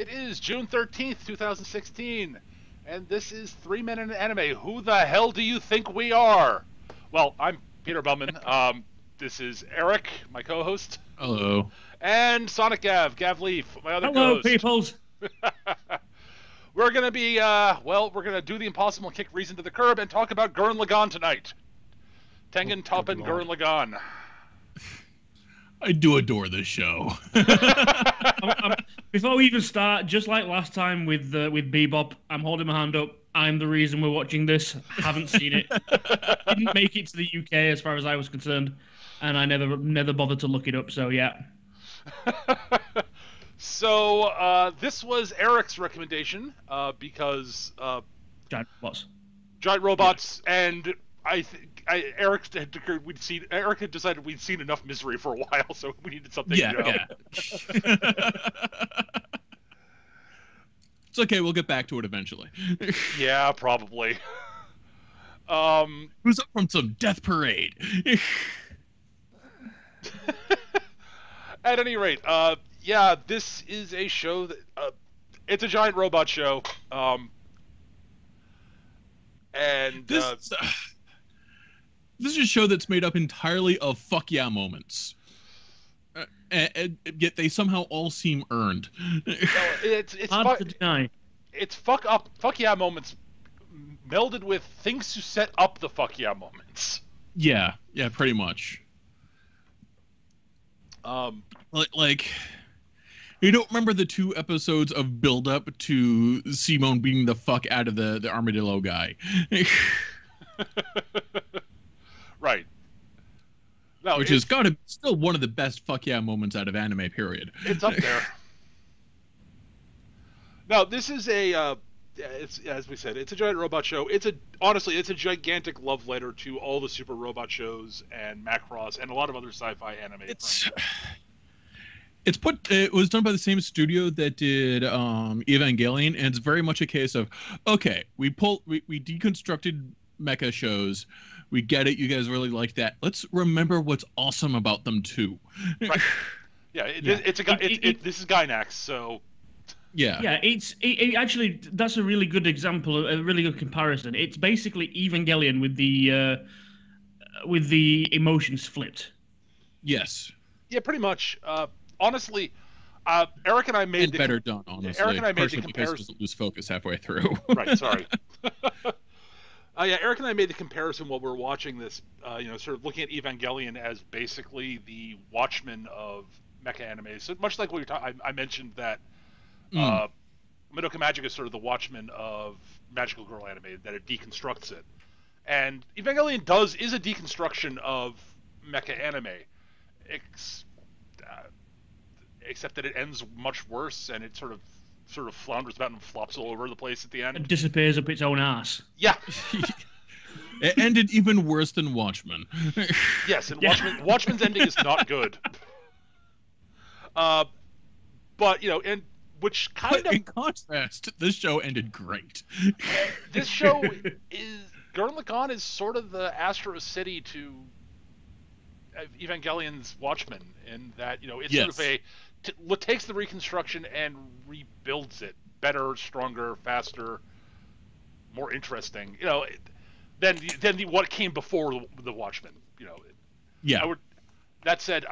It is June 13th, 2016, and this is 3 Men in Anime. Who the hell do you think we are? Well, I'm Peter Bellman. This is Eric, my co-host. Hello. And Sonic Gav Leaf, my other Hello, co-host. peoples. We're going to be, we're going to do the impossible and kick reason to the curb and talk about Gurren Lagann tonight. Tengen, Toppa, and Gurren Lagann. I do adore this show. Before we even start, just like last time with Bebop, I'm holding my hand up. I'm the reason we're watching this. Haven't seen it. Didn't make it to the UK as far as I was concerned, and I never bothered to look it up. So yeah. So this was Eric's recommendation because Giant robots. Giant robots, and Eric had decided we'd seen enough misery for a while, so we needed something. Yeah. It's okay. We'll get back to it eventually. Yeah, probably. Who's up from some death parade? At any rate, yeah, this is a show that it's a giant robot show, and this is a show that's made up entirely of fuck yeah moments, and yet they somehow all seem earned. It's hard to deny. It's fuck yeah moments melded with things to set up the fuck yeah moments. Yeah, pretty much. Like, you don't remember the 2 episodes of build up to Simone beating the fuck out of the armadillo guy. Right. No, which has got to be still one of the best fuck yeah moments out of anime, period. It's up there. Now, this is it's, as we said, it's a giant robot show. Honestly, it's a gigantic love letter to all the super robot shows and Macross and a lot of other sci-fi anime. It was done by the same studio that did Evangelion, and it's very much a case of, okay, we deconstructed mecha shows. We get it. You guys really like that. Let's remember what's awesome about them too. Right. Yeah. This is Gainax, so. Yeah. Yeah. It actually, that's a really good example, a really good comparison. It's basically Evangelion with the emotions flipped. Yes. Yeah, pretty much. Honestly, Eric and I made better done. Honestly, Eric and I made the comparison. Doesn't lose focus halfway through. Right. Sorry. Yeah, Eric and I made the comparison while we were watching this. Sort of looking at Evangelion as basically the Watchmen of mecha anime. So much like what I mentioned that Madoka Magica is sort of the Watchmen of magical girl anime, that it deconstructs it, and Evangelion is a deconstruction of mecha anime. Except that it ends much worse, and it sort of flounders about and flops all over the place at the end. It disappears up its own ass. Yeah. It ended even worse than Watchmen. Yes, and Watchmen's ending is not good. But and which kind of, in contrast, this show ended great. This show is Gurren Lagann is sort of the Astro City to Evangelion's Watchmen, in that it's sort of takes the reconstruction and rebuilds it better, stronger, faster, more interesting. Than what came before the Watchmen. Yeah. That said,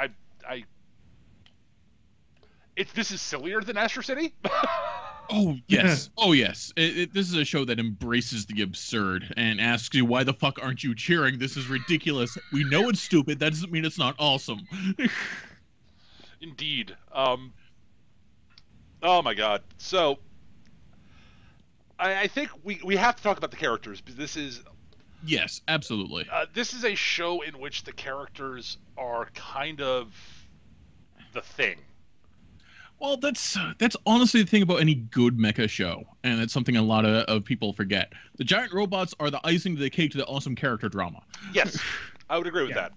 this is sillier than Astro City. Oh yes, oh yes. This is a show that embraces the absurd and asks you, why the fuck aren't you cheering? This is ridiculous. We know it's stupid. That doesn't mean it's not awesome. Indeed. Oh my god. So I think we have to talk about the characters, because this is. Yes, absolutely. This is a show in which the characters are kind of the thing. Well, that's honestly the thing about any good mecha show, and it's something a lot of people forget. The giant robots are the icing to the cake to the awesome character drama. Yes, I would agree with that.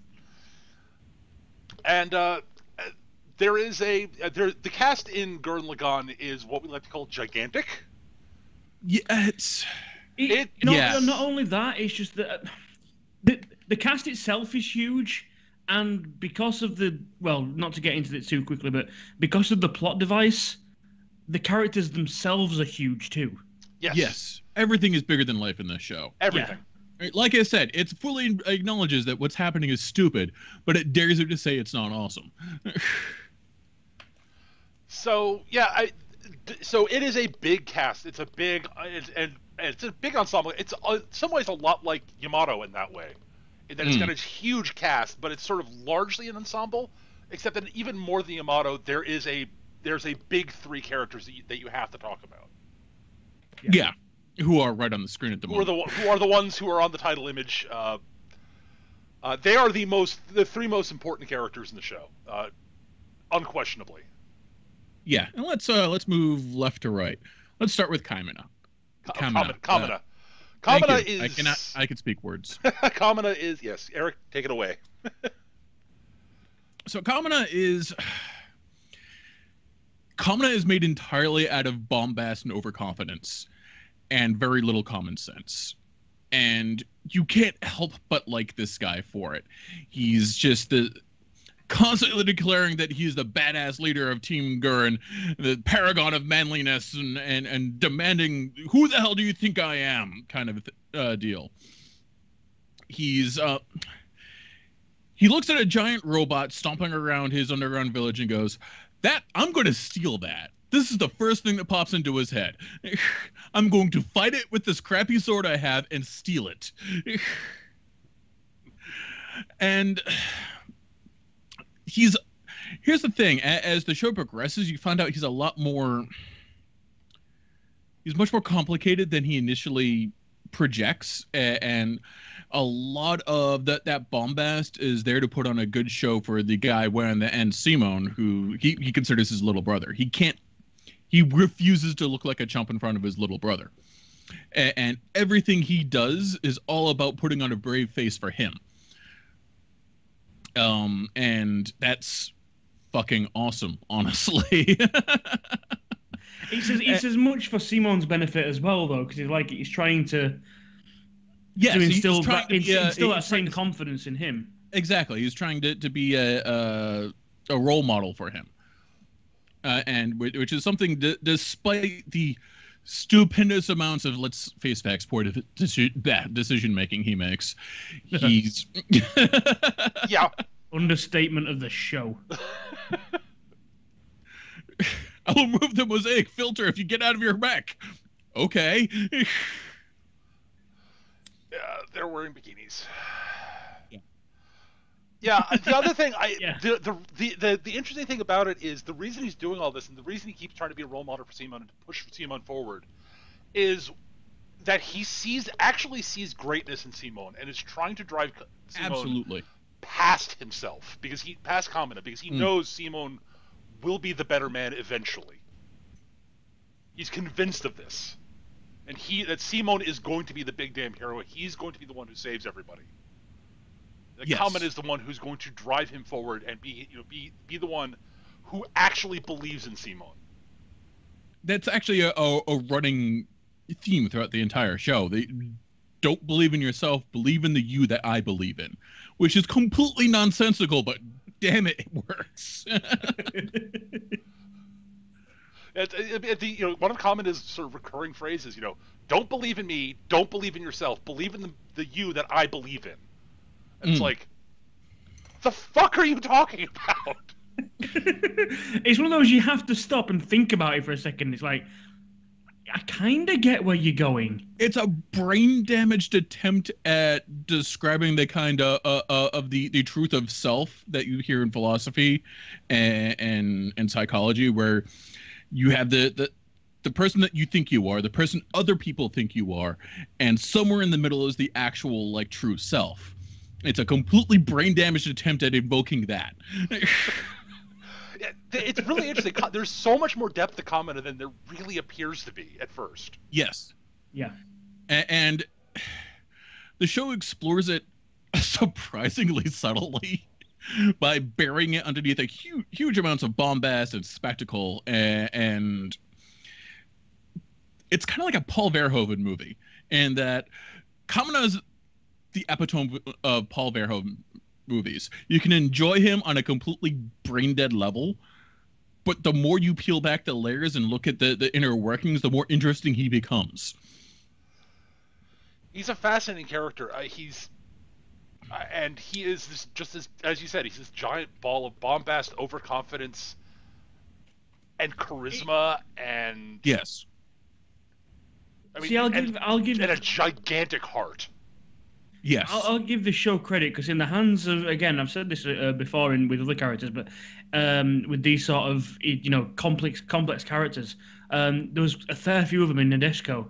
And there is the cast in Gurren Lagann is what we like to call gigantic. Yeah, not only that, it's just that the cast itself is huge. And because of not to get into it too quickly, but because of the plot device, the characters themselves are huge too. Yes. Everything is bigger than life in this show. Everything. Like I said, it fully acknowledges that what's happening is stupid, but it dares you to say it's not awesome. So yeah, so it is a big cast. It's a big it's a big ensemble. It's in some ways a lot like Yamato in that way, in that it's got a huge cast, but it's sort of largely an ensemble. Except that even more than Yamato, there's a big three characters that you have to talk about. Yeah, who are right on the screen at the moment. Who are the ones who are on the title image? They are the three most important characters in the show, unquestionably. Yeah, and let's move left to right. Let's start with Kamina. Kamina. Kamina is. I can speak words. Kamina is, yes. Eric, take it away. So Kamina is made entirely out of bombast and overconfidence and very little common sense. And you can't help but like this guy for it. He's just constantly declaring that he's the badass leader of Team Gurren, the paragon of manliness, and demanding, who the hell do you think I am, kind of deal. He looks at a giant robot stomping around his underground village and goes, I'm going to steal that. This is the first thing that pops into his head. I'm going to fight it with this crappy sword I have and steal it. And here's the thing. As the show progresses, you find out he's much more complicated than he initially projects, and a lot of that bombast is there to put on a good show for the guy wearing the end, Simon, who he considers his little brother. He refuses to look like a chump in front of his little brother, and everything he does is all about putting on a brave face for him. And that's fucking awesome, honestly. It's as much for Simon's benefit as well, though, because he's trying to instill that same confidence in him. Exactly, he's trying to be a role model for him, and which is something despite the stupendous amounts of, let's face facts, poor decision making he makes. He's yeah. Understatement of the show. I'll remove the mosaic filter if you get out of your wreck. Okay. Yeah, they're wearing bikinis. Yeah. The other thing, the interesting thing about it is the reason he's doing all this, and the reason he keeps trying to be a role model for Simon and to push Simon forward, is that he actually sees greatness in Simon and is trying to drive Simon past himself, past Kamina, because he knows Simon will be the better man eventually. He's convinced of this, and that Simon is going to be the big damn hero. He's going to be the one who saves everybody. Kamina is the one who's going to drive him forward and be the one who actually believes in Simon. That's actually a running theme throughout the entire show. They don't believe in yourself, believe in the you that I believe in, which is completely nonsensical, but damn it, it works. One of Kamina's sort of recurring phrases, don't believe in me, don't believe in yourself, believe in the you that I believe in. And it's like, the fuck are you talking about? It's one of those you have to stop and think about it for a second. It's like, I kind of get where you're going. It's a brain-damaged attempt at describing the kind of the truth of self that you hear in philosophy and psychology, where you have the person that you think you are, the person other people think you are, and somewhere in the middle is the actual true self. It's a completely brain-damaged attempt at invoking that. It's really interesting. There's so much more depth to Kamina than there really appears to be at first. Yes. Yeah. And the show explores it surprisingly subtly by burying it underneath a huge amounts of bombast and spectacle, and it's kind of like a Paul Verhoeven movie, and that Kamina is the epitome of Paul Verhoeven movies. You can enjoy him on a completely brain dead level, but the more you peel back the layers and look at the inner workings, the more interesting he becomes. He's a fascinating character. And he is just as you said, he's this giant ball of bombast, overconfidence, and charisma, and yes. I mean, See, I'll give and a gigantic heart. Yes. I'll give the show credit because in the hands of, again, I've said this before with other characters, but with these sort of complex characters, there was a fair few of them in Nadeshiko.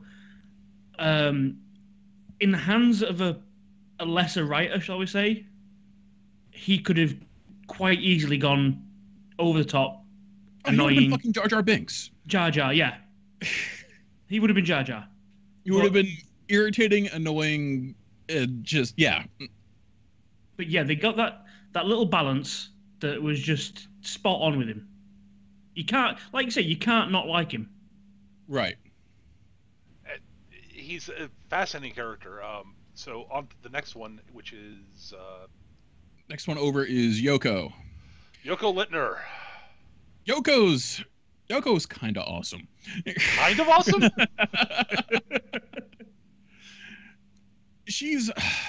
In the hands of a lesser writer, shall we say, he could have quite easily gone over the top, annoying. He would have been fucking Jar Jar Binks. Jar Jar, yeah. He would have been Jar Jar. He would have been irritating, annoying, yeah. But yeah, they got that little balance that was just spot on with him. You can't, like you say, you can't not like him. Right. He's a fascinating character. So on to the next one, which is next one over is Yoko. Yoko Littner. Yoko's kind of awesome. Kind of awesome? She's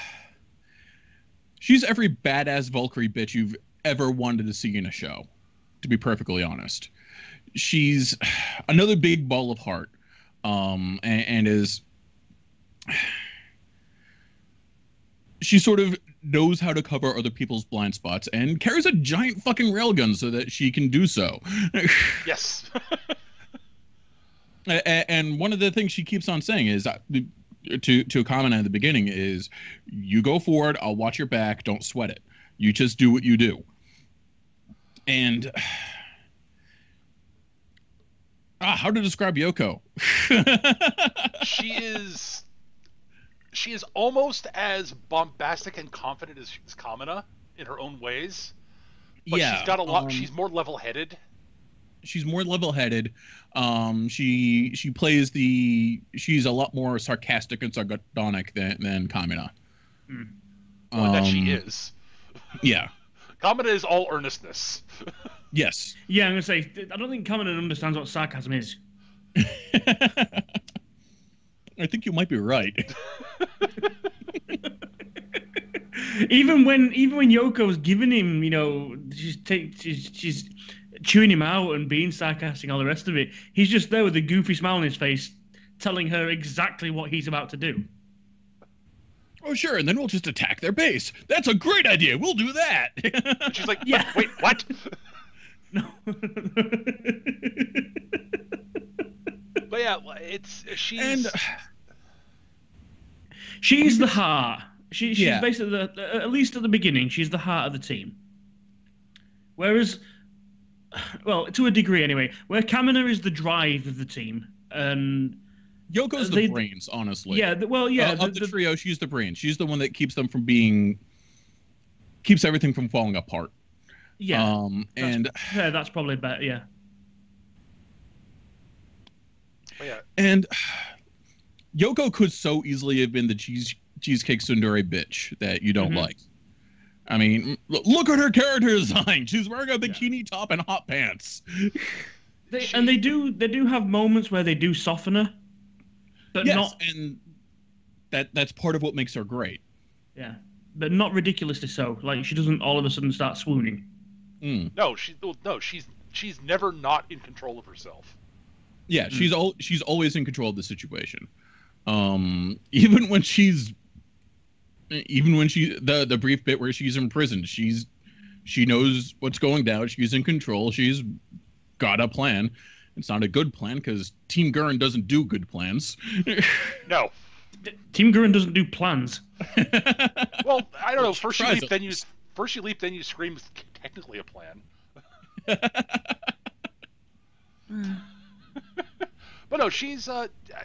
every badass Valkyrie bitch you've ever wanted to see in a show, to be perfectly honest. She's another big ball of heart, and is... She sort of knows how to cover other people's blind spots and carries a giant fucking railgun so that she can do so. Yes. And one of the things she keeps on saying is to a comment at the beginning is, you go forward, I'll watch your back, don't sweat it. You just do what you do. And how to describe Yoko? She is almost as bombastic and confident as Kamina in her own ways. But yeah, she's got a lot. She's more level-headed. She's more level-headed. She plays she's a lot more sarcastic and sardonic than Kamina. Well, that she is. Yeah. Kamina is all earnestness. Yes. Yeah, I'm gonna say I don't think Kamina understands what sarcasm is. I think you might be right. even when Yoko's giving him, she's chewing him out and being sarcastic and all the rest of it, he's just there with a goofy smile on his face, telling her exactly what he's about to do. Oh, sure, and then we'll just attack their base. That's a great idea. We'll do that. And she's like, yeah. Wait, what? No. But yeah, she's the heart. She's basically at least at the beginning, she's the heart of the team. Whereas, well, to a degree anyway, where Kamina is the drive of the team, and Yoko's the brains, honestly. Yeah, of the trio, she's the brains. She's the one that keeps everything from falling apart. Yeah, that's probably better. Yeah. Oh, yeah. And Yoko could so easily have been the cheesecake tsundere bitch that you don't like. I mean, look at her character design. She's wearing a bikini top and hot pants. They do have moments where they do soften her, but not. And that's part of what makes her great. Yeah, but not ridiculously so. Like she doesn't all of a sudden start swooning. No, she's never not in control of herself. Yeah, she's always in control of the situation. Even when the brief bit where she's imprisoned, she knows what's going down. She's in control. She's got a plan. It's not a good plan because Team Gurren doesn't do good plans. No. Team Gurren doesn't do plans. Well, I don't know. First you leap, then you scream. Is technically a plan. But no, she is.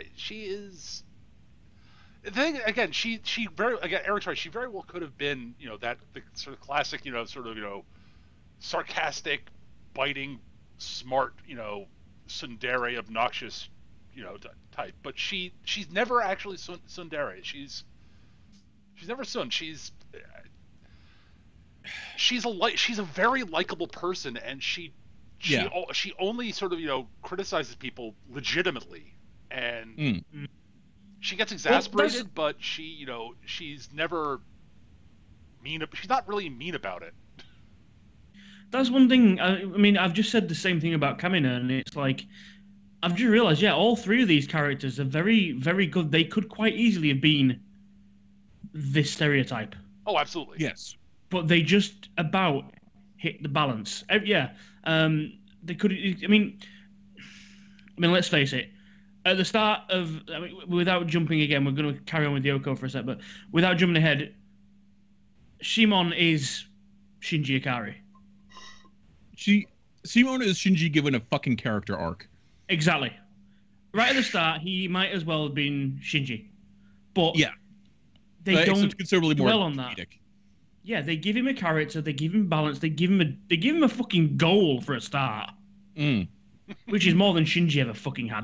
The thing again, Eric's right. She very well could have been, the sort of classic, sarcastic, biting, smart, tsundere, obnoxious, type. But she's never actually tsundere. She's never tsund. She's a very likable person, and she Yeah. she only sort of criticizes people legitimately, and she gets exasperated, but she's never mean. She's not really mean about it. That's one thing. I mean, I've just said the same thing about Kamina, and it's like I've just realized, yeah, all three of these characters are very, very good. They could quite easily have been this stereotype. Oh, absolutely. Yes. But they just about hit the balance. Yeah. They could. Let's face it. At the start of, without jumping again, we're going to carry on with Yoko for a sec, but without jumping ahead, Shimon is Shinji Ikari. Simone is Shinji given a fucking character arc. Exactly. Right at the start, he might as well have been Shinji. But yeah, they don't considerably dwell more on that. comedic. Yeah, they give him a character, they give him balance, they give him a fucking goal for a start. Which is more than Shinji ever fucking had.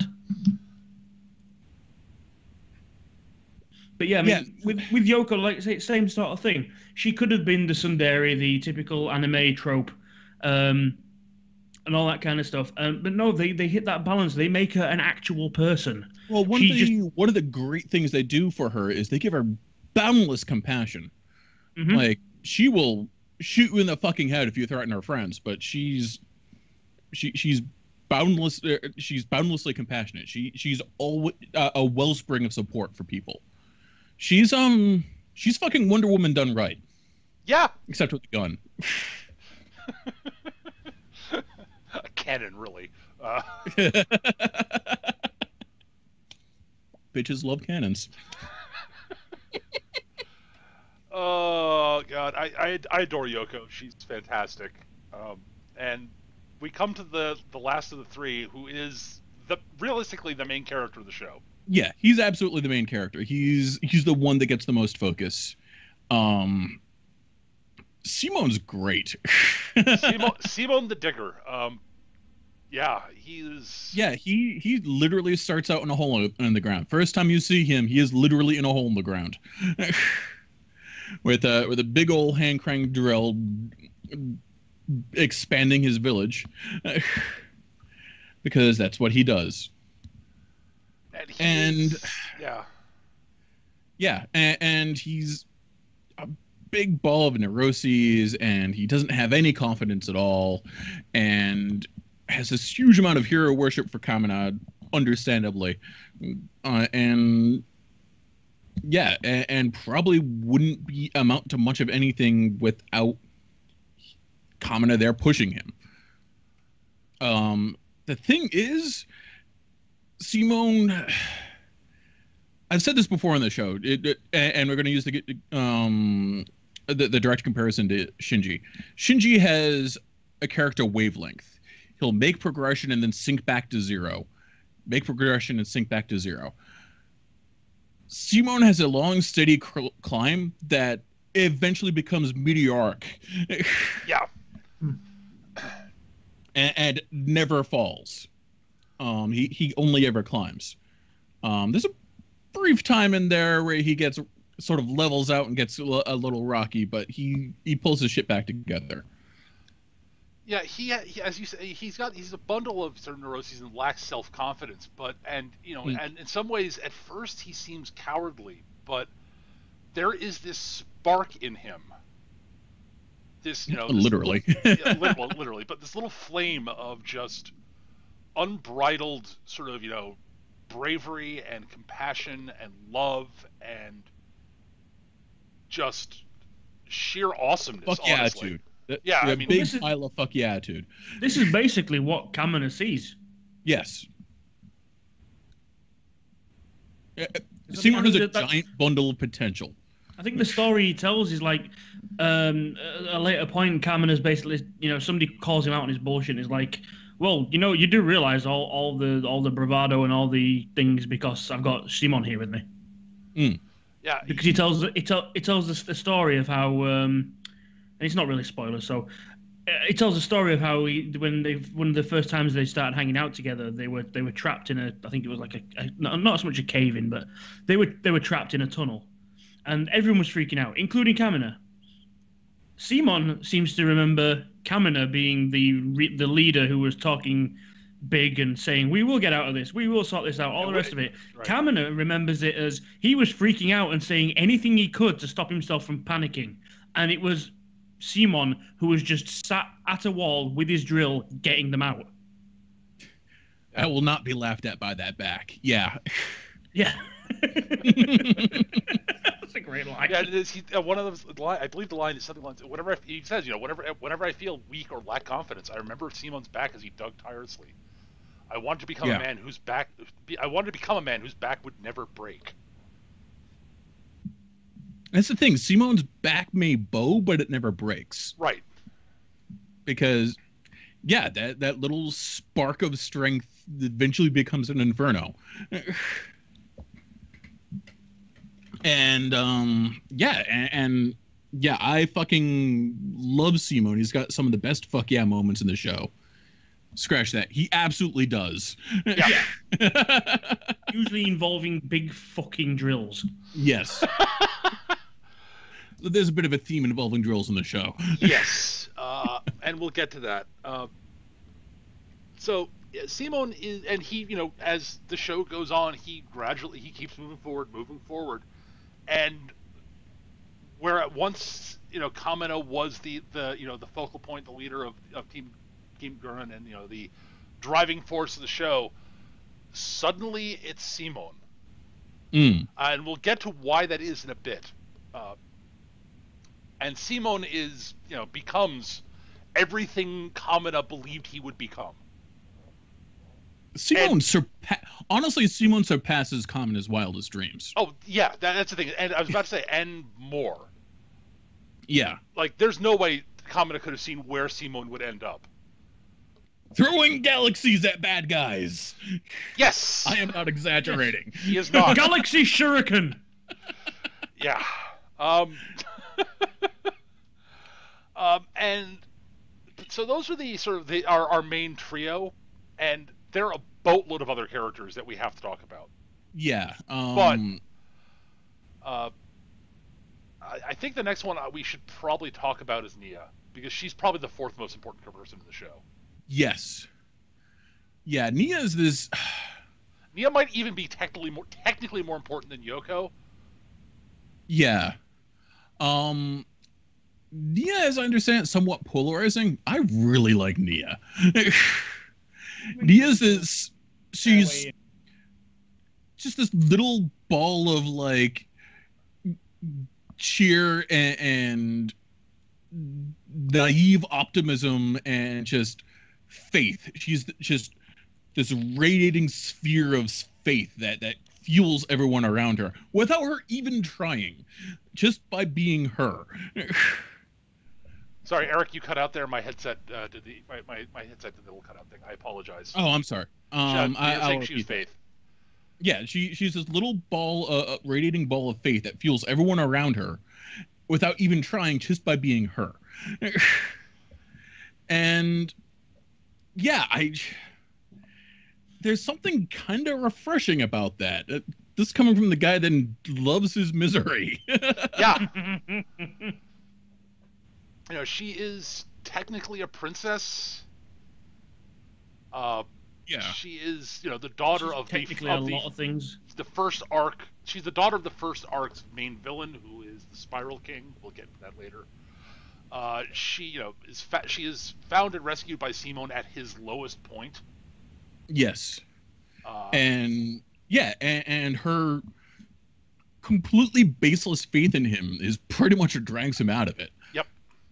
But yeah, with Yoko, like I say, same sort of thing. She could have been the tsundere, the typical anime trope, and all that kind of stuff. But no, they hit that balance. They make her an actual person. Well, one of the great things they do for her is they give her boundless compassion. Mm-hmm. Like, she will shoot you in the fucking head if you threaten her friends, but she's boundless. She's boundlessly compassionate. She's always a wellspring of support for people. She's fucking Wonder Woman done right. Yeah. Except with the gun. A cannon, really. Bitches love cannons. Oh God, I adore Yoko. She's fantastic. And we come to the last of the three, who is realistically the main character of the show. Yeah, he's absolutely the main character. He's the one that gets the most focus. Simone's great. Simone the Digger. Yeah, he's... Yeah, he literally starts out in a hole in the ground. First time you see him, he is literally in a hole in the ground. with a big old hand crank drill expanding his village. Because that's what he does. And he's a big ball of neuroses, and he doesn't have any confidence at all, and has this huge amount of hero worship for Kamina, understandably, and probably wouldn't amount to much of anything without Kamina there pushing him. The thing is, Simone, I've said this before on the show, and we're going to use the direct comparison to Shinji. Shinji has a character wavelength. He'll make progression and then sink back to zero. Make progression and sink back to zero. Simone has a long, steady climb that eventually becomes meteoric. Yeah. and never falls. He only ever climbs. There's a brief time in there where he gets sort of levels out and gets a little rocky, but he pulls his shit back together. Yeah, he as you say, he's a bundle of sort of neuroses and lacks self-confidence, and in some ways at first he seems cowardly, but there is this spark in him. Literally. Literally, but this little flame of just unbridled sort of, bravery and compassion and love and just sheer awesomeness. Fuck yeah, honestly. attitude. Yeah, big pile of fuck yeah attitude. This is basically what Kamina sees. Yes. Simone is a giant bundle of potential. I think the story he tells is like a later point. Kamina's basically, somebody calls him out on his bullshit and is like, well, you do realize all the bravado and all the things because I've got Simon here with me. Yeah, because he tells the story of how, and it's not really spoilers. So it tells the story of how one of the first times they started hanging out together, they were trapped in I think it was like not so much a cave in, but they were trapped in a tunnel, and everyone was freaking out, including Kamina. Simon seems to remember Kamina being the leader who was talking big and saying, "We will get out of this. We will sort this out." All the rest of it. Right. Kamina remembers it as he was freaking out and saying anything he could to stop himself from panicking, and it was Simon who was just sat at a wall with his drill, getting them out. I will not be laughed at by that back. Yeah. Yeah. That's a great line. Yeah, it is. One of those. I believe the line is something like, he says, whenever I feel weak or lack confidence, I remember Simon's back as he dug tirelessly. I wanted to become a man whose back. I wanted to become a man whose back would never break. That's the thing. Simon's back may bow, but it never breaks. Right. Because, yeah, that little spark of strength eventually becomes an inferno. And I fucking love Simon. He's got some of the best fuck yeah moments in the show. Scratch that. He absolutely does. Yeah. Usually involving big fucking drills. Yes. There's a bit of a theme involving drills in the show. Yes. And we'll get to that. So Simon is, and he, as the show goes on, he keeps moving forward. And where at once, Kamina was the focal point, the leader of Team Gurren, and the driving force of the show, suddenly it's Simon. And we'll get to why that is in a bit. And Simon is, becomes everything Kamina believed he would become. Simon surpasses Kamina's wildest dreams. Oh yeah, that's the thing. And I was about to say, and more. Yeah. Like, there's no way Kamina could have seen where Simon would end up. Throwing galaxies at bad guys. Yes. I am not exaggerating. He is not. Galaxy Shuriken. Yeah. And so those are the sort of our main trio, and there are a boatload of other characters that we have to talk about. Yeah. But I think the next one we should probably talk about is Nia, because she's probably the fourth most important person in the show. Yes. Yeah, Nia is this. Nia might even be technically more important than Yoko. Yeah. Nia, as I understand it, somewhat polarizing. I really like Nia. Nia's this. She's just this little ball of like cheer and naive optimism and just faith. She's just this radiating sphere of faith that fuels everyone around her without her even trying, just by being her. Sorry, Eric, you cut out there. My headset did my headset did the little cutout thing. I apologize. Oh, I'm sorry. You're saying she's faith. Yeah, she's this little ball, radiating ball of faith that fuels everyone around her without even trying, just by being her. And yeah, there's something kind of refreshing about that. This coming from the guy that loves his misery. Yeah. She is technically a princess. Yeah. She is, the daughter of technically a lot of things. The first arc. She's the daughter of the first arc's main villain, who is the Spiral King. We'll get to that later. She, she is found and rescued by Simon at his lowest point. Yes. And her completely baseless faith in him is pretty much what drags him out of it. Yep.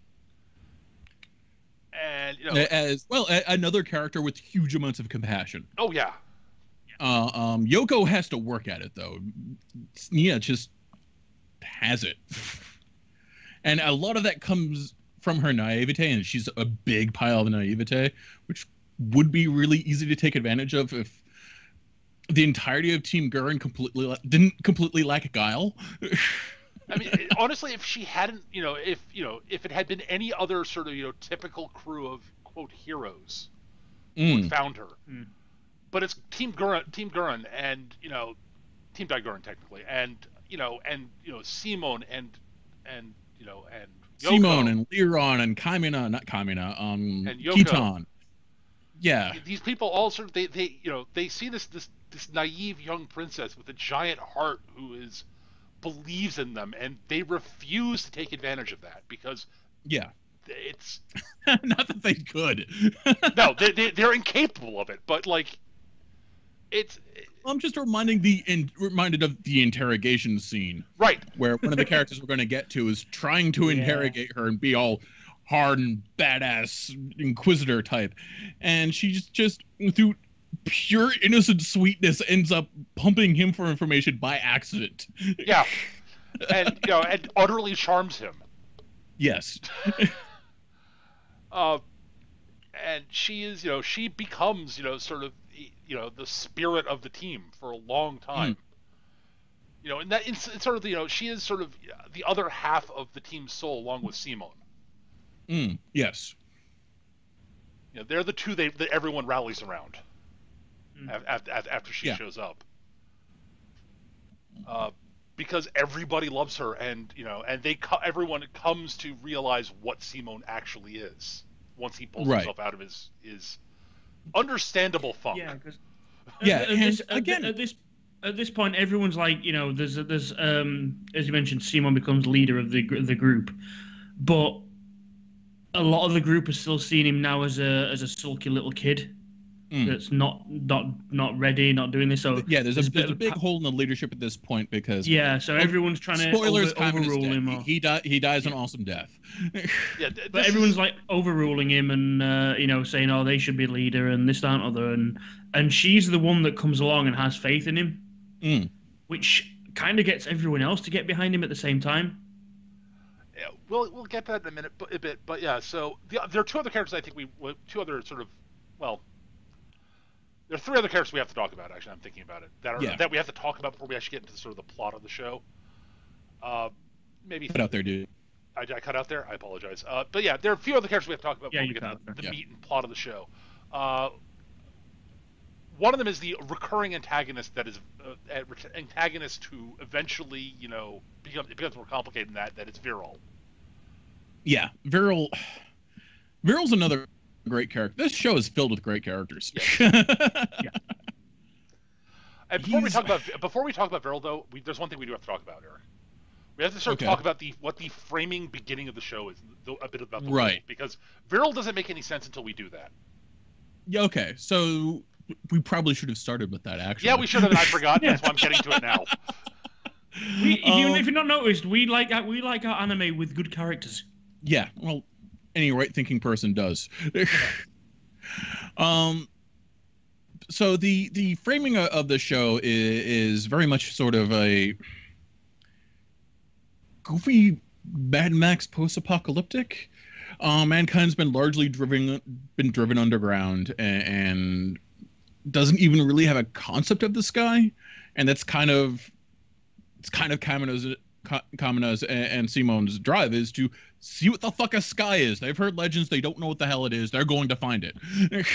And as well, another character with huge amounts of compassion. Oh yeah. Yoko has to work at it though. Nia just has it, and a lot of that comes from her naivete, and she's a big pile of naivete, which would be really easy to take advantage of if the entirety of Team Gurren didn't completely lack guile. I mean, honestly, if she hadn't, if it had been any other sort of, typical crew of quote heroes who found her, but it's Team Gurren, and Team Gurren technically, and Simon and Simone and Liron and Kamina, not Kamina, and Yoko. Kitan. Yeah. These people all sort of they see this naive young princess with a giant heart who believes in them, and they refuse to take advantage of that because it's not that they could. No, they're incapable of it, but like I'm just reminded of the interrogation scene, right, where one of the characters we're going to get to is trying to interrogate her and be all hard and badass inquisitor type, and she just through pure innocent sweetness ends up pumping him for information by accident. Yeah, and and utterly charms him. Yes. And she is, she becomes, sort of, the spirit of the team for a long time. And that it's sort of, she is sort of the other half of the team's soul, along with Simone. Yes. They're the two that everyone rallies around after she shows up. Because everybody loves her, and everyone comes to realize what Simone actually is once he pulls himself out of his understandable funk. Yeah, because at this point, everyone's like, there's as you mentioned, Simone becomes leader of the group, but a lot of the group is still seeing him now as a sulky little kid. That's not ready, not doing this. So there's a big hole in the leadership at this point because so everyone's trying to overrule him. He dies an awesome death. But everyone's like overruling him and saying, oh, they should be leader and this, that, and other, and she's the one that comes along and has faith in him, which kind of gets everyone else to get behind him at the same time. Yeah, we'll get to that in a bit, but yeah. So there are two other characters I think there are three other characters we have to talk about. Actually, I'm thinking about it that we have to talk about before we actually get into sort of the plot of the show. Maybe cut out there, dude. I cut out there. I apologize. But yeah, there are a few other characters we have to talk about before we get to the meat and plot of the show. One of them is the recurring antagonist that is antagonist who eventually becomes more complicated than that. That it's Viral. Yeah, Viral's another great character. This show is filled with great characters. Yeah. And before we talk about Viral, though, there's one thing we do have to talk about, Eric. We have to sort of talk about what the framing beginning of the show is, a bit about the world, because Viral doesn't make any sense until we do that. Yeah. Okay. So we probably should have started with that. Actually. Yeah, we should have. And I forgot. That's why I'm getting to it now. If you've not noticed, we like our anime with good characters. Yeah. Well, any right-thinking person does. So the framing of the show is very much sort of a goofy Mad Max post-apocalyptic. Mankind's been largely driven underground and doesn't even really have a concept of the sky, and that's kind of Kamina's and Simone's drive is to see what the fuck a sky is. They've heard legends. They don't know what the hell it is. They're going to find it.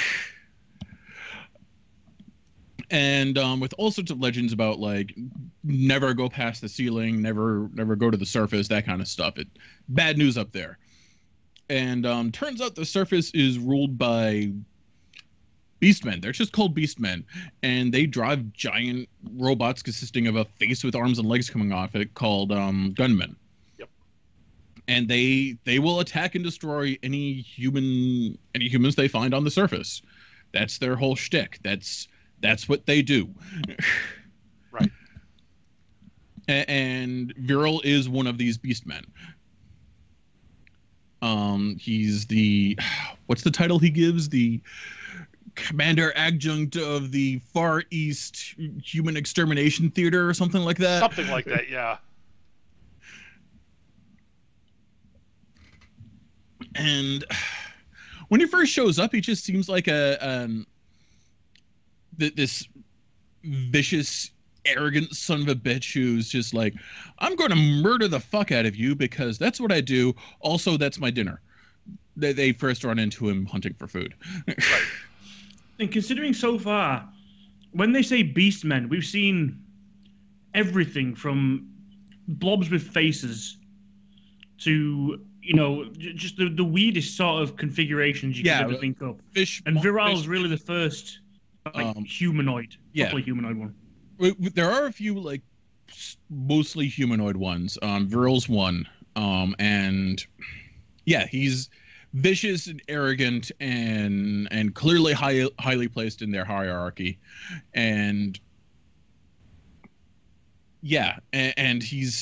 And with all sorts of legends about like never go past the ceiling, never go to the surface, that kind of stuff. Bad news up there. And turns out the surface is ruled by Beastmen. They're just called Beastmen, and they drive giant robots consisting of a face with arms and legs coming off it called gunmen. Yep. And they will attack and destroy any humans they find on the surface. That's their whole shtick. That's what they do. Right. And Viral is one of these Beastmen. He's what's the title he gives? The Commander Adjunct of the Far East Human Extermination Theater or something like that. Something like that, yeah. And when he first shows up, he just seems like this vicious, arrogant son of a bitch who's just like, I'm going to murder the fuck out of you because that's what I do. Also, that's my dinner. They first run into him hunting for food. Right. And considering so far, when they say Beastmen, we've seen everything from blobs with faces to just the weirdest sort of configurations you could ever think up. And Viral's really the first humanoid, properly humanoid one. There are a few like mostly humanoid ones. Viral's one, and yeah, he's vicious and arrogant and clearly highly placed in their hierarchy, and yeah, and he's.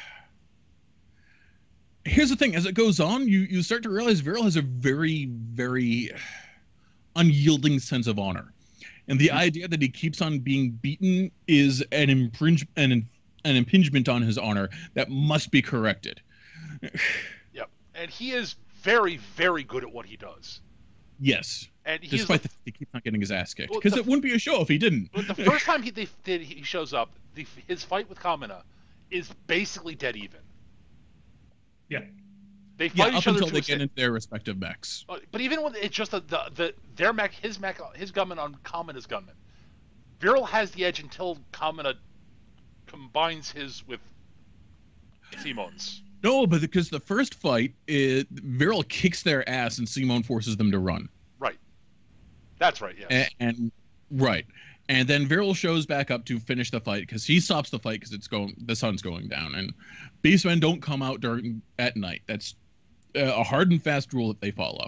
Here's the thing: as it goes on, you start to realize Viral has a very, very unyielding sense of honor, and the idea that he keeps on being beaten is an impingement on his honor that must be corrected. Yep, and he is very, very good at what he does. Yes, and despite the fact he keeps on getting his ass kicked, because it wouldn't be a show if he didn't. But the first time he shows up, his fight with Kamina is basically dead even. Yeah, they fight each up other until they get into their respective mechs. But even when it's just their mech, his gunman on Kamina's gunman, Viral has the edge until Kamina combines his with Simon's. No, but because the first fight, Viral kicks their ass and Simone forces them to run. Right. That's right. Yes. And right. And then Viral shows back up to finish the fight because he stops the fight because the sun's going down, and beastmen don't come out at night. That's a hard and fast rule that they follow.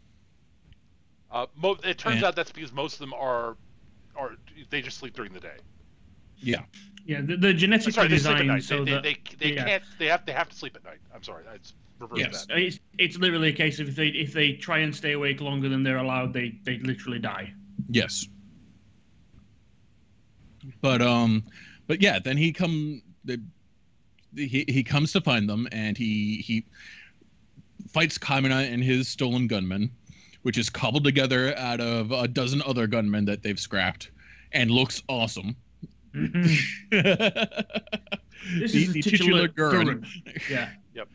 It turns out that's because most of them are they just sleep during the day. Yeah. Yeah, the genetically designed so they can't they have to sleep at night. I'm sorry, it's reversed that. It's literally a case of if they try and stay awake longer than they're allowed, they literally die. Yes. But yeah, then he comes to find them, and he fights Kamina and his stolen gunman, which is cobbled together out of a dozen other gunmen that they've scrapped, and looks awesome. Mm-hmm. This is the titular Gurren. Yeah. Yep.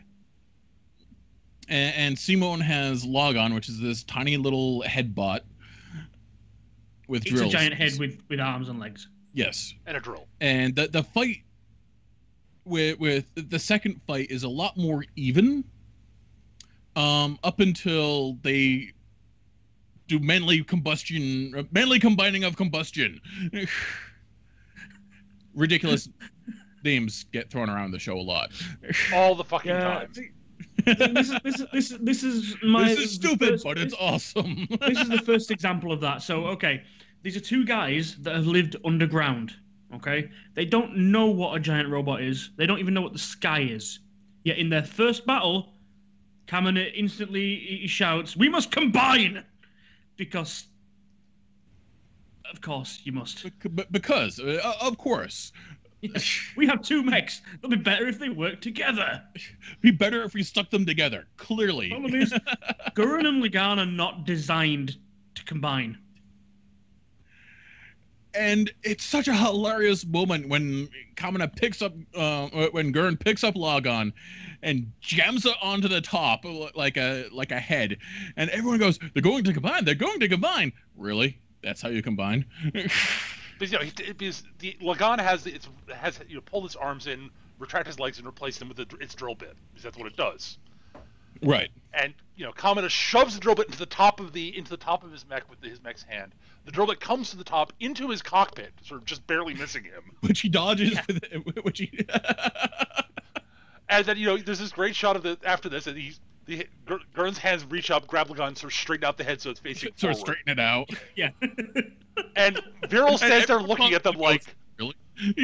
And Simone has Lagann, which is this tiny little head bot with drills. It's a giant head with arms and legs. Yes. And a drill. And the fight with the second fight is a lot more even. Up until they do manly combining of combustion. Ridiculous names get thrown around the show a lot. All the fucking time. This is stupid, but it's awesome. This is the first example of that. So, okay, these are two guys that have lived underground. Okay, they don't know what a giant robot is. They don't even know what the sky is. Yet in their first battle, Kamina instantly shouts, "We must combine!" Because, of course, you must. Because, of course. Yeah. We have two mechs. It'll be better if they work together. Be better if we stuck them together, clearly. Problem is, Gurren and Lagann are not designed to combine. And it's such a hilarious moment when Kamina when Gurren picks up Lagann and jams it onto the top like a head, and everyone goes, "They're going to combine. They're going to combine." Really? That's how you combine? Because Lagann has pull his arms in, retract his legs, and replace them with its drill bit, because that's what it does. Right. And Kamina shoves the drill bit into the top of his mech with his mech's hand. The drill bit comes to the top into his cockpit, sort of just barely missing him. Which he dodges with And then there's this great shot of after this, and Gurren's hands reach up, grab Lagann, sort of straighten out the head so it's facing forward. Sort of straighten it out. Yeah. And Viral stands there looking at them like, really?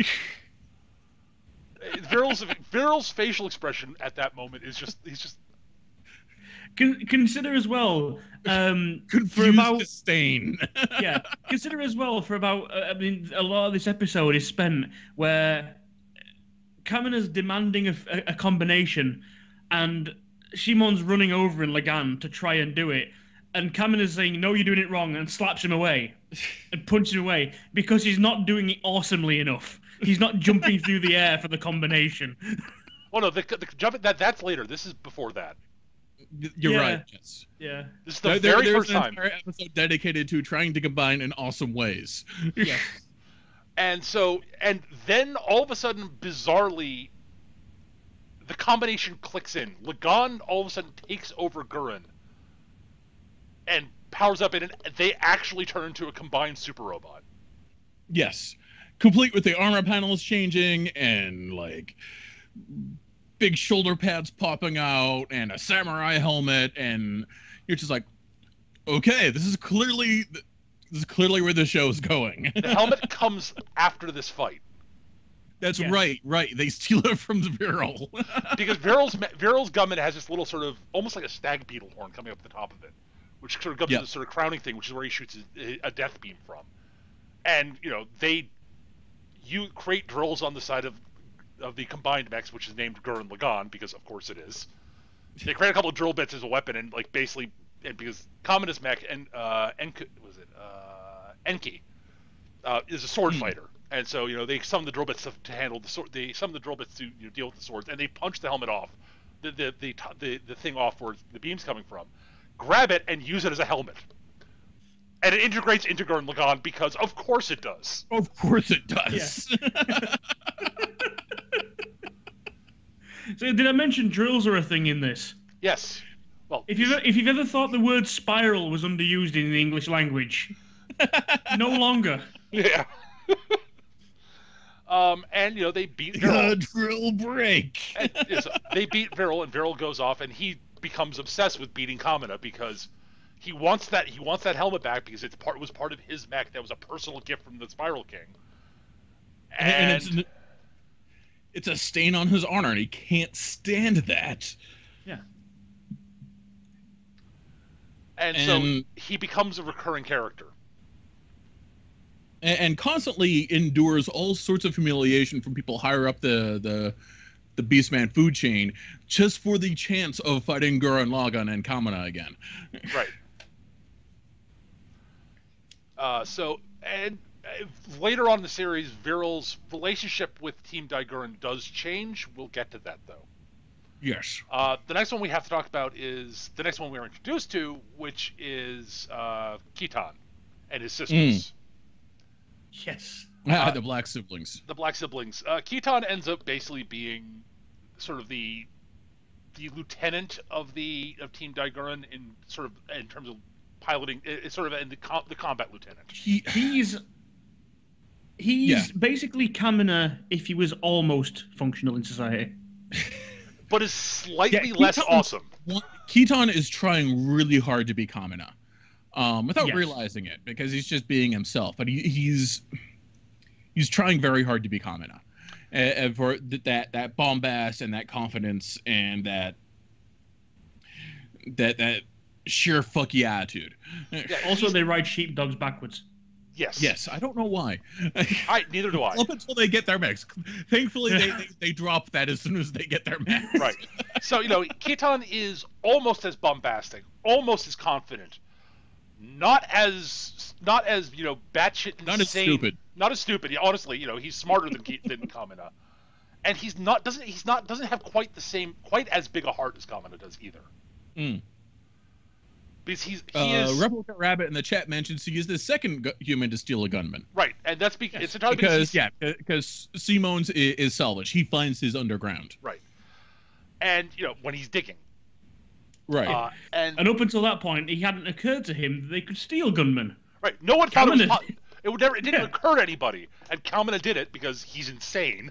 Viral's facial expression at that moment is he's just. Consider as well, for about disdain. Yeah, consider as well for about. A lot of this episode is spent where Kamina's demanding a combination, and Shimon's running over in Lagann to try and do it, and Kamina's saying, "No, you're doing it wrong," and slaps him away, and punches him away because he's not doing it awesomely enough. He's not jumping through the air for the combination. Well, no, the jumping that's later. This is before that. You're right. Yes. Yeah. This is the very first time. There's an entire episode dedicated to trying to combine in awesome ways. Yeah. And then all of a sudden, bizarrely, the combination clicks in. Lagann all of a sudden takes over Gurren and powers up, and they actually turn into a combined super robot. Yes. Complete with the armor panels changing and like big shoulder pads popping out and a samurai helmet, and you're just like, okay, this is clearly where the show is going. The helmet comes after this fight. That's right. They steal it from the Viral. Because Viral's gunman has this little sort of almost like a stag beetle horn coming up the top of it, which sort of comes to this sort of crowning thing, which is where he shoots a death beam from. And you create drills on the side of the combined mechs, which is named Gurren Lagann, because of course it is. They create a couple of drill bits as a weapon, and like basically, and because Kamina's mech and Enki is a sword fighter, and so they summon the drill bits to handle the sword. They summon the drill bits to deal with the swords, and they punch the helmet off, the thing off where the beam's coming from, grab it and use it as a helmet. And it integrates into Gurren Lagann because, of course, it does. Of course, it does. Yeah. So, did I mention drills are a thing in this? Yes. Well, if you've ever thought the word spiral was underused in the English language, no longer. Yeah. And they beat Viral. Drill break. And, so they beat Viral, and Viral goes off, and he becomes obsessed with beating Kamina because he wants that helmet back because it was part of his mech that was a personal gift from the Spiral King. And it's a stain on his honor, and he can't stand that. Yeah. And so he becomes a recurring character. And constantly endures all sorts of humiliation from people higher up the Beastman food chain just for the chance of fighting Gurren Lagann and Kamina again. Right. Later on in the series, Viral's relationship with Team Daiguren does change. We'll get to that, though. Yes. The next one we have to talk about is the next one we were introduced to, which is Kitan and his sisters. Yes. The Black Siblings. The Black Siblings. Kitan ends up basically being sort of the lieutenant of Team Daiguren in terms of piloting. It's sort of the combat lieutenant. He's basically Kamina if he was almost functional in society. But is slightly less awesome. Kitan is trying really hard to be Kamina, without realizing it, because he's just being himself. But he's trying very hard to be Kamina, and for that bombast and that confidence and that sheer fuck yeah attitude. Yeah, also, they ride sheepdogs backwards. Yes. I don't know why. Neither do I. Up until they get their mechs. Thankfully, they drop that as soon as they get their mechs. Right. So, Kitan is almost as bombastic, almost as confident, not as batshit insane. Not as stupid. Not as stupid. Yeah, honestly, he's smarter than Kamina. And doesn't have quite as big a heart as Kamina does either. Mm. Because he is Replica Rabbit in the chat mentions he is the second human to steal a gunman. Right, and that's it's entirely because Simone's is salvage. He finds his underground. Right, and when he's digging. Right, and up until that point, it hadn't occurred to him that they could steal gunmen. Right, no one thought it didn't occur to anybody, and Kamina did it because he's insane.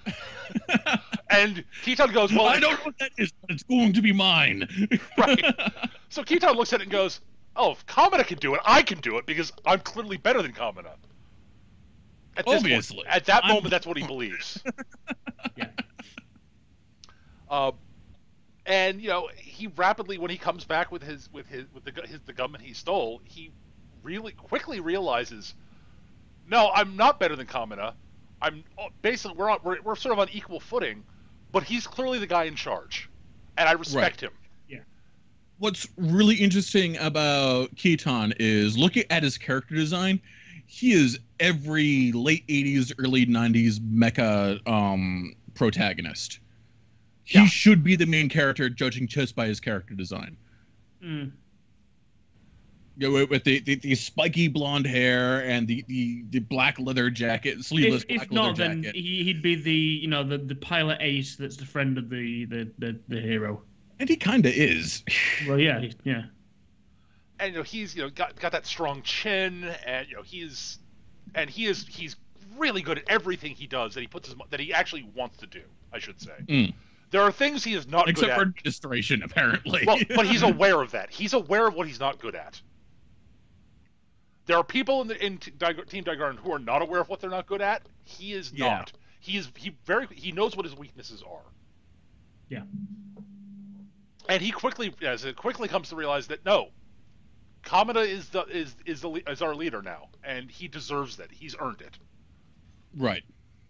And Kitan goes, well, I don't know what that is, but it's going to be mine. Right. So Kitan looks at it and goes, oh, if Kamina can do it, I can do it because I'm clearly better than Kamina. Obviously. At that moment, that's what he believes. Yeah. And he rapidly, when he comes back with the gunman he stole, he really quickly realizes, no, I'm not better than Kamina. I'm basically we're sort of on equal footing, but he's clearly the guy in charge, and I respect him. Yeah. What's really interesting about Kitan is looking at his character design. He is every late 80s, early 90s mecha protagonist. He should be the main character, judging just by his character design. Mm. with the spiky blonde hair and the black leather jacket, sleeveless If black not, leather then jacket. he'd be the pilot ace that's the friend of the hero. And he kind of is. Well, yeah, yeah. And he's got that strong chin, and he's really good at everything he does that he actually wants to do, I should say. Mm. There are things he is not good at. Except for administration, apparently. Well, but he's aware of that. He's aware of what he's not good at. There are people in Team Daigarn who are not aware of what they're not good at. He is not. He knows what his weaknesses are. Yeah. And he quickly comes to realize that no, Kamada is our leader now, and he deserves that. He's earned it. Right.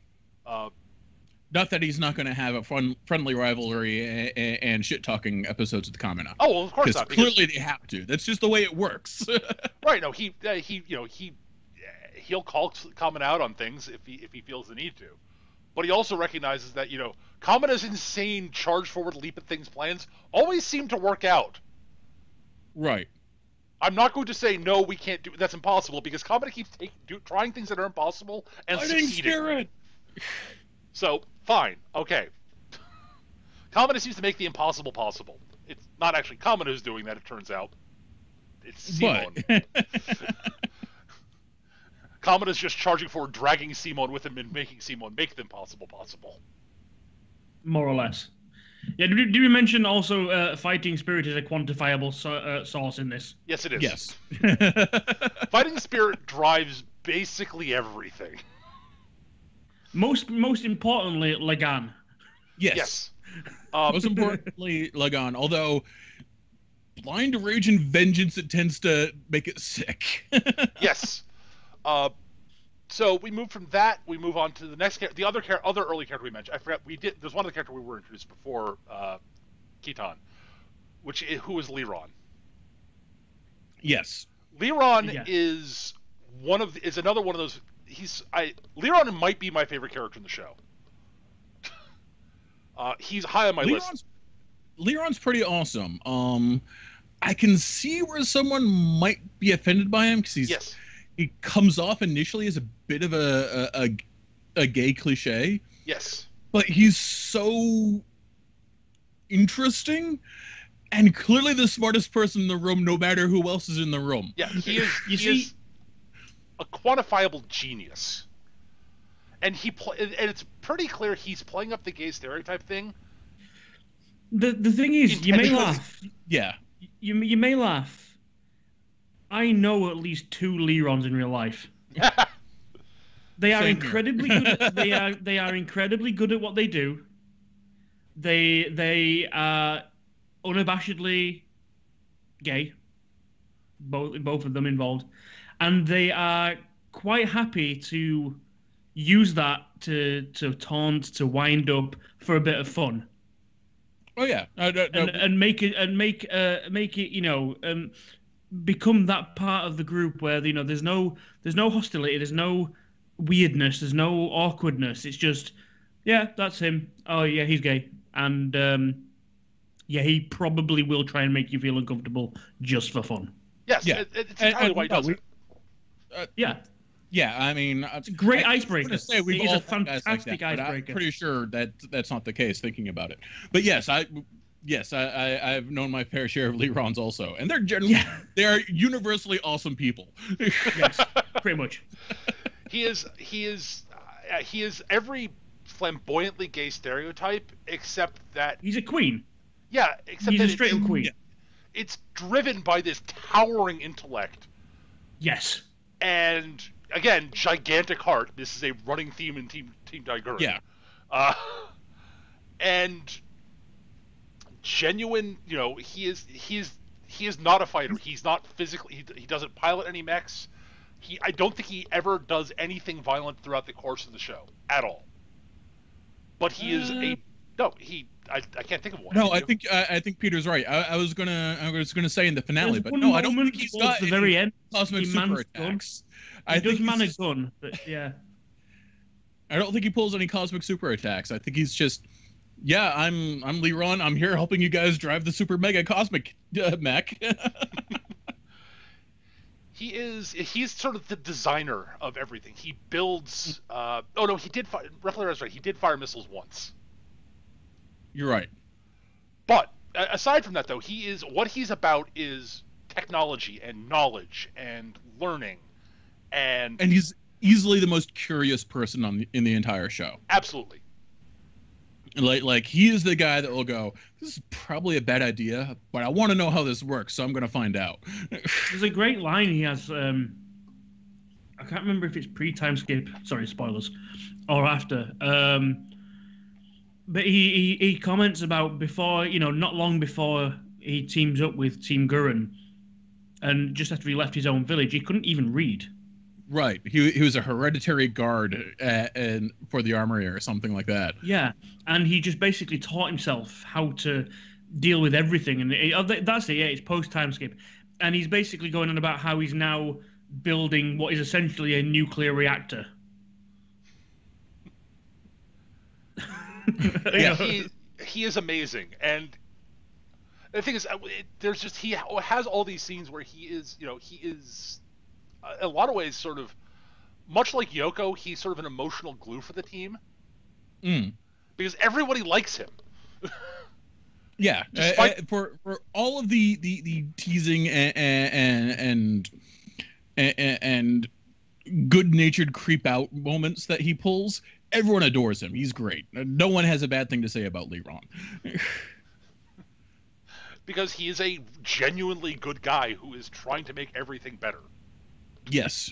Not that he's not going to have a friendly rivalry and shit-talking episodes with Kamina. Oh, well, of course not. Because clearly they have to. That's just the way it works. Right. No, he'll call Kamina out on things if he feels the need to, but he also recognizes that Kamina's insane charge forward, leap at things plans always seem to work out. Right. I'm not going to say no, we can't do that's impossible, because Kamina keeps trying things that are impossible and succeeding. Spirit. So fine, okay. Kamina seems to make the impossible possible. It's not actually Kamina who's doing that, it turns out. It's Simon. Kamina's just charging forward, dragging Simon with him, and making Simon make the impossible possible. More or less. Yeah, did we mention also fighting spirit is a quantifiable source in this? Yes, it is. Yes. Fighting spirit drives basically everything. Most importantly, Lagann. Yes. Most importantly, Lagann. Although blind rage and vengeance, it tends to make it sick. Yes. So we move from that. We move on to the next the other early character we mentioned. I forgot there's one of the characters we were introduced before Kitan, who is Liron. Yes. Liron is another one of those. Liron might be my favorite character in the show. He's high on my list. Liron's pretty awesome. I can see where someone might be offended by him because he comes off initially as a bit of a gay cliche. Yes. But he's so interesting and clearly the smartest person in the room, no matter who else is in the room. Yeah, he is a quantifiable genius. And and it's pretty clear he's playing up the gay stereotype thing. The thing is, you may laugh. Yeah. You may laugh. I know at least 2 Lirons in real life. They are incredibly good. They are incredibly good at what they do. They are unabashedly gay. Both of them involved, and they are quite happy to use that to taunt, to wind up for a bit of fun. Oh yeah, and make it become that part of the group where there's no hostility, there's no weirdness, there's no awkwardness. It's just that's him. Oh yeah, he's gay, and he probably will try and make you feel uncomfortable just for fun. Yes, it's entirely why he does it. Yeah, I mean, it's a great icebreaker. It's a fantastic icebreaker. I'm pretty sure that that's not the case. Thinking about it, but I've known my fair share of Lirons also, and they are universally awesome people. Yes, pretty much. He is every flamboyantly gay stereotype, except that he's a queen. Yeah, except he's that a straight-up queen. It's driven by this towering intellect. Yes. And again, gigantic heart. This is a running theme in Team Daigarn. Yeah. And genuine, he is not a fighter. He's not physically. He doesn't pilot any mechs. I don't think he ever does anything violent throughout the course of the show at all. But he is I can't think of one. No, I think Peter's right. I was gonna say in the finale, but no, I don't think he's got the very end. Cosmic super attacks. He does man a gun, but yeah. I don't think he pulls any cosmic super attacks. I think he's just, I'm Liron. I'm here helping you guys drive the super mega cosmic mech. He's sort of the designer of everything. He builds. Oh no, he did. Reflare's right. He did fire missiles once. You're right. But aside from that, though, what he's about is technology and knowledge and learning, and he's easily the most curious person in the entire show. Absolutely. Like he is the guy that will go, this is probably a bad idea, but I want to know how this works, so I'm going to find out. There's a great line he has. I can't remember if it's pre-time skip. Sorry, spoilers, or after. But he comments about before, not long before he teams up with Team Gurren, and just after he left his own village, he couldn't even read. Right. He was a hereditary guard and for the armory or something like that. Yeah, and he just basically taught himself how to deal with everything. And that's it, yeah, it's post-time skip. And he's basically going on about how he's now building what is essentially a nuclear reactor. Yeah, he is amazing. And the thing is, he has all these scenes where he is in a lot of ways sort of much like Yoko. He's sort of an emotional glue for the team because everybody likes him. Yeah, for all of the teasing and good-natured creep out moments that he pulls, everyone adores him. He's great. No one has a bad thing to say about Leron. Because he is a genuinely good guy who is trying to make everything better. Yes.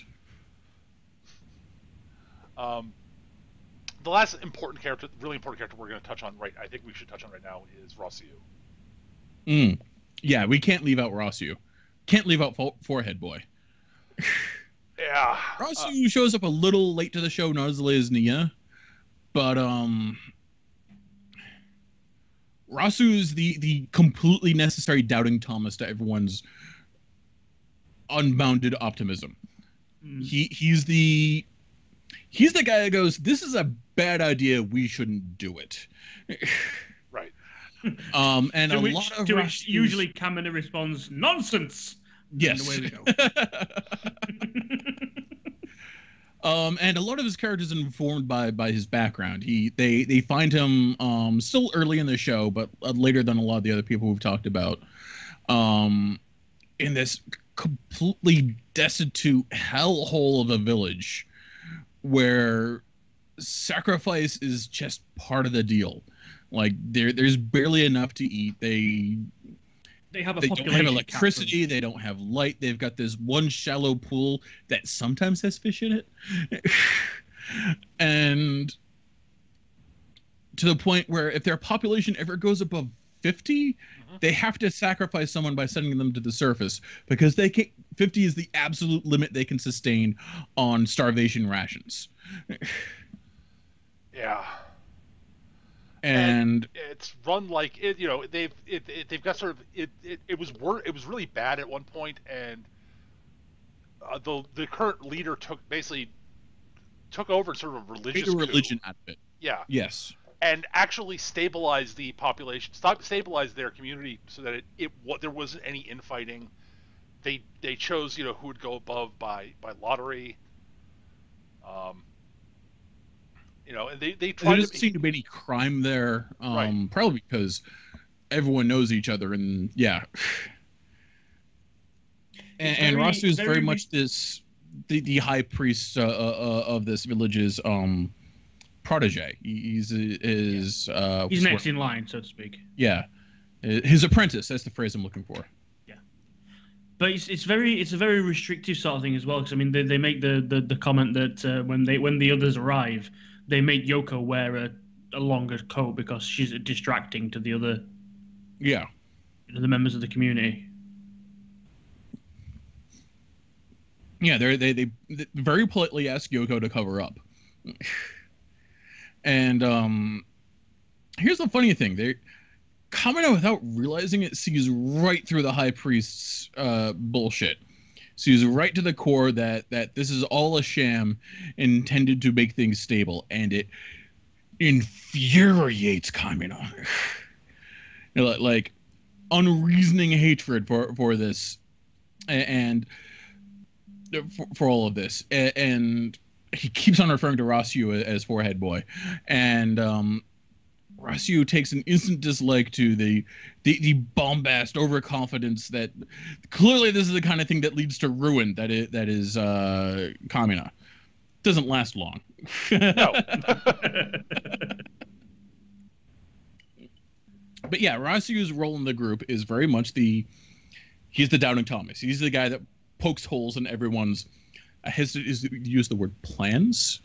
The last really important character we're going to touch on I think we should touch on right now is Rossiu. Yeah, we can't leave out Rossiu. Can't leave out Forehead Boy. Yeah. Rossiu shows up a little late to the show, not as late as Nia, but Rossiu is the completely necessary doubting Thomas to everyone's unbounded optimism. He's the guy that goes, this is a bad idea, we shouldn't do it. Right. And to a which, lot of to which usually Kamina responds, nonsense. Yes. And away we go. And a lot of his characters are informed by his background. They find him still early in the show, but later than a lot of the other people we've talked about. In this completely destitute hellhole of a village where sacrifice is just part of the deal. Like there's barely enough to eat. They have a don't population have electricity. They don't have light. They've got this one shallow pool that sometimes has fish in it. And to the point where if their population ever goes above 50, they have to sacrifice someone by sending them to the surface because 50 is the absolute limit they can sustain on starvation rations. Yeah. And it's run like it. They've got sort of it. It was really bad at one point, and the current leader took over sort of a religious religion coup. out of it. Yeah. Yes. And actually stabilized the population, stabilized their community, so that there wasn't any infighting. They chose who would go above by lottery. And they tried. There doesn't seem to be any crime there. Right. Probably because everyone knows each other, and yeah. And Rossiu is very much the high priest of this village's protege. He's next in line, so to speak. Yeah, his apprentice. That's the phrase I'm looking for. Yeah, but it's a very restrictive sort of thing as well. Because I mean, they make the comment that when the others arrive, they make Yoko wear a longer coat because she's distracting to the other. Yeah. The members of the community. Yeah, they very politely ask Yoko to cover up. And here's the funny thing: Kamina, without realizing it, sees right through the high priest's bullshit. Sees right to the core that this is all a sham intended to make things stable, and it infuriates Kamina. Like unreasoning hatred for this, and for all of this, and he keeps on referring to Rossiu as Forehead Boy, and Rossiu takes an instant dislike to the bombast, overconfidence that clearly this is the kind of thing that leads to ruin. That is Kamina. Doesn't last long. No. But yeah, Rossiu's role in the group is very much he's the doubting Thomas. He's the guy that pokes holes in everyone's. I hesitate to use the word plans.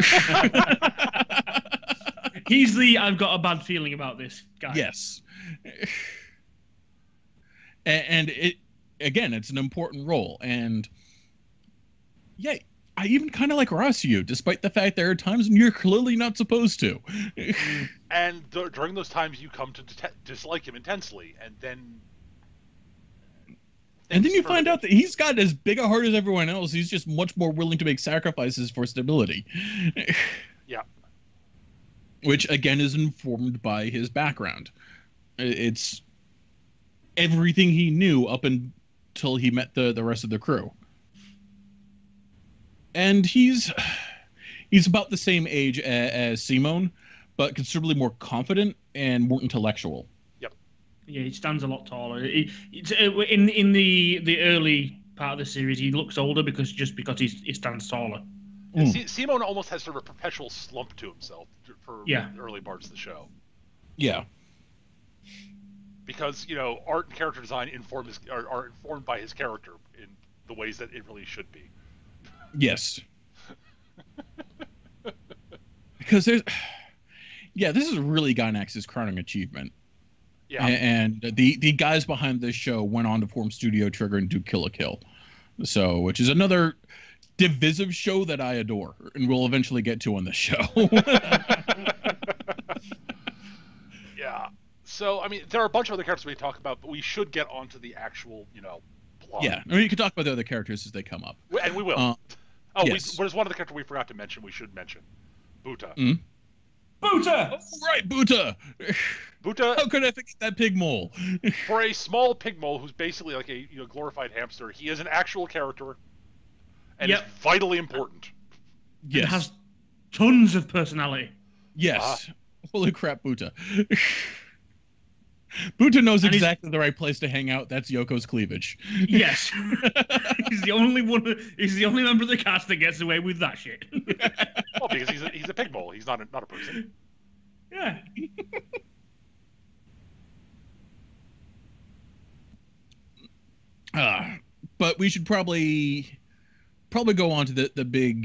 He's the I've got a bad feeling about this guy. Yes. And it's an important role. And yeah, I even kind of like Rossiu, despite the fact there are times when you're clearly not supposed to. And during those times, you come to dislike him intensely, and then you find out that he's got as big a heart as everyone else. He's just much more willing to make sacrifices for stability. Yeah. Which, again, is informed by his background. It's everything he knew up until he met the rest of the crew. And he's about the same age as Simone, but considerably more confident and more intellectual. Yep. Yeah, he stands a lot taller. In the early part of the series, he looks older because he stands taller. Simone almost has sort of a perpetual slump to himself for the early parts of the show. Yeah. Because, art and character design are informed by his character in the ways that it really should be. Yes. Because this is really Gainax's crowning achievement. Yeah. And the guys behind this show went on to form Studio Trigger and do Kill la Kill. So, which is another divisive show that I adore and we'll eventually get to on the show. Yeah. So, I mean, there are a bunch of other characters we talk about, but we should get onto the actual, plot. Yeah. I mean, you can talk about the other characters as they come up. And we will. Yes. There's one other character we forgot to mention. We should mention. Buta. Mm-hmm. Buta! Oh, right, Buta! Buta. How could I forget that pig mole? For a small pig mole who's basically like a glorified hamster, he is an actual character and is vitally important. Yes. It has tons of personality. Yes. Holy crap, Buta. Buta knows exactly the right place to hang out. That's Yoko's cleavage. Yes. He's the only member of the cast that gets away with that shit. Well, because he's a pig mole. He's not a person. Yeah. But we should probably go on to the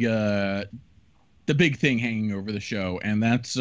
big thing hanging over the show, and that's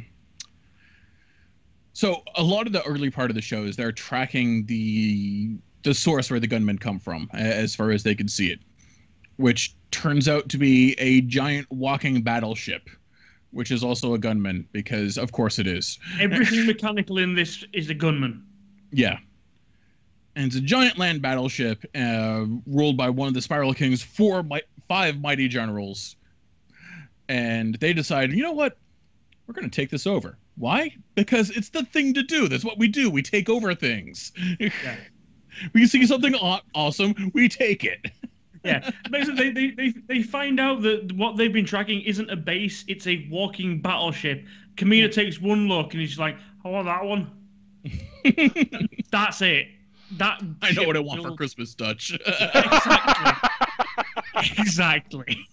so a lot of the early part of the show is they're tracking the source where the gunmen come from, as far as they can see it, which turns out to be a giant walking battleship, which is also a gunman, because of course it is. Everything mechanical in this is a gunman. Yeah. And it's a giant land battleship ruled by one of the Spiral King's 5 mighty generals. And they decide, you know what? We're going to take this over. Why? Because it's the thing to do. That's what we do. We take over things. Yeah. We see something awesome, we take it. Yeah. Basically, they find out that what they've been tracking isn't a base, it's a walking battleship. Kamina takes one look and he's like, I want that one. That's it. I know what I want for Christmas, Dutch. Exactly.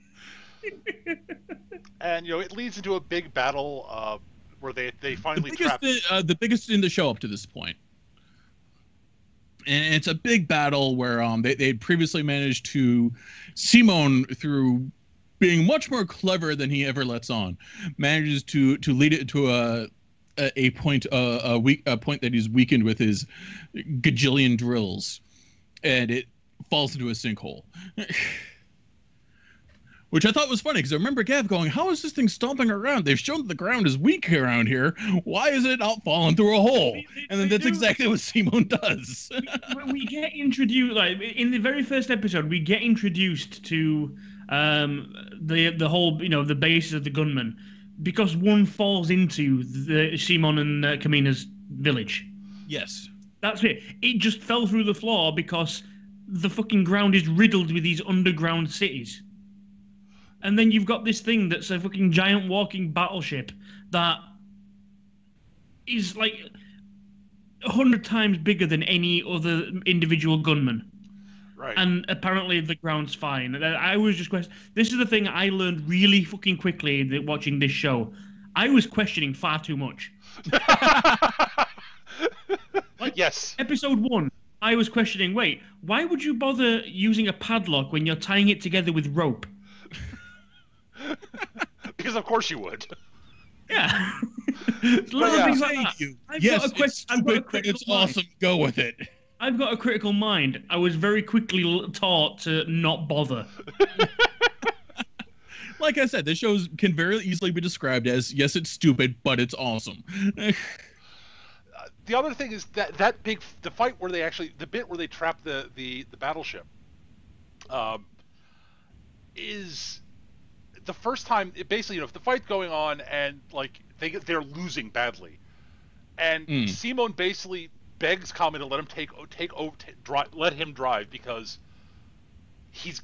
And it leads into a big battle where they finally trap the biggest in the show up to this point. And it's a big battle where they'd previously managed to Simone, through being much more clever than he ever lets on, manages to lead it to a point that he's weakened with his gajillion drills, and it falls into a sinkhole. Which I thought was funny, because I remember Gav going, how is this thing stomping around? They've shown that the ground is weak around here. Why is it not falling through a hole? And then that's exactly what Simone does. we get introduced, like, in the very first episode, we get introduced to the whole, the basis of the gunmen, because one falls into the Simon and Kamina's village. Yes. That's it. It just fell through the floor because the fucking ground is riddled with these underground cities. And then you've got this thing that's a fucking giant walking battleship that is like 100 times bigger than any other individual gunman. Right. And apparently the ground's fine. I was just questioning. This is the thing I learned really fucking quickly watching this show. I was questioning far too much. Like, yes. Episode 1, I was questioning, wait, why would you bother using a padlock when you're tying it together with rope? Because of course you would. Yeah. Little things like that. Yes, it's stupid, but it's awesome. Go with it. I've got a critical mind. I was very quickly taught to not bother. Like I said, this show can very easily be described as, yes, it's stupid, but it's awesome. The other thing is the fight where they actually, the bit where they trap the battleship, is the first time. Basically, if the fight's going on and like they're losing badly, and Simone basically begs Kamen to let him let him drive because he's,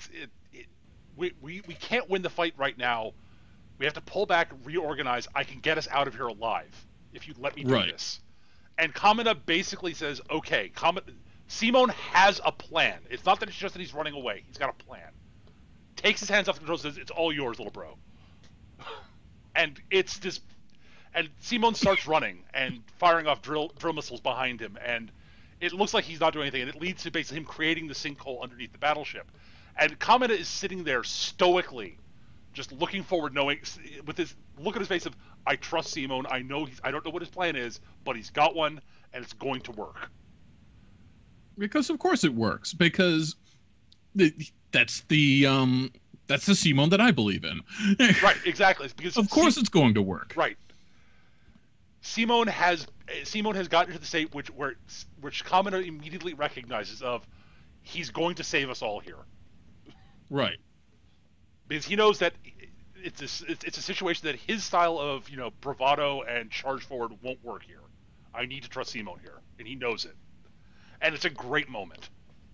we can't win the fight right now. We have to pull back, reorganize. I can get us out of here alive if you let me do this. And Kamina basically says, okay, Simone has a plan. It's not that it's just that he's running away. He's got a plan. Takes his hands off the controls, says, it's all yours, little bro. And it's this, and Simone starts running and firing off drill missiles behind him, and it looks like he's not doing anything, and it leads to basically him creating the sinkhole underneath the battleship. And Kamina is sitting there stoically, just looking forward, knowing, with his look at his face of, I trust Simone. I know I don't know what his plan is, but he's got one, and it's going to work. Because of course it works. Because that's the Simone that I believe in. Right, exactly. Because of course it's going to work. Right. Simone has gotten to the state which Kamina immediately recognizes of, he's going to save us all here. Right. Because he knows that it's a situation that his style of bravado and charge forward won't work here. I need to trust Simone here, and he knows it, and it's a great moment.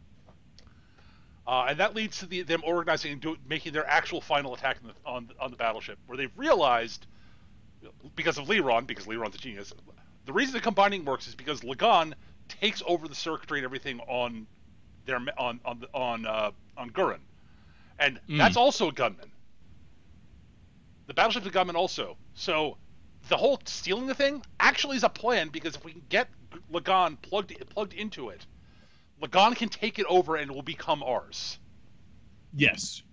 And that leads to them organizing and making their actual final attack on the battleship, where they've realized, because Leron's a genius, the reason the combining works is because Lagann takes over the circuitry and everything on Gurren. And that's also a gunman. The battleship's a gunman also. So the whole stealing the thing actually is a plan, because if we can get Lagann plugged into it, Lagann can take it over and it will become ours. Yes.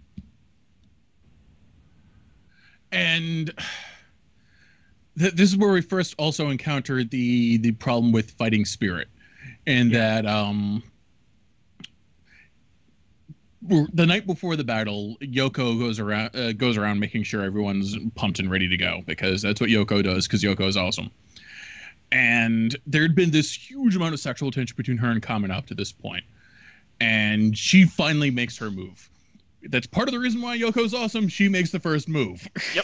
And this is where we first also encountered the problem with fighting spirit. And that the night before the battle, Yoko goes around making sure everyone's pumped and ready to go, because that's what Yoko does, because Yoko is awesome. And there had been this huge amount of sexual tension between her and Kamen up to this point. And she finally makes her move. That's part of the reason why Yoko's awesome. She makes the first move. Yep.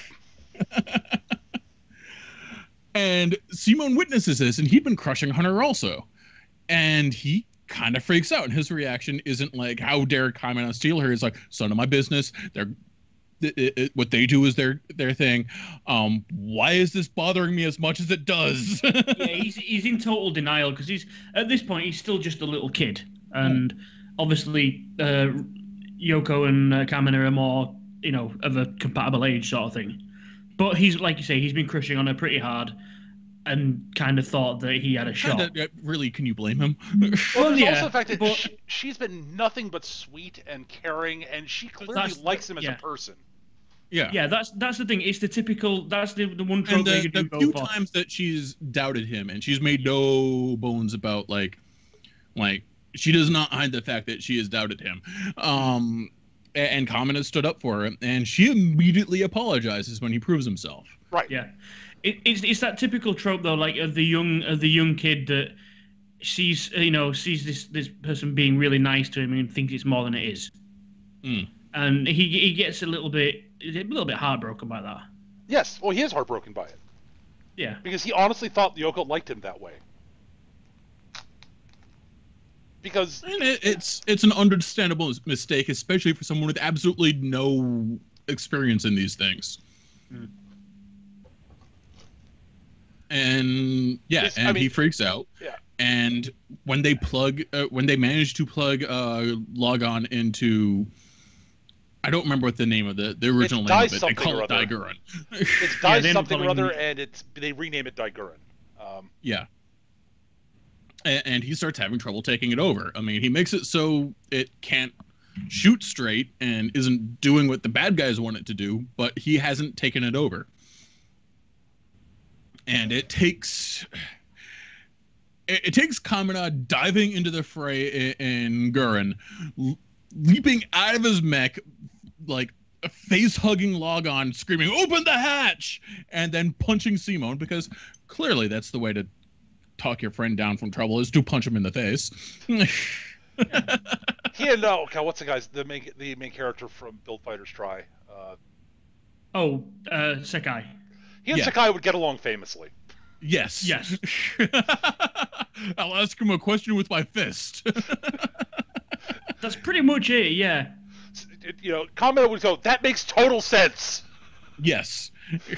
And Simone witnesses this, and he'd been crushing Hunter also. And he kind of freaks out, and his reaction isn't like, how dare Kamen steal her? It's like, none of my business. What they do is their thing. Why is this bothering me as much as it does? Yeah, he's in total denial, because at this point he's still just a little kid, and obviously Yoko and Kamen are more of a compatible age sort of thing. But he's, like you say, he's been crushing on her pretty hard, and kind of thought that he had a shot. Really, can you blame him? Well, there's also the fact that she's been nothing but sweet and caring, and she clearly likes him as a person. Yeah, yeah, that's the thing. It's the typical. That's the one trope and they could do. The few times that she's doubted him, and she's made no bones about like she does not hide the fact that she has doubted him. And Kamen has stood up for her, and she immediately apologizes when he proves himself. Right. Yeah. It's that typical trope though, like of the young kid that sees this person being really nice to him and thinks it's more than it is, and he gets a little bit heartbroken by that. Yes, well, he is heartbroken by it. Yeah, because he honestly thought Yoko liked him that way. because And it's an understandable mistake, especially for someone with absolutely no experience in these things. Mm. And yeah, he freaks out. Yeah. And when they manage to plug Lagann into, I don't remember what the name of the original name of it. They call it Gurren. It's Dai something or other, and they rename it Gurren. Yeah. And he starts having trouble taking it over. I mean, he makes it so it can't shoot straight and isn't doing what the bad guys want it to do, but he hasn't taken it over. And it takes Kamina diving into the fray in Gurren, leaping out of his mech, like face-hugging Lagann, screaming, "Open the hatch!" and then punching Simon, because clearly that's the way to talk your friend down from trouble, is to punch him in the face. Okay, what's the main character from Build Fighters Try? Sekai. He and Sekai would get along famously. Yes. Yes. I'll ask him a question with my fist. That's pretty much it, yeah. Kamina would go, "That makes total sense." Yes.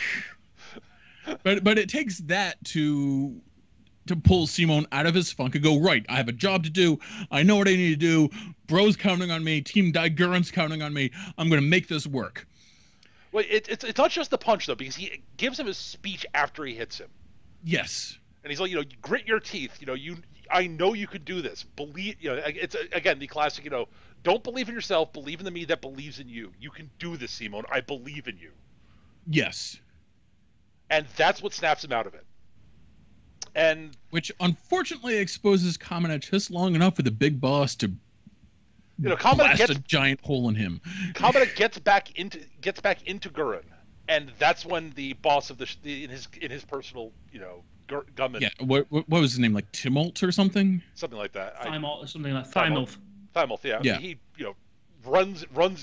But it takes that to pull Simon out of his funk and go, right, I have a job to do. I know what I need to do. Bro's counting on me. Team Gurren's counting on me. I'm going to make this work. Well, it's not just the punch, though, because he gives him his speech after he hits him. Yes. And he's like, grit your teeth. I know you could do this. Believe, it's, again, the classic, don't believe in yourself. Believe in the me that believes in you. You can do this, Simon. I believe in you. Yes. And that's what snaps him out of it. And which unfortunately exposes Kamina just long enough for the big boss to blast a giant hole in him. Kamina gets back into Gurren, and that's when the boss of in his personal gunman. Yeah, what was his name, like Tumult or something? Something like that. Something like Thymulf. Thymulf, yeah. Yeah. He runs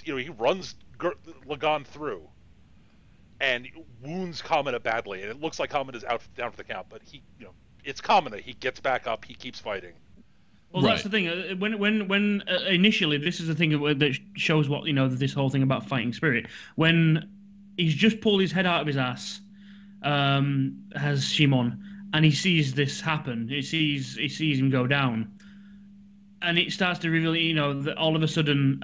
Lagann through, and wounds Kamina badly, and it looks like Kamina's down for the count, but it's Kamina. He gets back up. He keeps fighting. Well, that's the thing. When initially, this is the thing that shows what this whole thing about fighting spirit. When he's just pulled his head out of his ass, has Shimon, and he sees this happen. He sees him go down, and it starts to reveal, that all of a sudden,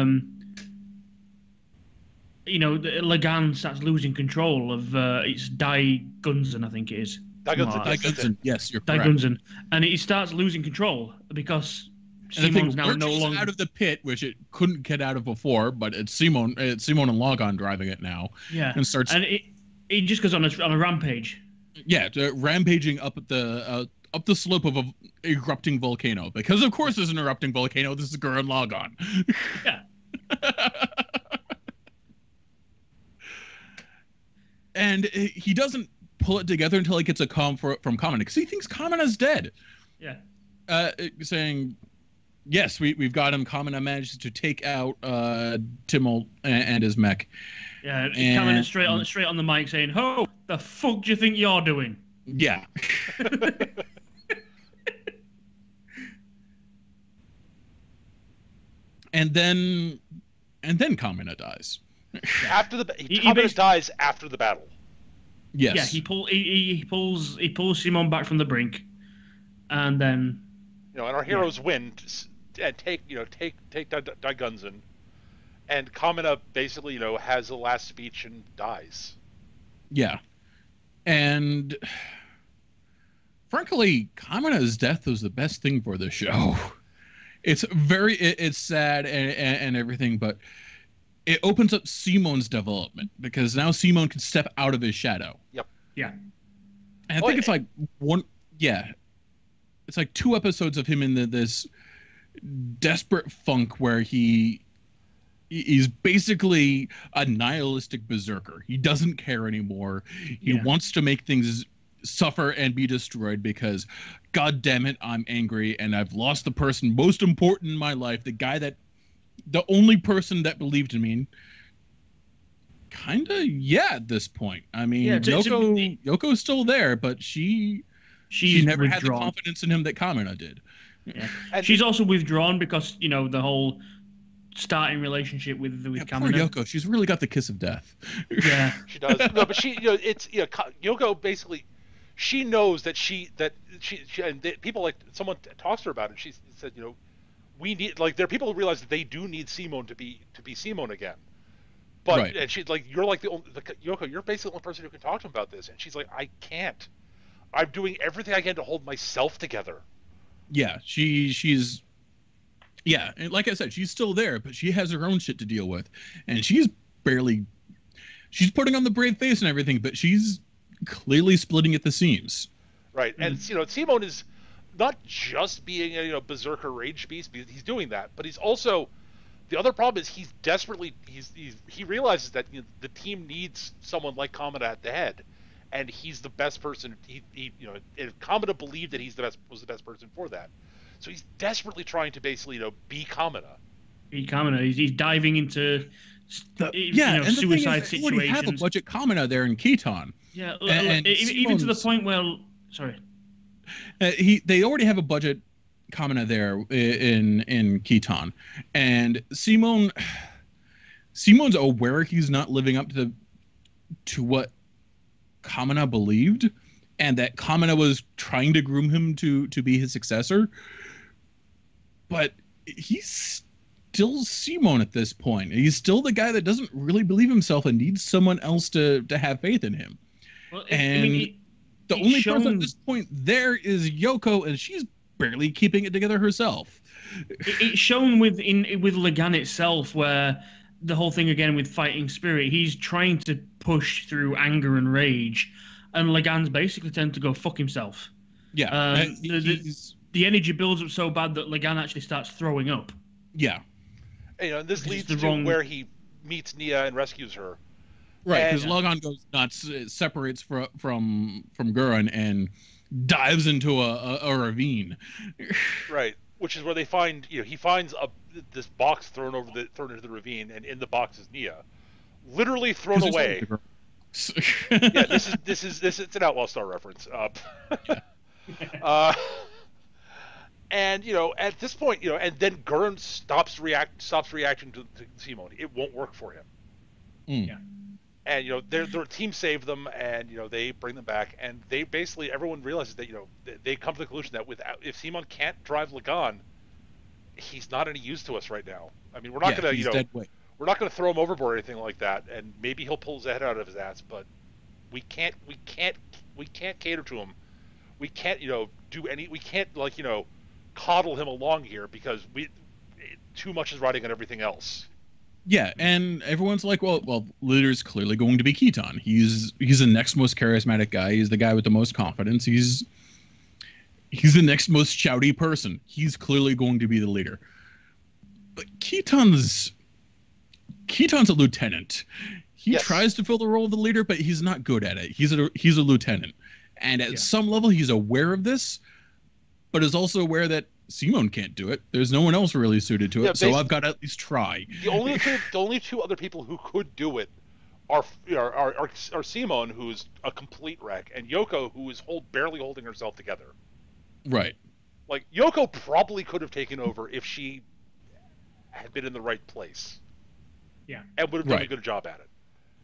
Lagann starts losing control of it's Dai Gunzen, I think it is. Dai Gunzen, yes, you're correct. Dai Gunzen, and he starts losing control because Simon's now no longer out of the pit, which it couldn't get out of before. But it's Simon and Lagann driving it now. Yeah, and starts. And it just goes on a rampage. Yeah, rampaging up the slope of a erupting volcano, because of course there's an erupting volcano. This is Gurren Lagann. Yeah. And he doesn't pull it together until he gets a call from Kamina, because he thinks Kamina's dead. Yeah. Saying, yes, we've got him. Kamina managed to take out Timmel and his mech. Yeah, Kamina straight on the mic saying, "Ho, the fuck do you think you're doing?" Yeah. And then Kamina dies. Kamina dies after the battle. Yes. Yeah, he pulls Simon back from the brink, and then and our heroes win and take Dai Gunzen, and Kamina basically has the last speech and dies. Yeah. And frankly, Kamina's death was the best thing for the show. It's sad and everything, but it opens up Simon's development, because now Simon can step out of his shadow. Yep. Yeah. And I think it's like it's like 2 episodes of him in this desperate funk where he's basically a nihilistic berserker. He doesn't care anymore. He wants to make things suffer and be destroyed because, God damn it, I'm angry and I've lost the person most important in my life, the only person that believed in me. Kinda, at this point. I mean, Yoko's still there, but she never had the confidence in him that Kamina did. Yeah. And She's also withdrawn because, the whole starting relationship with Poor Kamina. Yoko. She's really got the kiss of death. Yeah. she does. No, but Yoko basically, she knows that she and people like someone talks to her about it. She said, we need, like, there are people who realize that they do need Simone to be Simone again. But Right. and she's like, you're like Yoko, you're basically the only person who can talk to him about this. And she's like, I can't. I'm doing everything I can to hold myself together. Yeah, she's yeah, and like I said, she's still there, but she has her own shit to deal with, and she's putting on the brave face and everything, but she's clearly splitting at the seams. Right, and Simone is not just being a berserker rage beast. He's doing that, but he's also, the other problem is he's desperately he realizes that the team needs someone like Kamina at the head, and he's the best person. If Kamina believed that was the best person for that, so he's desperately trying to basically be Kamina. Be Kamina. He's diving into and suicide situations. situations. They already have a budget Kamina there in Keaton. Yeah, and even to the point where, sorry, they already have a budget Kamina there in Keaton, and Simon's aware he's not living up to what Kamina believed, and that Kamina was trying to groom him to be his successor, but he's still Simone at this point. He's still the guy that doesn't really believe himself and needs someone else to have faith in him. Well, the only person at this point there is Yoko, and she's barely keeping it together herself. It's shown with Lagann itself, where the whole thing again with fighting spirit, he's trying to push through anger and rage, and Lagann's basically tend to go fuck himself. Yeah, the energy builds up so bad that Lagann actually starts throwing up. Yeah, and this leads to where he meets Nia and rescues her. Right, because Lagann goes nuts, separates from Gurren and dives into a ravine. Right, which is where they find he finds this box thrown into the ravine, and in the box is Nia, literally thrown away. Yeah, this is it's an Outlaw Star reference. And at this point, and then Gurren stops reacting to Simone. It won't work for him. Yeah. And their team saved them, and they bring them back, and they basically, everyone realizes that they come to the conclusion that if Simon can't drive Lagann, he's not any use to us right now. I mean, we're not gonna we're not gonna throw him overboard or anything like that, and maybe he'll pull his head out of his ass, but we can't cater to him. We can't we can't coddle him along here because too much is riding on everything else. Yeah, and everyone's like, well, leader's clearly going to be Keaton. He's the next most charismatic guy. He's the guy with the most confidence. He's the next most shouty person. He's clearly going to be the leader. But Keaton's a lieutenant. He tries to fill the role of the leader, but he's not good at it. He's a lieutenant. And at some level, he's aware of this, but is also aware that Simone can't do it. There's no one else really suited to it, so I've got to at least try. The only two other people who could do it are Simone, who's a complete wreck, and Yoko, who is barely holding herself together. Right. Like, Yoko probably could have taken over if she had been in the right place. Yeah. And would have done a good job at it.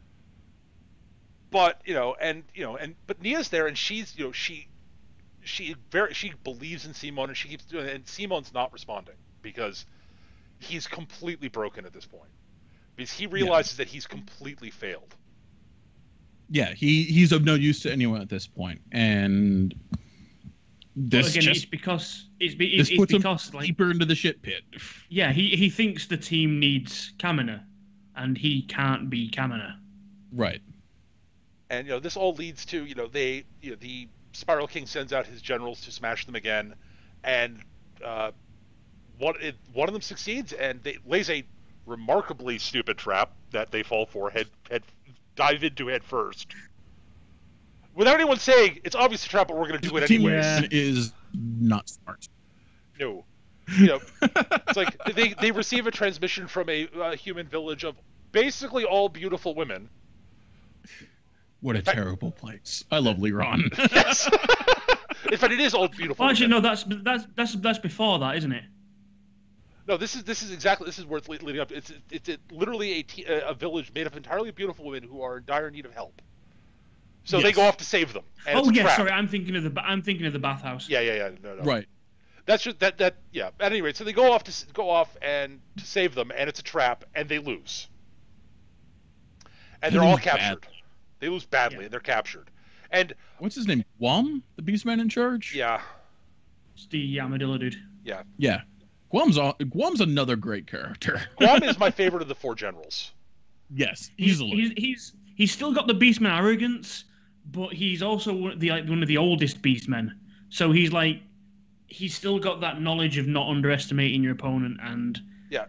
But but Nia's there, and she's she believes in Simone, and she keeps doing it, and Simone's not responding because he's completely broken at this point. Because he realizes that he's completely failed. Yeah, he's of no use to anyone at this point, and this it's because deeper into the shit pit. Yeah, he thinks the team needs Kamina, and he can't be Kamina. Right. And this all leads to the Spiral King sends out his generals to smash them again, and one of them succeeds, and they lays a remarkably stupid trap that they fall for, dive into head first, without anyone saying it's obvious a trap, but we're going to do it anyways. Team is not smart. No, it's like they receive a transmission from a human village of basically all beautiful women. What a terrible place. I love Liron. Yes. In fact, it is all beautiful. Well, actually, no, that's before that, isn't it? No, this is where it's leading up. It's literally a village made of entirely beautiful women who are in dire need of help. So they go off to save them. And Oh yeah, sorry, I'm thinking of the bathhouse. Yeah. No. Right. That's just that. Yeah. At any rate, so they go off and to save them, and it's a trap, and they lose. And they're all captured. Badly. They lose badly, and they're captured. And what's his name? Guam, the Beastman in charge. Yeah. It's the armadillo dude. Yeah. Yeah. Guam's another great character. Guam is my favorite of the 4 generals. Yes, easily. He's still got the Beastman arrogance, but he's also one of the oldest Beastmen. So he's still got that knowledge of not underestimating your opponent, and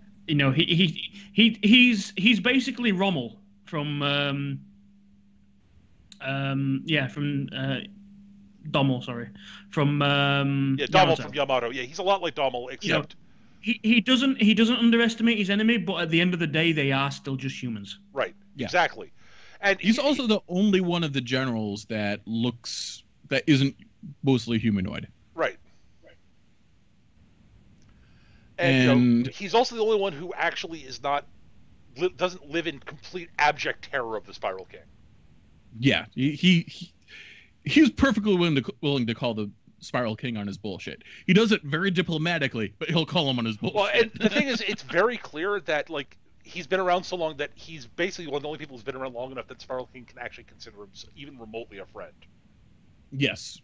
he's basically Rommel from Dommel, sorry, from Dommel Yamato. from Yamato. Yeah, he's a lot like Dommel, except he doesn't underestimate his enemy, but at the end of the day, they are still just humans. Right. Yeah. Exactly. And he's also the only one of the generals that isn't mostly humanoid. Right. And he's also the only one who actually doesn't live in complete abject terror of the Spiral King. Yeah, he's perfectly willing to call the Spiral King on his bullshit. He does it very diplomatically, but he'll call him on his bullshit. Well, and the thing is, it's very clear that he's been around so long that he's basically one of the only people who's been around long enough that Spiral King can actually consider him even remotely a friend. Yes.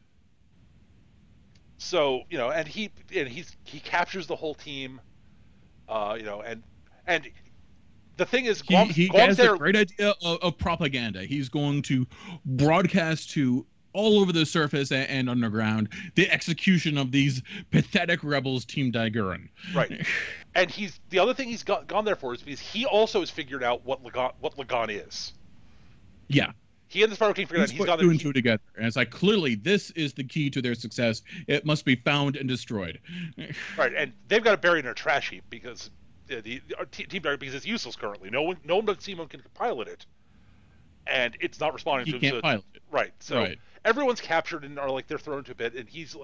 So and he captures the whole team, and the thing is, he has a great idea of propaganda. He's going to broadcast to all over the surface and underground the execution of these pathetic rebels, Team Gurren. Right. And the other thing he's gone there for is because he also has figured out what Lagann is. Yeah. He and the Spiral King figured out he's got two and two together, and it's like clearly this is the key to their success. It must be found and destroyed. Right, and they've got it buried in a trash heap because Team Gurren, because it's useless currently. No one but Simon can pilot it, and it's not responding to him. He can't pilot it. Right. So everyone's captured and are they're thrown to a bit, and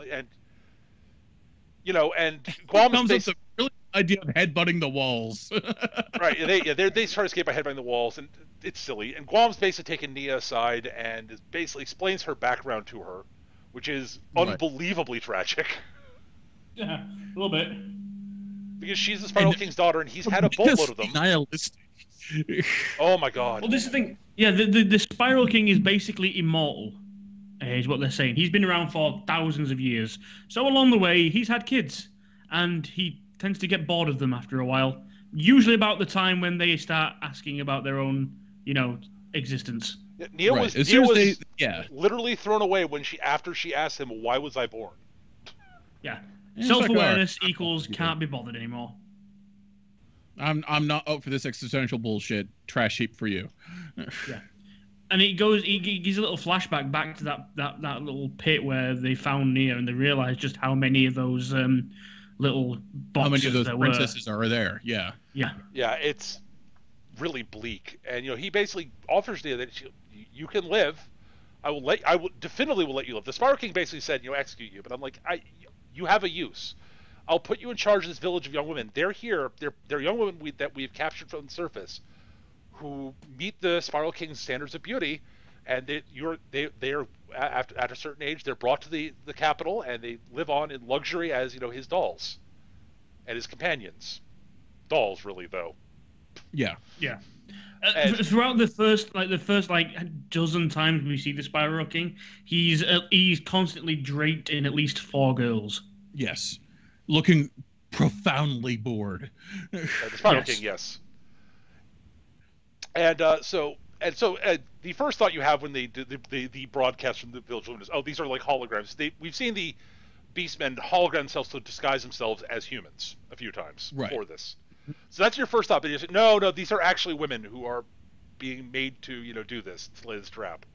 Guam comes up with the really idea of headbutting the walls. Right. They try to escape by headbutting the walls, and it's silly. And Guam's basically taken Nia aside and basically explains her background to her, which is unbelievably tragic. Yeah, a little bit. Because she's the Spiral King's daughter, and he's had a boatload of them. Nihilistic. Oh my god. Well, this is the thing. Yeah, the Spiral King is basically immortal, is what they're saying. He's been around for thousands of years. So along the way, he's had kids, and he tends to get bored of them after a while. Usually about the time when they start asking about their own, existence. Nia was literally thrown away after she asked him, "Why was I born?" Yeah. Self-awareness equals can't be bothered anymore. I'm not up for this existential bullshit. Trash heap for you. Yeah. And he gives a little flashback back to that little pit where they found Nia, and they realized just how many of those little boxes how many of those there princesses were. Are there. Yeah. It's really bleak, and he basically offers Nia that you can live. I will definitively will let you live. The Spiral King basically said execute you, but I'm like you have a use. I'll put you in charge of this village of young women. They're here. They're young women that we've captured from the surface, who meet the Spiral King's standards of beauty, and they are at a certain age they're brought to the capital, and they live on in luxury as his dolls, and his companions, dolls really though. Yeah. Throughout the first dozen times we see the Spiral King, he's constantly draped in at least 4 girls. Yes, looking profoundly bored. The Spiral King, yes. And so the first thought you have when they do the broadcast from the Village of Lunas, these are like holograms. We've seen the Beastmen hologram themselves to disguise themselves as humans a few times for this. So that's your first thought. But you say, no, these are actually women who are being made to do this, to lay this trap.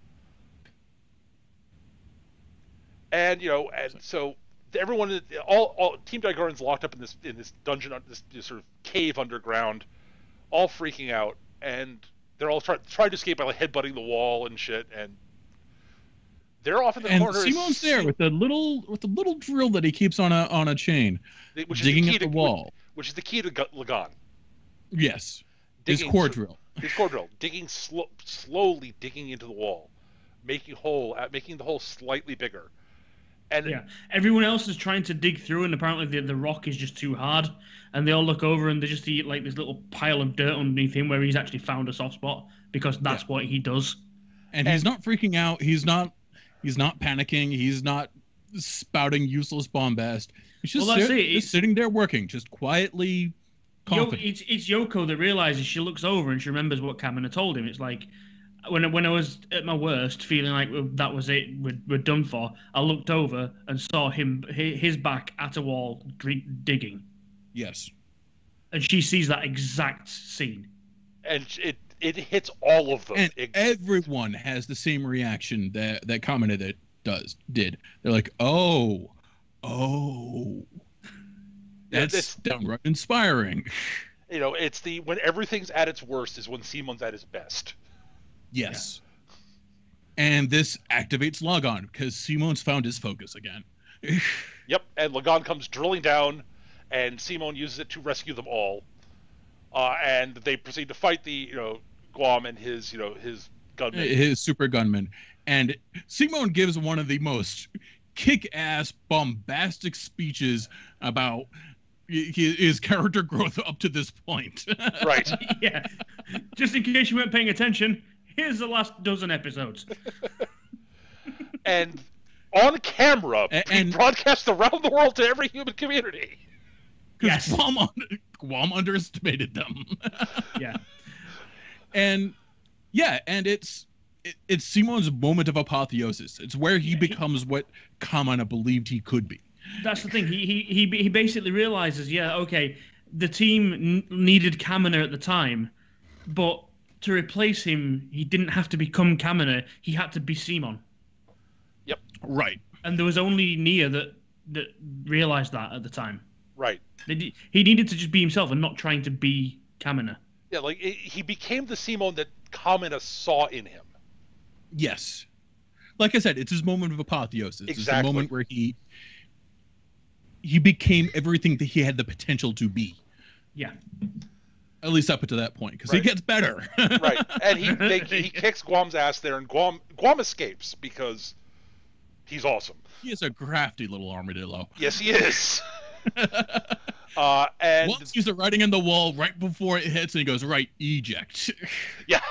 And so everyone, all Team Gurren's locked up in this dungeon, this sort of cave underground, all freaking out, and they're all trying to escape by headbutting the wall and shit. And They're off in the And corner. Simon's there with the little drill that he keeps on a chain, digging at the wall. Which is the key to Lagann. Yes, his core drill. His core drill, slowly digging into the wall, making the hole slightly bigger. And yeah, everyone else is trying to dig through, and apparently the rock is just too hard. And they all look over, and they just see like this little pile of dirt underneath him, where he's actually found a soft spot because that's what he does. And he's not freaking out. He's not panicking. He's not spouting useless bombast. He's just sitting there working, just quietly. It's Yoko that realizes. She looks over and she remembers what Kamina told him. It's like when I was at my worst, feeling like that was it, we're done for. I looked over and saw his back at a wall digging. Yes. And she sees that exact scene. And it hits all of them. And everyone has the same reaction that Kamina did. They're like, oh. That's downright inspiring. It's when everything's at its worst is when Simon's at his best. Yes. Yeah. And this activates Lagann because Simon's found his focus again. Yep, and Lagann comes drilling down, and Simon uses it to rescue them all. And they proceed to fight the Guam and his gunman. His super gunman. And Simon gives one of the most kick-ass, bombastic speeches about his character growth up to this point. Right. Yeah. Just in case you weren't paying attention, here's the last dozen episodes. And on camera, and broadcast around the world to every human community. Because Guam underestimated them. Yeah. And it's Simon's moment of apotheosis. It's where he becomes what Kamina believed he could be. That's the thing. He basically realizes, the team needed Kamina at the time, but to replace him, he didn't have to become Kamina. He had to be Simon. Yep. Right. And there was only Nia that realized that at the time. Right. He needed to just be himself and not trying to be Kamina. Yeah, he became the Simon that Kamina saw in him. Yes. Like I said, it's his moment of apotheosis. Exactly. It's the moment where he became everything that he had the potential to be. Yeah. At least up to that point, because he gets better. Right. And he kicks Guam's ass there, and Guam escapes because he's awesome. He is a crafty little armadillo. Yes, he is. And once he's writing in the wall right before it hits, and he goes, right, eject. Yeah.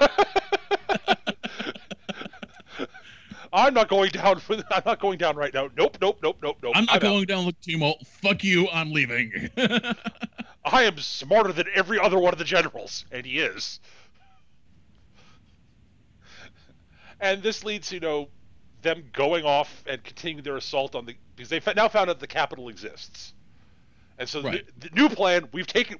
I'm not going down right now. Nope. I'm not going down with Timo. Fuck you, I'm leaving. I am smarter than every other one of the generals, and he is. And this leads to, them going off and continuing their assault on because they've now found out the capital exists. And so the new plan, we've got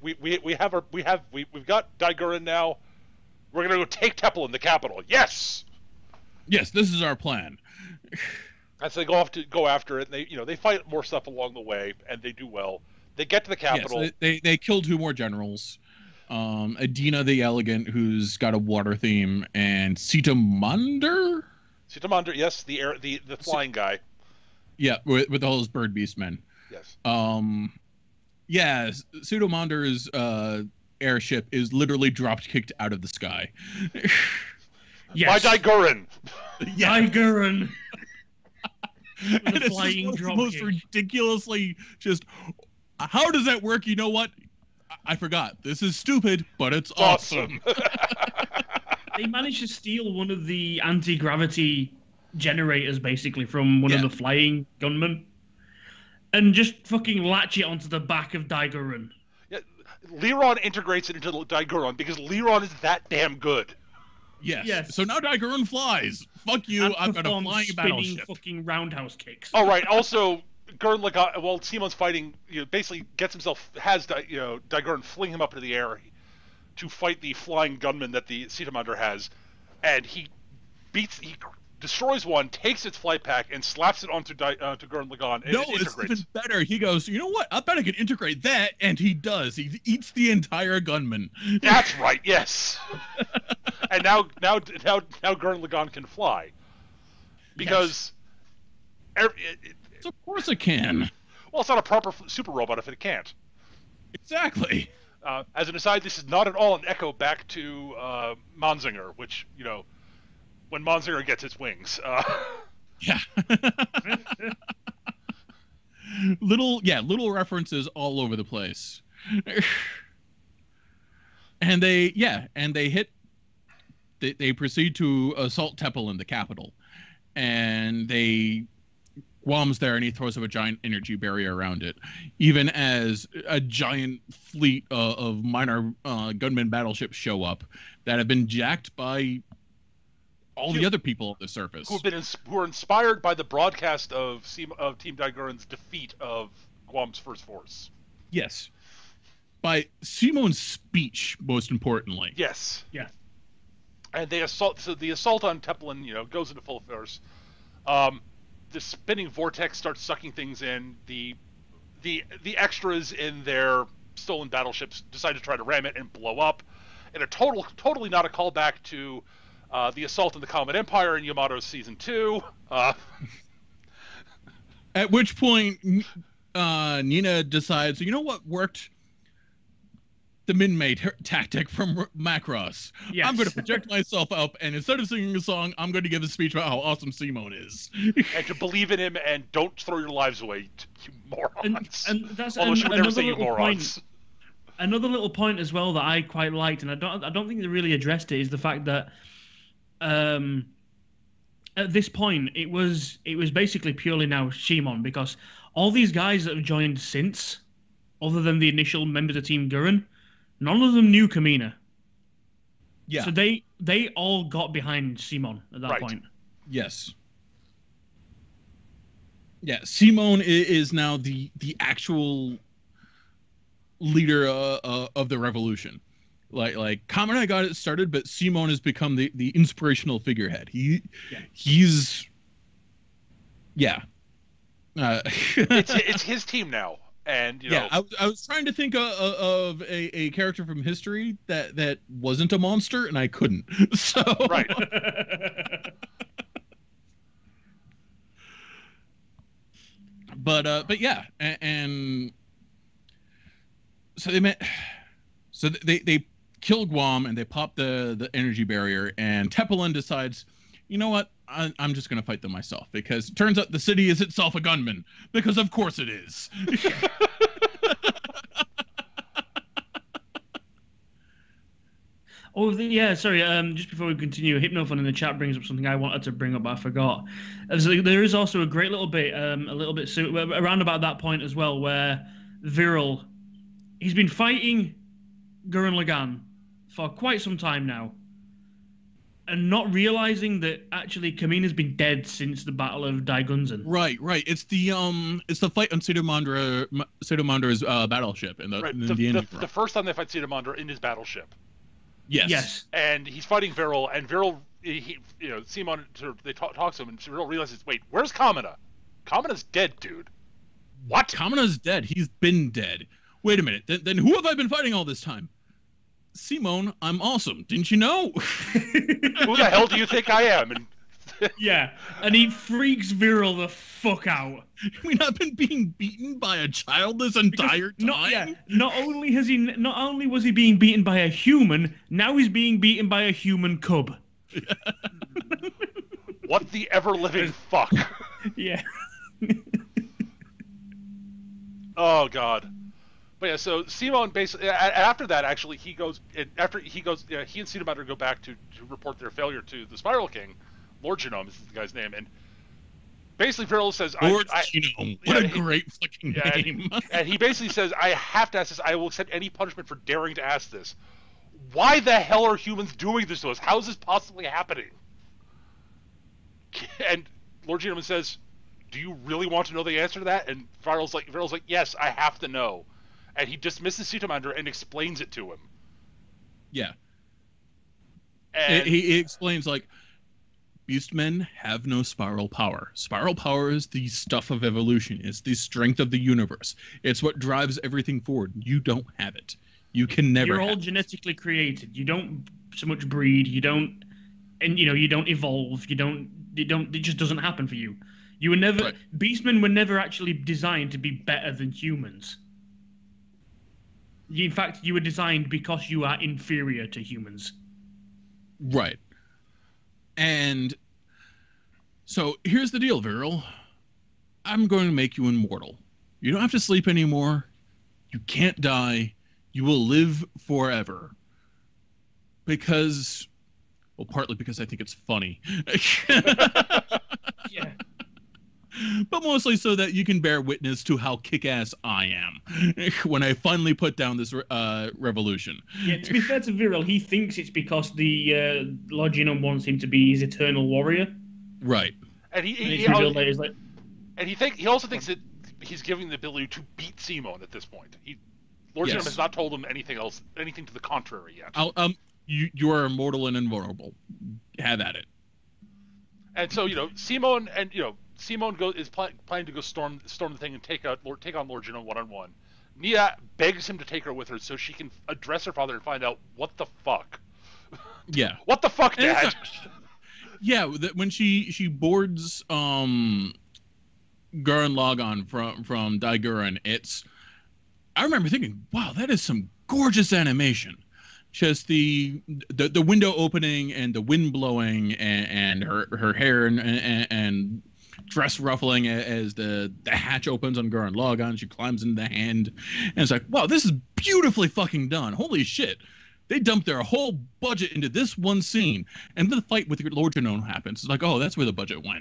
Daiguren now. We're gonna go take Teplin, the capital. Yes. Yes, this is our plan. And so they go after it, and they fight more stuff along the way, and they do well. They get to the capital. Yes, they kill 2 more generals. Adina the Elegant, who's got a water theme, and Sitamunder? Sitamunder, yes, the flying guy. Yeah, with all his bird beast men. Yes. Yeah, Sitamunder's airship is literally kicked out of the sky. Yes. By Daiguren. Yeah. Daiguren. And it's the most ridiculously just. How does that work? You know what? I forgot. This is stupid, but it's awesome. They managed to steal one of the anti-gravity generators, basically, from one of the flying gunmen, and just fucking latch it onto the back of Daiguren. Yeah, Liron integrates it into Daiguren because Liron is that damn good. Yes. So now Daiguren flies. Fuck you. I've got a flying battleship. Fucking roundhouse kicks. All right. Also, Gurren Lagann, while Simon's fighting, basically has Daiguren fling him up into the air to fight the flying gunman that the Sitamunder has, and he destroys one, takes its flight pack, and slaps it onto Gurren Lagann. And it's even better. He goes, you know what? I bet I can integrate that, and he does. He eats the entire gunman. That's right. Yes. And now Gurren Lagann can fly because So of course it can. Well, it's not a proper super robot if it can't. Exactly. As an aside, this is not at all an echo back to Manzinger, which, when Manzinger gets its wings. Yeah. little references all over the place. And they proceed to assault Teppel in the capital. And Guam's there, and he throws up a giant energy barrier around it, even as a giant fleet of minor gunman battleships show up that have been jacked by all the other people on the surface, who are inspired by the broadcast of Team Daiguren's defeat of Guam's first force. Yes, by Simon's speech, most importantly. Yes. Yeah. And they assault. So the assault on Teppelin, goes into full force. The spinning vortex starts sucking things in. The extras in their stolen battleships decide to try to ram it and blow up. In a totally not a callback to the assault on the Comet Empire in Yamato Season 2. At which point, Nina decides, you know what worked? The Minmay tactic from Macross. Yes. I'm going to project myself up, and instead of singing a song, I'm going to give a speech about how awesome Simone is. And to believe in him, and don't throw your lives away, you morons. And that's Although she would never say you morons. Point, another little point as well that I quite liked, and I don't think they really addressed it, is the fact that at this point it was basically purely now Shimon, because all these guys that have joined since, other than the initial members of Team Gurren, none of them knew Kamina. Yeah. So they all got behind Simon at that point. Yes. Yeah, Simone is now the actual leader of the revolution. Like Kamina got it started, but Simone has become the inspirational figurehead. He's it's his team now. And I was trying to think of a character from history that wasn't a monster, and I couldn't. So right. But yeah, and so they kill Guam, and they pop the energy barrier, and Teppelin decides, you know what? I'm just going to fight them myself, because it turns out the city is itself a gunman, because of course it is. Sorry. Just before we continue, Hypnophone in the chat brings up something I wanted to bring up, but I forgot. There is also a great little bit, around about that point as well, where Viral, he's been fighting Gurren Lagann for quite some time now, and not realizing that actually Kamina's been dead since the Battle of Daigunzen. Right. It's the fight on Sitomandra's battleship in the ending. The first time they fight Sitomandra in his battleship. Yes. And he's fighting Viral, and Viral, Simon, they talk to him, and Viral realizes, wait, where's Kamina? Kamina's dead, dude. What? Kamina's dead. He's been dead. Wait a minute. Then who have I been fighting all this time? Simone, I'm awesome. Didn't you know? Who the hell do you think I am? And yeah, and he freaks Viral the fuck out. I mean, I've been being beaten by a child this entire time. Not only was he being beaten by a human, now he's being beaten by a human cub. What the ever-living fuck? Yeah. Oh god. But yeah, so Simon basically after that, actually, he and Sitomandra go back to report their failure to the Spiral King. Lord Genome is the guy's name, and basically Viral says, Lord Genome. What a great fucking name. And he basically says, I have to ask this. I will accept any punishment for daring to ask this. Why the hell are humans doing this to us? How is this possibly happening? And Lord Genome says, do you really want to know the answer to that? And Viral's like, yes, I have to know. And he dismisses Sitomandra and explains it to him. Yeah. And he explains, like, Beastmen have no spiral power. Spiral power is the stuff of evolution. It's the strength of the universe. It's what drives everything forward. You don't have it. You can never You're all genetically created. You don't so much breed. You don't evolve. It just doesn't happen for you. You were never Right. Beastmen were never actually designed to be better than humans. In fact, you were designed because you are inferior to humans. Right. And so here's the deal, Viral. I'm going to make you immortal. You don't have to sleep anymore. You can't die. You will live forever. Because, well, partly because I think it's funny. Yeah. But mostly so that you can bear witness to how kick-ass I am when I finally put down this revolution. Yeah, to be fair to Viral, he thinks it's because the Lord Genome wants him to be his eternal warrior. Right. And And it's revealed later, he's like, he also thinks that he's giving the ability to beat Simon at this point. Lord Genome has not told him anything to the contrary yet. You are immortal and invulnerable. Have at it. And so Simon is planning to go storm the thing and take on Lord Genome one-on-one. Nia begs him to take her with her so she can address her father and find out what the fuck. Yeah. What the fuck, Dad? Yeah, when she boards Gurren Lagann from Gurren, I remember thinking, wow, that is some gorgeous animation. Just the window opening and the wind blowing and her hair and dress ruffling as the hatch opens on Gurren Lagann. She climbs into the hand, and it's like, wow, this is beautifully fucking done. Holy shit. They dumped their whole budget into this one scene, and then the fight with Lord Genome happens. It's like, oh, that's where the budget went.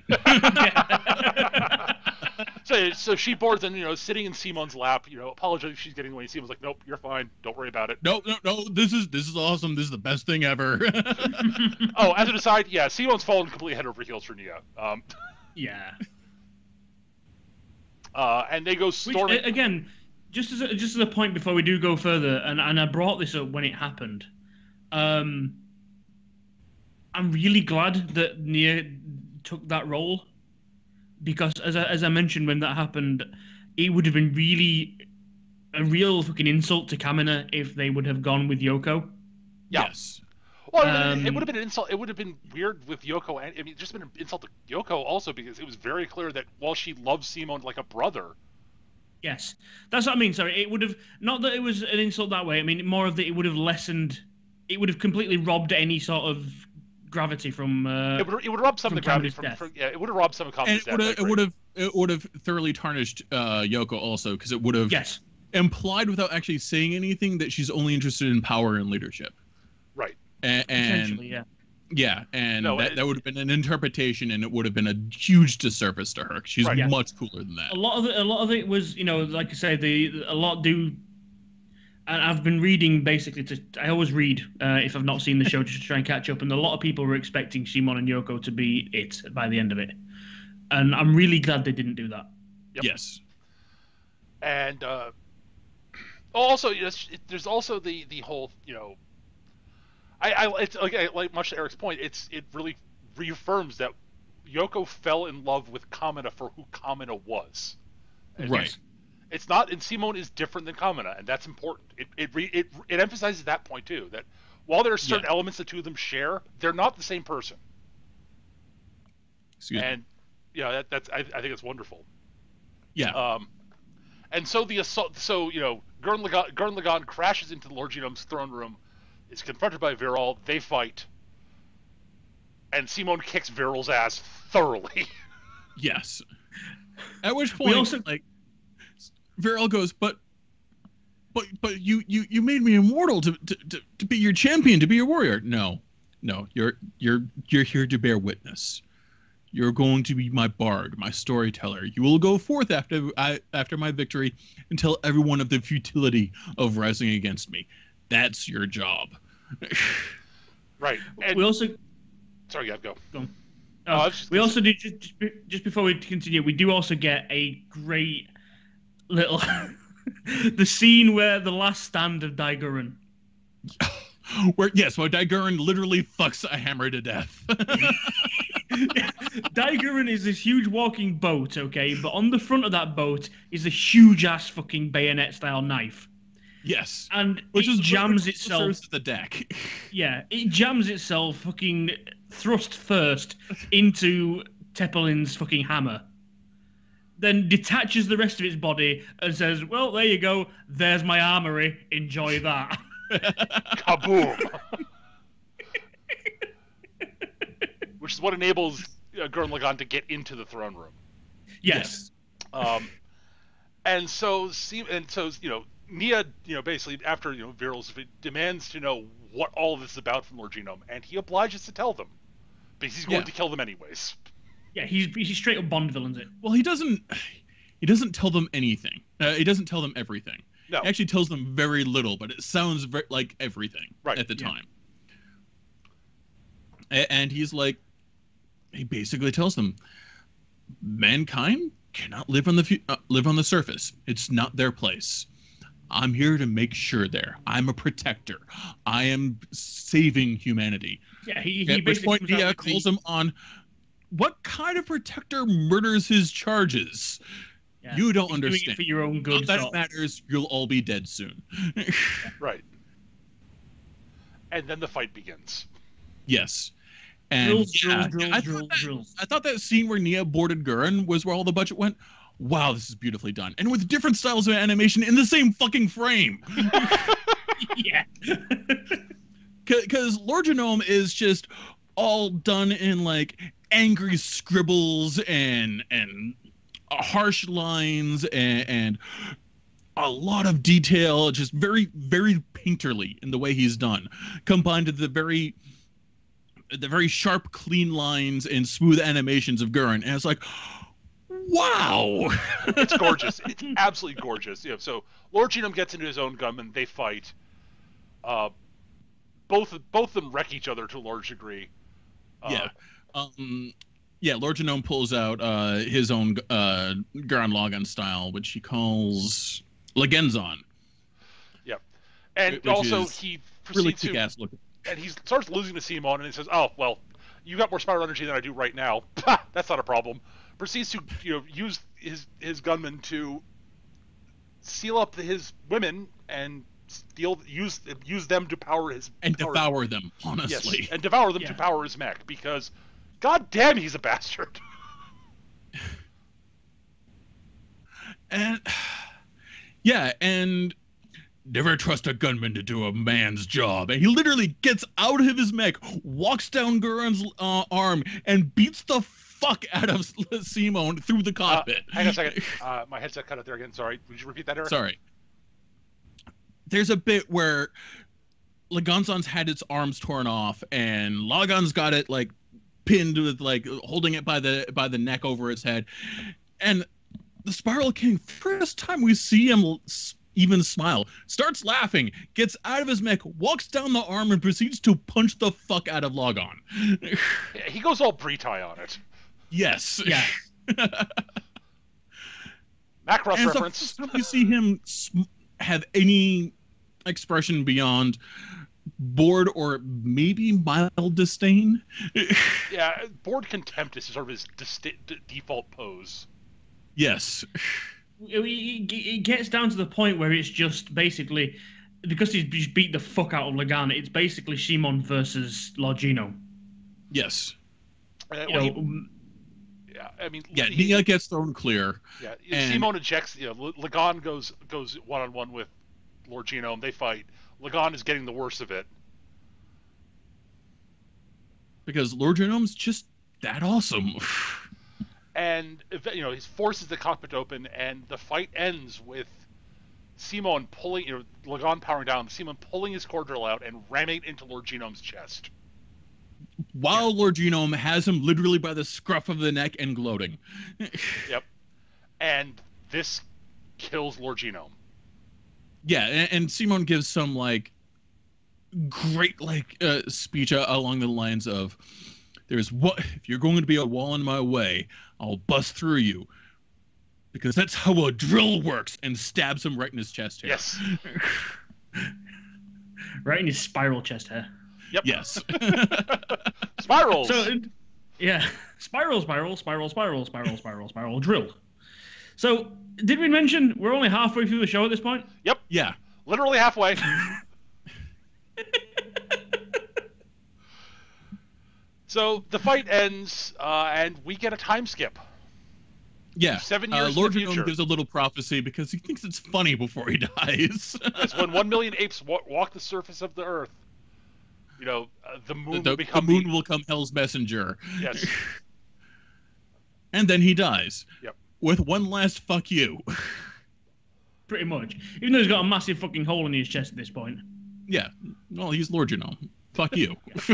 So she boards and sitting in Simon's lap, apologizing she's getting away. Simon's like, nope, you're fine. Don't worry about it. No. This is awesome. This is the best thing ever. Oh, as an aside, yeah, Simon's fallen completely head over heels for Nia. yeah. And they go storming. Which, again, just as a point before we do go further, and I brought this up when it happened. I'm really glad that Nia took that role, because as I mentioned when that happened, it would have been a real fucking insult to Kamina if they would have gone with Yoko. Yeah. Yes. Well, it would have been an insult. It would have been weird with Yoko, and it's just been an insult to Yoko also, because it was very clear that while she loves Simon like a brother. Yes, that's what I mean. Sorry, it would have, not that it was an insult that way. I mean, more of that it would have lessened. It would have completely robbed any sort of gravity from. It would rob some of the gravity from yeah. It would have robbed some of Kamina's death. It would have thoroughly tarnished Yoko also, because it would have implied without actually saying anything that she's only interested in power and leadership. Right. Essentially, yeah. Yeah, and that would have been an interpretation, and it would have been a huge disservice to her. She's much cooler than that. A lot of it was, like I say, a lot do. And I've been reading basically. I always read if I've not seen the show, just to try and catch up. And a lot of people were expecting Simon and Yoko to be it by the end of it, and I'm really glad they didn't do that. Yep. Yes. And also, there's also the whole, it's like much to Eric's point. It really reaffirms that Yoko fell in love with Kamina for who Kamina was. And right. It's not, and Simone is different than Kamina, and that's important. It emphasizes that point too. That while there are certain elements the two of them share, they're not the same person. Excuse me. And that's I think it's wonderful. Yeah. And so the assault. So Gurren Lagann crashes into the Lord Genome's throne room. Is confronted by Viral. They fight, and Simone kicks Viral's ass thoroughly. Yes. At which point, Viral goes, but you made me immortal to be your champion, to be your warrior. No, you're here to bear witness. You're going to be my bard, my storyteller. You will go forth after my victory and tell everyone of the futility of rising against me. That's your job. Right. And we also. Sorry, go. Go on. We also do, just before we continue, we do also get a great little the scene where the last stand of Gurren. Where Gurren literally fucks a hammer to death. Gurren is this huge walking boat, okay, but on the front of that boat is a huge ass fucking bayonet style knife. Yes, and it jams itself to the deck. Yeah, it jams itself fucking thrust first into Teppelin's fucking hammer. then detaches the rest of its body and says, "Well, there you go. There's my armory. Enjoy that." Kaboom! Which is what enables Gurren Lagann to get into the throne room. Yes. And so Nia, basically after Viral's demands to know what all of this is about from Lord Genome, and he obliges to tell them because he's going to kill them anyways. Yeah, he's straight up Bond villains it. Well, he doesn't tell them anything. He doesn't tell them everything. No. He actually tells them very little, but it sounds like everything at the time. And he's like, he basically tells them, mankind cannot live on the surface. It's not their place. I'm here to make sure there. I'm a protector. I am saving humanity. Yeah, he at which point he calls him on. What kind of protector murders his charges? Yeah, you don't understand. Doing it for your own good. Not that it matters. You'll all be dead soon. Right. And then the fight begins. Yes. And drills. I thought that scene where Nia boarded Gurren was where all the budget went. Wow, this is beautifully done. And with different styles of animation in the same fucking frame. Yeah. Because Lord Genome is just all done in like angry scribbles and harsh lines and a lot of detail, just very, very painterly in the way he's done, combined to the very sharp, clean lines and smooth animations of Gurren. And it's like, wow! It's gorgeous. It's absolutely gorgeous. So Lord Genome gets into his own gunman. They fight. Both of them wreck each other to a large degree. Lord Genome pulls out his own Gurren Lagann style, which he calls Lagenzon. Yep. And also he proceeds really kick-ass looking. And he starts losing to Simon, and he says, "Oh, well, you got more spiral energy than I do right now. That's not a problem." Proceeds to use his gunmen to seal up his women and use them to power his devour them, honestly. Yes, and devour them to power his mech, because god damn, he's a bastard. And never trust a gunman to do a man's job. And he literally gets out of his mech, walks down Gurren's arm, and beats the fuck out of Simon through the cockpit. Hang on a second. My headset cut out there again. Sorry. Would you repeat that, Eric? Sorry. There's a bit where Lagenzon's had its arms torn off, and Lagann's got it like pinned with like holding it by the neck over its head. And the Spiral King, first time we see him even smile, starts laughing, gets out of his mech, walks down the arm, and proceeds to punch the fuck out of Lagann. Yeah, he goes all Bretai on it. Yes. Yeah. Macross and reference. So first time we see him have any expression beyond bored or maybe mild disdain. Yeah, bored contempt is sort of his default pose. Yes. It gets down to the point where it's just basically, because he's just beat the fuck out of Lagann, it's basically Simon versus Lord Genome. Yes. Nia gets thrown clear. Yeah, Simon ejects. Lagann goes one-on-one with Lord Genome. They fight. Lagann is getting the worst of it because Lord Genome's just that awesome. And he forces the cockpit open, and the fight ends with Simon pulling, Lagann powering down, Simon pulling his core drill out and ramming it into Lord Genome's chest. While Lord Genome has him literally by the scruff of the neck and gloating. Yep. And this kills Lord Genome. Yeah, and Simon gives some great speech along the lines of, if you're going to be a wall in my way, I'll bust through you, because that's how a drill works, and stabs him right in his chest hair. Yes. Right in his spiral chest hair. Yep. Yes. Spirals. So, yeah, spiral, drill. So, did we mention we're only halfway through the show at this point? Yep. Yeah. Literally halfway. So the fight ends, and we get a time skip. Yeah. 7 years Lord in the future. Genome gives a little prophecy because he thinks it's funny before he dies. That's when 1 million apes walk the surface of the Earth. The moon will become the moon will come Hell's messenger. Yes. And then he dies. Yep. With one last fuck you. Pretty much. Even though he's got a massive fucking hole in his chest at this point. Yeah. Well, he's Lord Genome. Fuck you.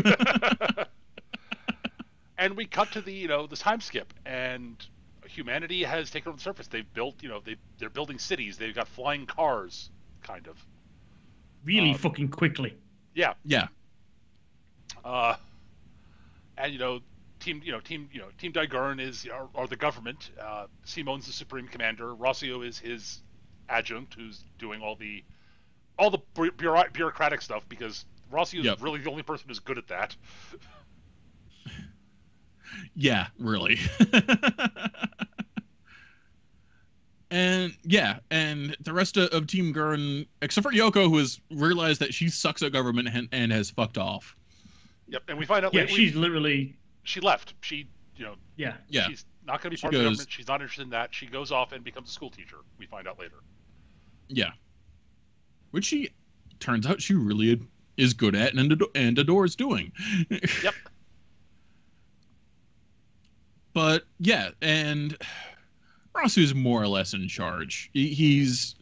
And we cut to the time skip, and humanity has taken over the surface. They've built, they're building cities. They've got flying cars, kind of. Really fucking quickly. Yeah. Yeah. And Team Gurren is or the government. Simon's the supreme commander. Rossio is his adjunct, who's doing all the bureaucratic stuff, because Rossio is really the only person who's good at that. Yeah, really. And the rest of Team Gurren, except for Yoko, who has realized that she sucks at government and has fucked off. Yep, and we find out. Yeah, she's literally. She left. She, Yeah. She's not going to be part of the government. She's not interested in that. She goes off and becomes a school teacher. We find out later. Yeah. Which she turns out she really is good at and adores doing. Yep. But yeah, and Rasu's more or less in charge. He's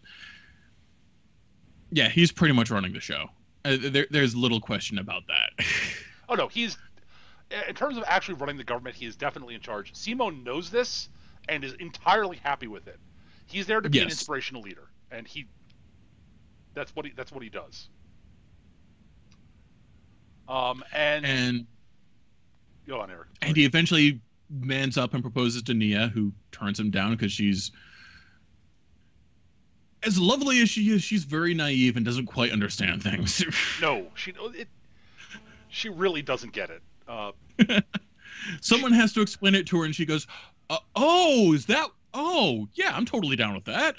pretty much running the show. There's little question about that. Oh no, he's, in terms of actually running the government, he is definitely in charge. Simon knows this and is entirely happy with it. He's there to be an inspirational leader, and that's what he does. And go on, Eric. And he eventually mans up and proposes to Nia, who turns him down because she's, as lovely as she is, she's very naive and doesn't quite understand things. No, she really doesn't get it. Someone has to explain it to her, and she goes, "Oh, is that? Oh, yeah, I'm totally down with that."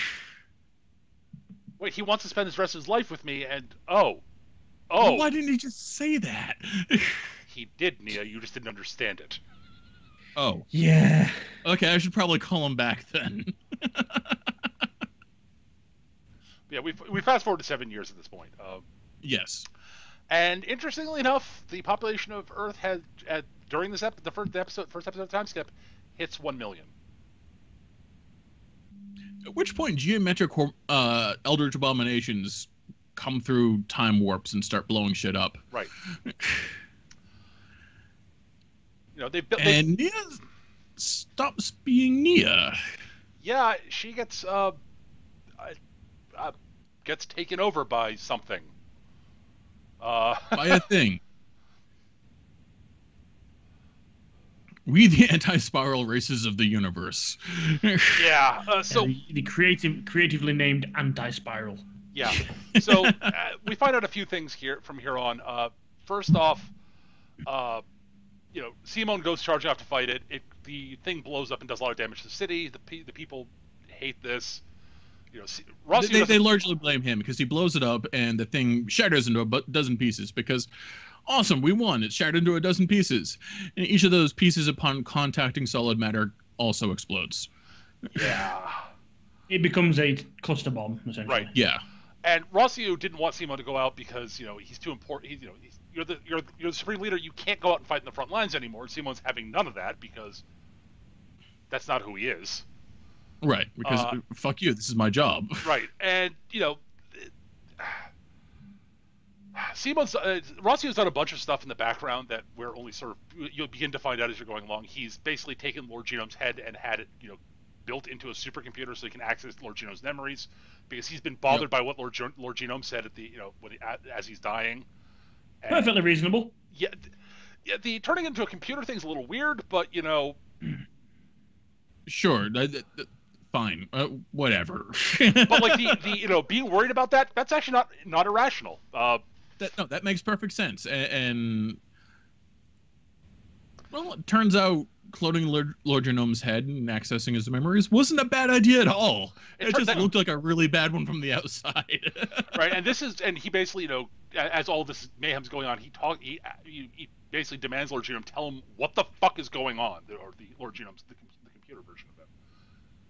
Wait, he wants to spend the rest of his life with me, and well, why didn't he just say that? He did, Nia. You just didn't understand it. Oh. Yeah. Okay, I should probably call him back then. Yeah, we fast forward to 7 years at this point. Yes. And interestingly enough, the population of Earth had during this first episode of Time Skip hits 1 million. At which point, geometric eldritch abominations come through time warps and start blowing shit up. Right. And Nia stops being Nia. Yeah, she gets taken over by something. By a thing. We, the anti-spiral races of the universe. Yeah. So the creatively named anti-spiral. Yeah. So we find out a few things from here on. First off, Simon goes charging off to fight it. The thing blows up and does a lot of damage to the city. The people hate this. They largely blame him because he blows it up and the thing shatters into a dozen pieces. Because, awesome, we won. It shattered into a dozen pieces, and each of those pieces, upon contacting solid matter, also explodes. Yeah. It becomes a cluster bomb, essentially. Right. Yeah. And Rossio didn't want Simon to go out because he's too important. You're the supreme leader. You can't go out and fight in the front lines anymore. Simon's having none of that because that's not who he is. Right, because fuck you, this is my job. Right, and Rossio's done a bunch of stuff in the background that we're only sort of you'll begin to find out as you're going along. He's basically taken Lord Genome's head and had it built into a supercomputer so he can access Lord Genome's memories, because he's been bothered by what Lord Genome said at the as he's dying. And, perfectly reasonable. Yeah, the turning into a computer thing's a little weird, but Sure. Fine, whatever. But like the being worried about that's actually not irrational. That makes perfect sense. And well, it turns out cloning Lord Genome's head and accessing his memories wasn't a bad idea at all. It just looked like a really bad one from the outside. Right, and he basically as all this mayhem's going on, he basically demands Lord Genome tell him what the fuck is going on, or the Lord Genome's the computer version of it.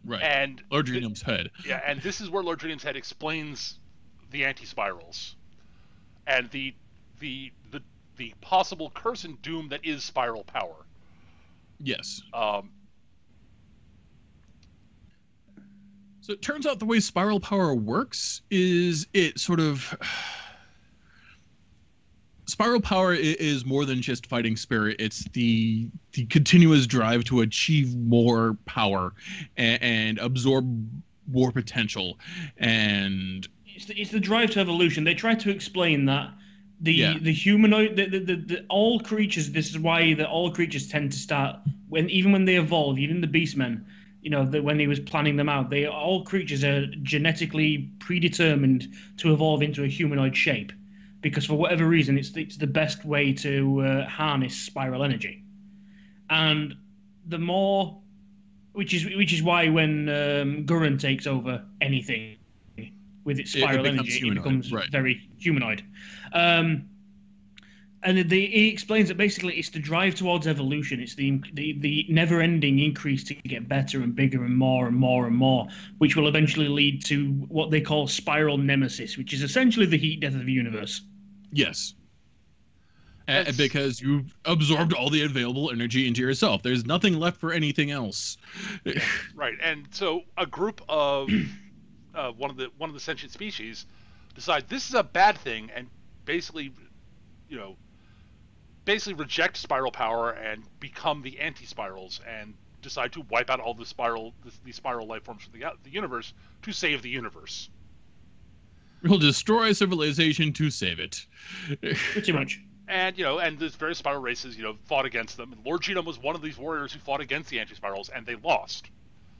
Right. And Lord Dream's head. Yeah, and this is where Lord Dream's head explains the anti-spirals and the possible curse and doom that is spiral power. Yes. Um, So it turns out the way spiral power works is it sort of... Spiral power is more than just fighting spirit. It's the continuous drive to achieve more power and absorb more potential. And it's the drive to evolution. They try to explain that the humanoid, the all creatures. This is why all creatures tend to start even when they evolve, even the beastmen. When he was planning them out, all creatures are genetically predetermined to evolve into a humanoid shape. Because for whatever reason, it's the best way to harness spiral energy, and the more, which is why when Gurren takes over anything with its spiral energy, it becomes very humanoid. And he explains that basically it's the drive towards evolution. It's the never-ending increase to get better and bigger and more and more and more, which will eventually lead to what they call spiral nemesis, which is essentially the heat death of the universe. Yes. Because you've absorbed all the available energy into yourself. There's nothing left for anything else. Yeah, right. And so a group of one of the sentient species decide this is a bad thing and basically reject spiral power and become the anti-spirals and decide to wipe out all these spiral life forms from the universe to save the universe. We'll destroy civilization to save it. Pretty much. And and there's various spiral races fought against them. And Lord Genome was one of these warriors who fought against the anti-spirals, and they lost.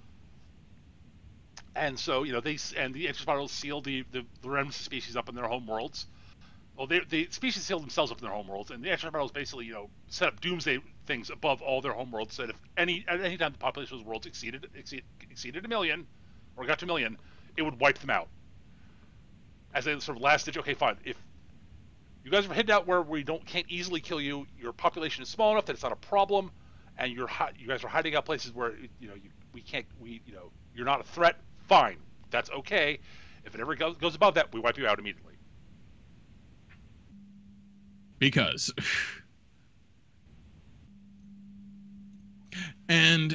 And so the anti-spirals sealed the remnants of species up in their home worlds. Well, the species sealed themselves up in their home worlds, and the anti-spirals basically set up doomsday things above all their home worlds. So that if at any time the population of those worlds exceeded a million, or got to a million, it would wipe them out. As a sort of last ditch, okay, fine. If you guys are hidden out where we can't easily kill you, your population is small enough that it's not a problem, and you guys are hiding out places where you're not a threat. Fine, that's okay. If it ever goes above that, we wipe you out immediately. Because, and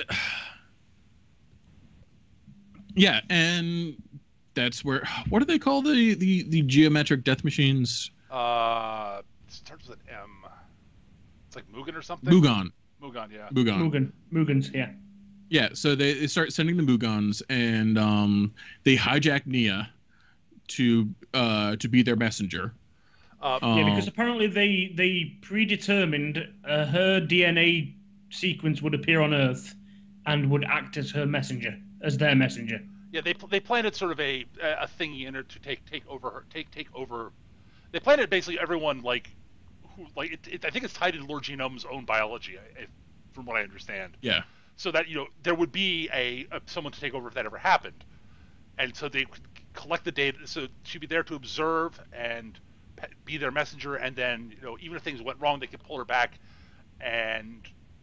yeah, and that's where, what do they call the geometric death machines? It starts with an M. It's like Mugen or something. Mugen, yeah. Mugens, yeah. Yeah, so they start sending the Mugons, and they hijack Nia to be their messenger. Because apparently they predetermined her DNA sequence would appear on Earth and would act as her messenger, as their messenger. Yeah, they planted sort of a thingy in her to take over. They planted basically everyone I think it's tied into Lord Genome's own biology, from what I understand. Yeah. So that there would be someone to take over if that ever happened, and so they could collect the data. So she'd be there to observe and be their messenger, and then even if things went wrong, they could pull her back and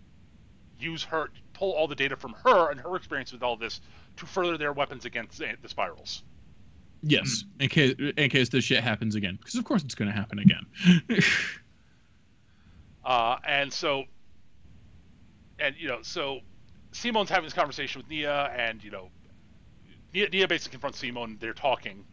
pull all the data from her and her experience with all this to further their weapons against the spirals. Yes, in case this shit happens again, because of course it's going to happen again. So Simone's having this conversation with Nia, and Nia basically confronts Simone. They're talking,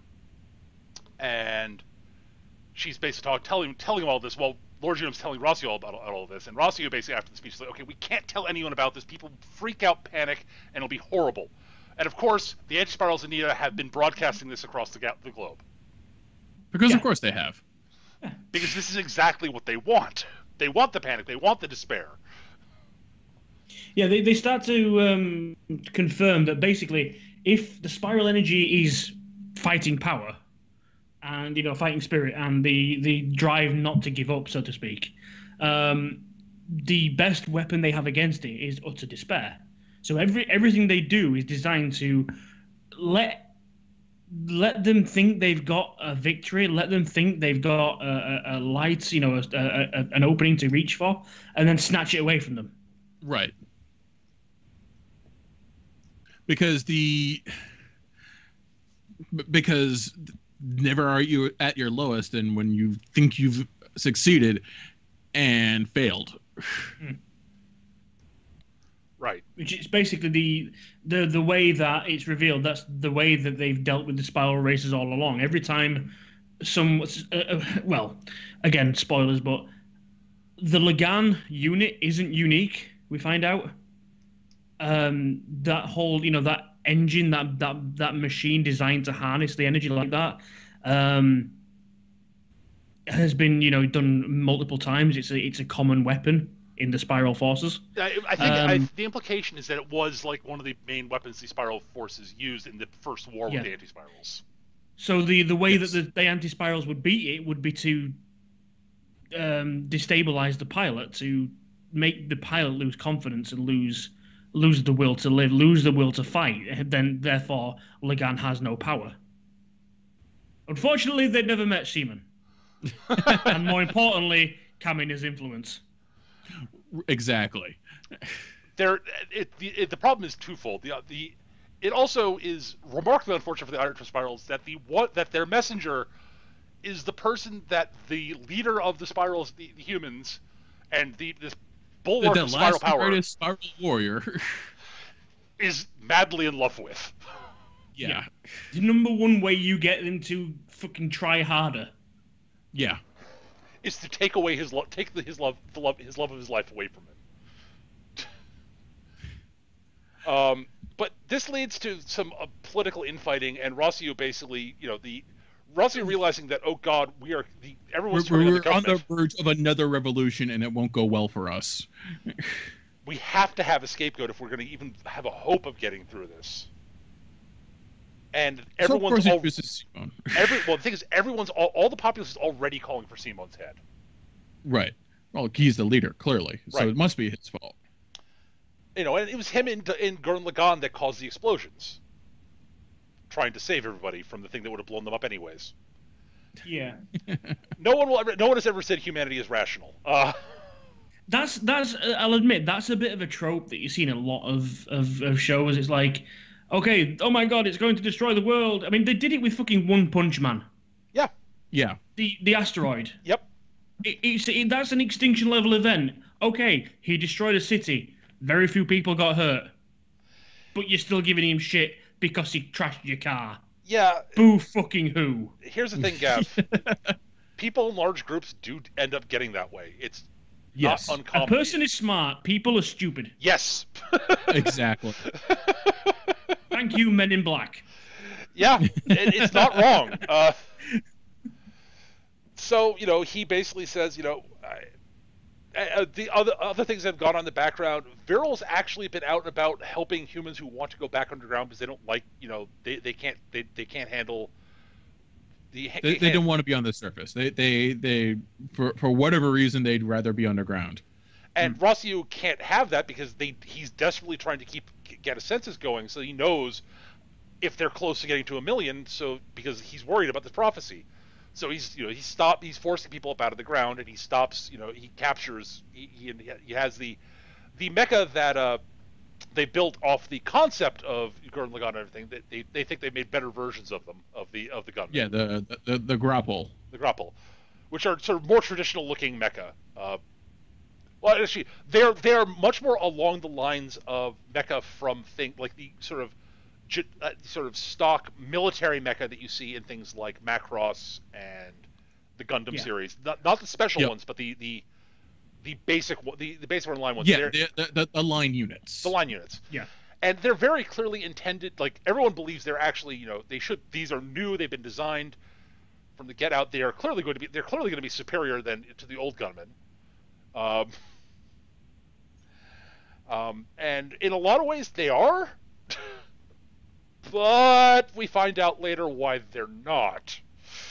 and she's basically telling him all this. Well, Lord Genome's telling Rossio about all of this, and Rossio basically after the speech is like, "Okay, we can't tell anyone about this. People freak out, panic, and it'll be horrible." And of course, the anti-spirals and Nia have been broadcasting this across the globe. Because of course they have. Because this is exactly what they want. They want the panic. They want the despair. Yeah, they start to confirm that basically, if the spiral energy is fighting power, and fighting spirit, and the drive not to give up, so to speak, the best weapon they have against it is utter despair. So everything they do is designed to let them think they've got a victory, let them think they've got a light, an opening to reach for, and then snatch it away from them. Right. because because never are you at your lowest and when you think you've succeeded and failed. Right. Which is basically the way that it's revealed. That's the way that they've dealt with the spiral races all along. Every time well, again, spoilers, but the Lagann unit isn't unique. We find out that whole, that engine, that machine designed to harness the energy like that, has been done multiple times. It's a common weapon in the Spiral Forces. I think the implication is that it was like one of the main weapons the Spiral Forces used in the first war with the anti-spirals. So the way that the anti-spirals would beat it would be to destabilize the pilot, to make the pilot lose confidence and lose the will to live, lose the will to fight. Then therefore Lagann has no power. Unfortunately, they'd never met Seaman. And more importantly, Kamina's influence. Exactly. The problem is twofold. It also is remarkably unfortunate for the Iron Spirals that that their messenger is the person that the leader of the Spirals, the humans, and this bulwark of Spiral power, greatest Spiral warrior, is madly in love with. Yeah. The number one way you get them to fucking try harder. Yeah. Is to take away his love of his life away from him. But this leads to some political infighting, and Rossio basically, Rossio realizing that, oh God, everyone's turning on the government. We're on the verge of another revolution, and it won't go well for us. We have to have a scapegoat if we're going to even have a hope of getting through this. And everyone's so of course it uses Simon. Well, the thing is, all the populace is already calling for Simon's head. Right. Well, he's the leader, clearly, so right. It must be his fault. And it was him in Gurren Lagann that caused the explosions, trying to save everybody from the thing that would have blown them up anyways. Yeah. No one has ever said humanity is rational. That's I'll admit that's a bit of a trope that you see in a lot of shows. It's like, okay, oh my God, it's going to destroy the world. I mean, they did it with fucking One Punch Man. Yeah. Yeah. The asteroid. Yep. That's an extinction level event. Okay, he destroyed a city. Very few people got hurt. But you're still giving him shit because he trashed your car. Yeah. Boo fucking who. Here's the thing, Gav. People in large groups do end up getting that way. It's not uncommon. A person is smart. People are stupid. Yes. Exactly. Thank you, Men in Black. Yeah, it's not wrong. So, he basically says, the other things that have gone on in the background, Viral's actually been out and about helping humans who want to go back underground because they don't like, they can't handle they don't want to be on the surface. They for whatever reason they'd rather be underground. And Rossio can't have that because he's desperately trying to get a census going, so he knows if they're close to getting to 1 million. So because he's worried about this prophecy, so he's forcing people up out of the ground, and he stops. He captures. He has the mecha that they built off the concept of Gurren Lagann and everything. They think they made better versions of them of the gunmen. Yeah, the grapple. The grapple, which are sort of more traditional looking mecha. Well, actually, they're much more along the lines of mecha from like the sort of stock military mecha that you see in things like Macross and the Gundam series. Not the special ones, but the basic line ones. Yeah, the line units. The line units. Yeah. And they're very clearly intended. Like everyone believes they're actually, these are new. They've been designed from the get out. They're clearly going to be superior to the old gunmen. And in a lot of ways they are, but we find out later why they're not.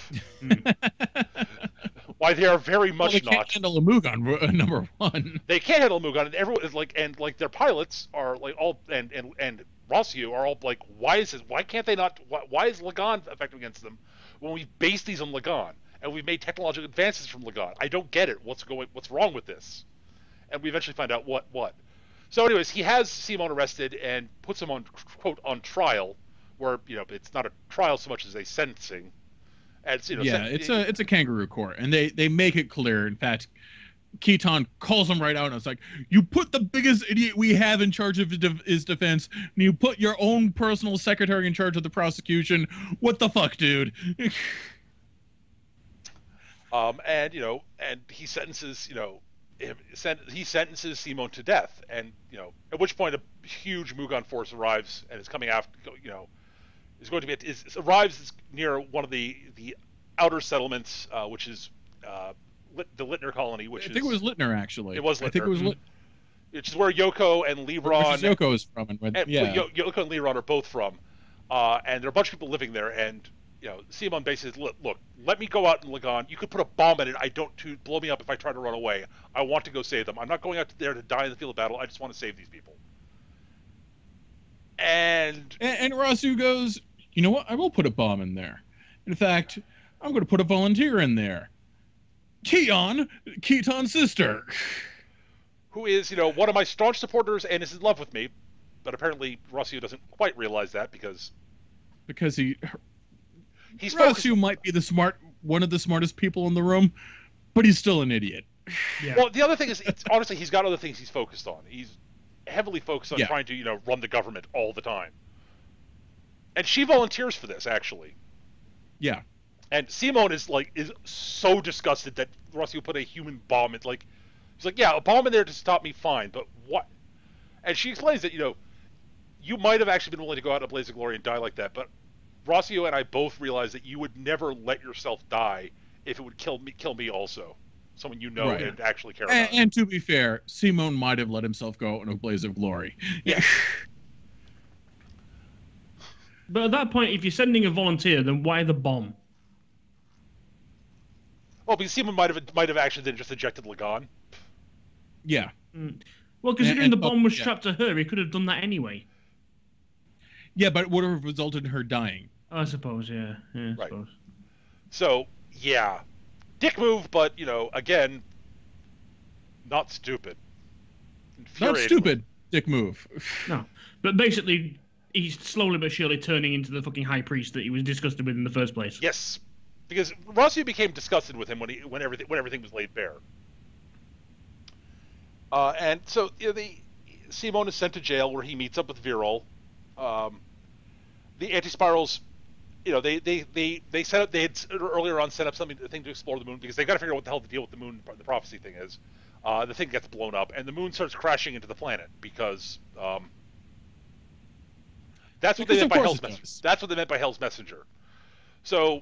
Why they are very much they can't handle a Mugen, number one. They can't handle a Mugen, and everyone is like, and like their pilots are like all, and Rossio are all like, why can't they not? Why is Lagann effective against them when we base these on Lagann and we've made technological advances from Lagann? I don't get it. What's wrong with this? And we eventually find out what. So, anyways, he has Simon arrested and puts him on, quote, on trial, where, it's not a trial so much as a sentencing. And it's, Yeah, it's a kangaroo court, and they make it clear. In fact, Keaton calls him right out, and it's like, you put the biggest idiot we have in charge of his defense, and you put your own personal secretary in charge of the prosecution. What the fuck, dude? And he sentences, he sentences Simon to death, and at which point a huge Mugon force arrives and is coming after, is going to be arrives near one of the outer settlements, which is the Littner colony, I think it was Littner, actually. It was Littner. I think it was Littner. Which is where Yoko and Leron. Which is Yoko is from. Yoko and Leron are both from. And there are a bunch of people living there, and Simon basically says, look, let me go out in Lagann. You could put a bomb in it. I don't to blow me up if I try to run away. I want to go save them. I'm not going out there to die in the field of battle. I just want to save these people. And Rasu goes, you know what? I will put a bomb in there. In fact, I'm going to put a volunteer in there. Keaton's sister. Who is, one of my staunch supporters and is in love with me. But apparently Rasu doesn't quite realize that because Rasu might be one of the smartest people in the room, but he's still an idiot. Yeah. Well, the other thing is, honestly, he's got other things he's focused on. He's heavily focused on trying to, run the government all the time. And she volunteers for this, actually. Yeah. And Simon is so disgusted that Rasu put a human bomb in. He's like, yeah, a bomb in there to stop me, fine, but what? And she explains that, you might have actually been willing to go out in a blaze of glory and die like that, but Rossio and I both realized that you would never let yourself die if it would kill me also. Someone right. And actually care about. And to be fair, Simon might have let himself go out in a blaze of glory. Yeah. But at that point, if you're sending a volunteer, then why the bomb? Well, because Simon might have actually then just ejected Lagann. Yeah. Well, considering the bomb was strapped to her, he could have done that anyway. Yeah, but it would have resulted in her dying. I suppose, yeah. Right. I suppose. So, yeah. Dick move, but, again, not stupid. Not stupid, dick move. No. But basically, he's slowly but surely turning into the fucking high priest that he was disgusted with in the first place. Yes. Because Rossio became disgusted with him when everything was laid bare. And so, Simon is sent to jail where he meets up with Virol. The anti-spirals, they set up. They had earlier on set up thing to explore the moon because they got to figure out what the hell the deal with the moon, the prophecy thing is. The thing gets blown up, and the moon starts crashing into the planet because that's what they meant by Hell's Messenger. That's what they meant by Hell's Messenger. So,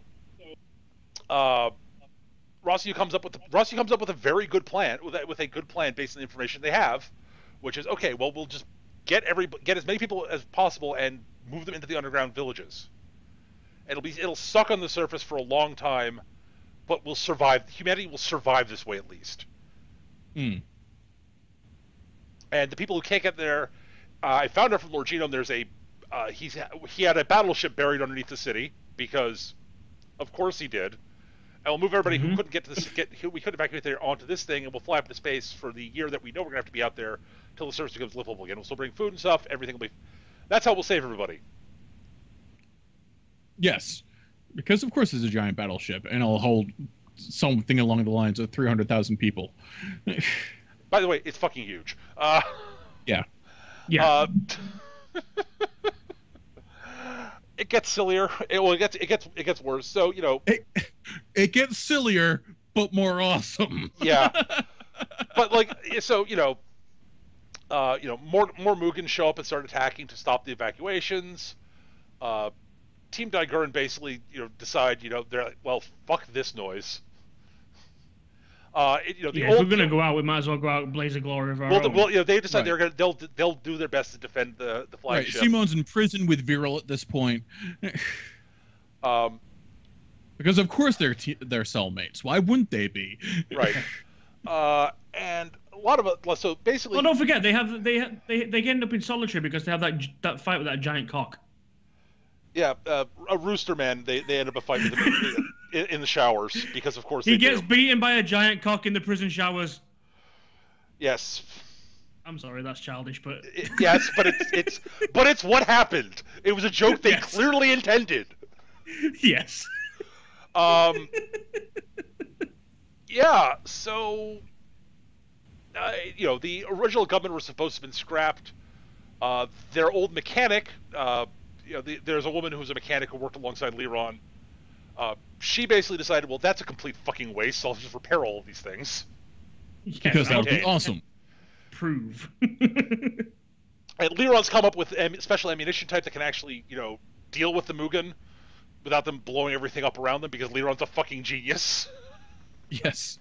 Rossio comes up with a very good plan with a good plan based on the information they have, which is okay. Well, we'll just get as many people as possible and move them into the underground villages. It'll suck on the surface for a long time, but we'll survive. Humanity will survive this way at least. Mm. And the people who can't get there, I found out from Lord Genome. There's he had a battleship buried underneath the city because, of course, he did. And we'll move everybody who couldn't get to who we couldn't evacuate there onto this thing, and we'll fly up into space for the year that we know we're gonna have to be out there till the surface becomes livable again. We'll still bring food and stuff. Everything will be. That's how we'll save everybody. Yes, because of course it's a giant battleship, and it'll hold something along the lines of 300,000 people. By the way, it's fucking huge. Yeah. Yeah. It gets sillier. It gets worse. So it gets sillier, but more awesome. Yeah. But more Mugen show up and start attacking to stop the evacuations. Team Daiguren basically decide they're like, well, fuck this noise. If we're gonna go out, we might as well go out and blaze a glory of our own. Well, they decide they'll do their best to defend the flagship. Right. Simon's in prison with Viril at this point. Because of course they're cellmates. Why wouldn't they be? Right. And a lot of it. So basically, well, don't forget they end up in solitary because they have that fight with that giant cock. Yeah, a rooster man. They end up a fight with him in the showers because, of course, he gets beaten by a giant cock in the prison showers. Yes. I'm sorry, that's childish, but Yes, but it's what happened. It was a joke they Yes. clearly intended. yes. Um, yeah. So, the original government was supposed to have been scrapped. Their old mechanic, there's a woman who was a mechanic who worked alongside Liron. She basically decided, well, that's a complete fucking waste, so I'll just repair all of these things. Because that would be Okay. awesome. Prove. And Liron's come up with special ammunition type that can actually, deal with the Mugen without them blowing everything up around them, because Liron's a fucking genius. Yes.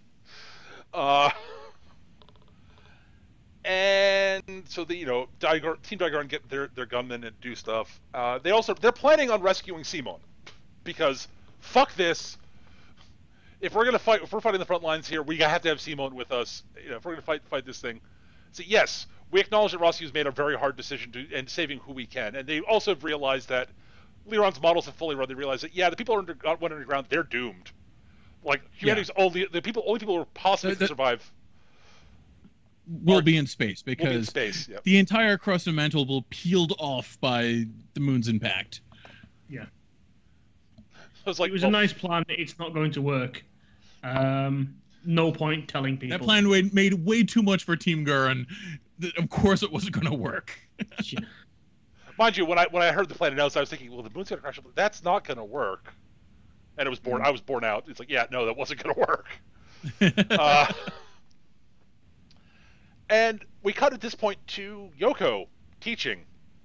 And so Team Daigon get their gunmen and do stuff. They're planning on rescuing Simon, because fuck this. If we're fighting the front lines here, we have to have Simon with us. If we're gonna fight this thing. So yes, we acknowledge that Rossiu's made a very hard decision and saving who we can, and they also have realized that Liron's models have fully run. They realize that the people underground, they're doomed. Like humanity's only people who are possibly to survive will be in space, because yep. the entire crust of mantle will be peeled off by the moon's impact. Yeah. It was a nice plan. It's not going to work. No point telling people. That plan made way too much for Team Gurren. Of course, it wasn't going to work. Yeah. Mind you, when I heard the plan announced, I was thinking, well, the moon's going to crash. That's not going to work. And I was born out. It's like, yeah, no, that wasn't going to work. And we cut at this point to Yoko teaching.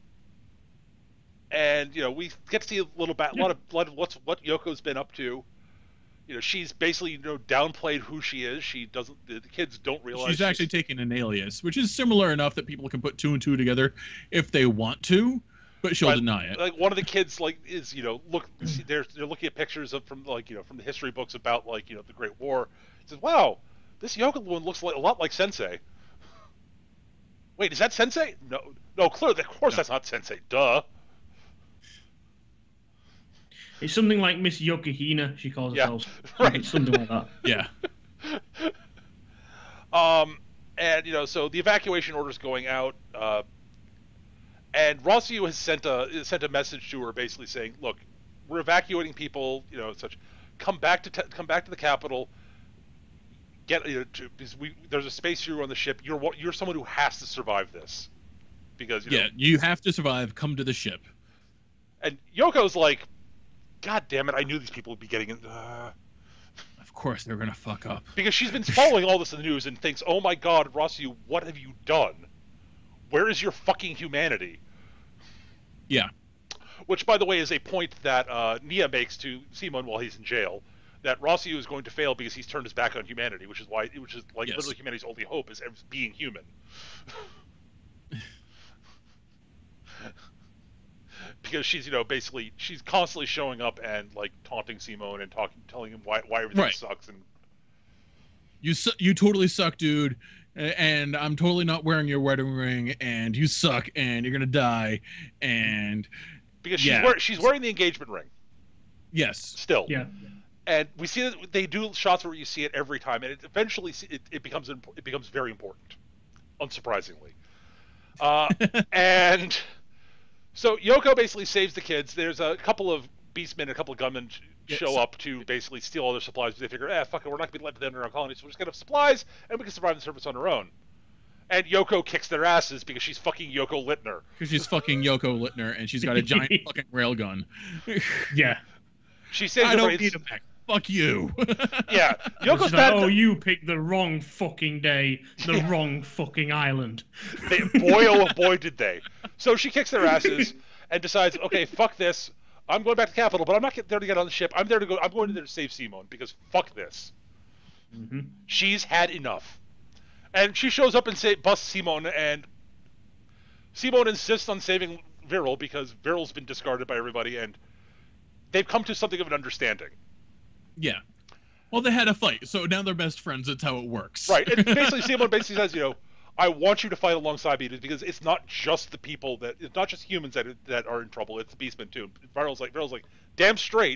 And we get to see a lot of what Yoko's been up to. She's basically downplayed who she is. The kids don't realize she's actually taking an alias, which is similar enough that people can put two and two together if they want to, but she'll deny it. Like one of the kids is they're looking at pictures from the history books about the Great War. It says, wow, this Yoko one looks a lot like Sensei. Wait, is that Sensei? No, clearly, of course that's not Sensei. Duh. It's something like Miss Yokihina, she calls herself. Right. It's something like that. Yeah. And so the evacuation order's going out, and Rossiu has sent a message to her, basically saying, "Look, we're evacuating people. Such. Come back to the capital. There's a space crew on the ship. You're someone who has to survive this, because you have to survive. Come to the ship." And Yoko's like, God damn it! I knew these people would be getting it. Of course, they're gonna fuck up. Because she's been following all this in the news and thinks, "Oh my God, Rossiu, what have you done? Where is your fucking humanity?" Yeah. Which, by the way, is a point that Nia makes to Simon while he's in jail. That Rossiu is going to fail because he's turned his back on humanity, which is literally humanity's only hope is being human. Because she's basically she's constantly showing up and taunting Simon and telling him why everything sucks, and you totally suck, dude, and I'm totally not wearing your wedding ring, and you suck, and you're gonna die, and because she's wearing the engagement ring. Yes. Still. Yeah. And we see that they do shots where you see it every time, and it eventually it becomes very important, unsurprisingly. And so Yoko basically saves the kids. There's a couple of beastmen, a couple of gunmen show up to basically steal all their supplies. They figure, fuck it, we're not gonna be led to the underground colony, so we're just gonna have supplies, and we can survive the surface on our own. And Yoko kicks their asses because she's fucking Yoko Littner. Because she's fucking Yoko Littner, and she's got a giant fucking railgun. Yeah. She saves I don't need a back. Fuck you. Yeah. Yoko's like, oh, you picked the wrong fucking day, the wrong fucking island. Boy, did they. So she kicks their asses and decides, okay, fuck this. I'm going back to the capital, but I'm not there to get on the ship. I'm going in there to save Simon, because fuck this. Mm-hmm. She's had enough. And she shows up and busts Simon, and Simon insists on saving Viral because Viral's been discarded by everybody, and they've come to something of an understanding. Yeah. Well, they had a fight, so now they're best friends. That's how it works. Right. And basically, Simon says, I want you to fight alongside me, because it's not just it's not just humans that are in trouble. It's the beastmen too. Viral's like, damn straight.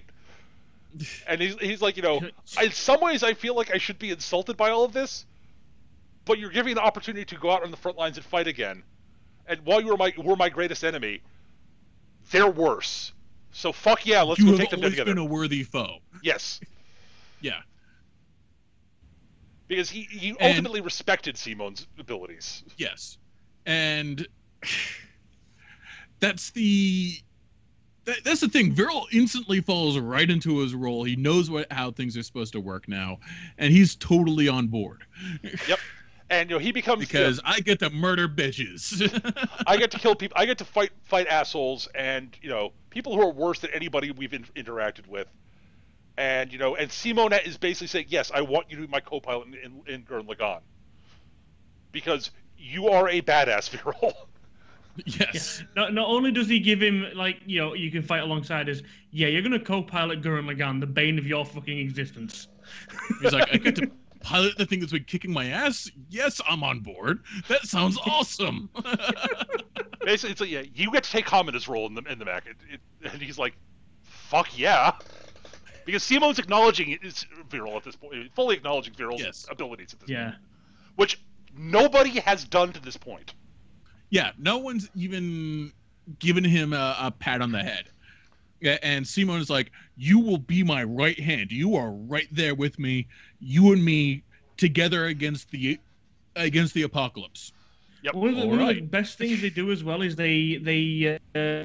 And he's like, in some ways, I feel like I should be insulted by all of this, but you're giving the opportunity to go out on the front lines and fight again. And while you were my greatest enemy, they're worse. So fuck yeah, let's go take them together. You have always been a worthy foe. Yes. Yeah. Because he ultimately respected Simon's abilities. Yes. And that's the thing. Viral instantly falls right into his role. He knows how things are supposed to work now, and he's totally on board. Yep. And he becomes because I get to murder bitches. I get to kill people. I get to fight assholes, and people who are worse than anybody we've interacted with. And and Simon is basically saying, yes, I want you to be my co-pilot in Gurren Lagann, because you are a badass, Viral. Yes. Yeah. Not only does he give him you can fight alongside us. Yeah, you're gonna co-pilot Gurren Lagann, the bane of your fucking existence. He's like, I get to pilot the thing that's been kicking my ass. Yes, I'm on board. That sounds awesome. Basically, it's like, yeah, you get to take Hamina's role in the mech, and he's like, fuck yeah. Because Simon's acknowledging Viral at this point, fully acknowledging Viral's abilities at this point. Which nobody has done to this point. Yeah, no one's even given him a pat on the head. And Simon is like, you will be my right hand. You are right there with me. You and me together against the apocalypse. Yep. One of the best things they do as well is they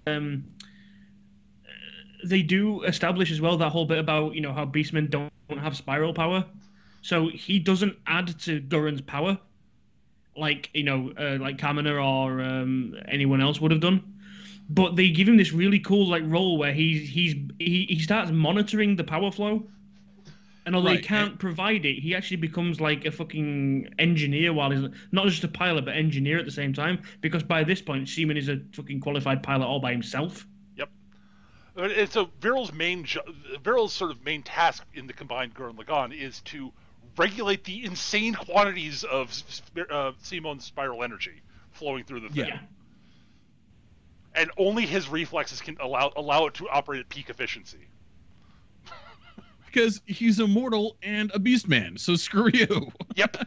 do establish as well that whole bit about how Beastmen don't have spiral power, so he doesn't add to Gurren's power like like Kamina or anyone else would have done, but they give him this really cool role where he starts monitoring the power flow, and although he can't provide it, he actually becomes like a fucking engineer while he's not just a pilot but engineer at the same time, because by this point Seaman is a fucking qualified pilot all by himself. And so Viral's sort of main task in the combined Gurren Lagann is to regulate the insane quantities of Simon's spiral energy flowing through the thing. Yeah. And only his reflexes can allow it to operate at peak efficiency. Because he's immortal and a beastman, so screw you. Yep.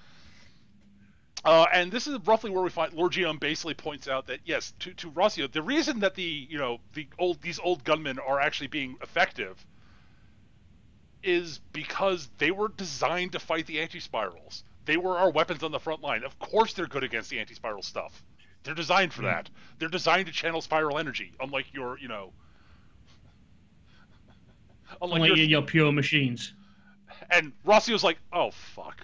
And this is roughly where we find Lord Geom basically points out that yes, to Rossio, the reason that these old gunmen are actually being effective is because they were designed to fight the anti-spirals. They were our weapons on the front line. Of course they're good against the anti-spiral stuff. They're designed for that. They're designed to channel spiral energy, unlike your your pure machines. And Rossio's like, oh fuck.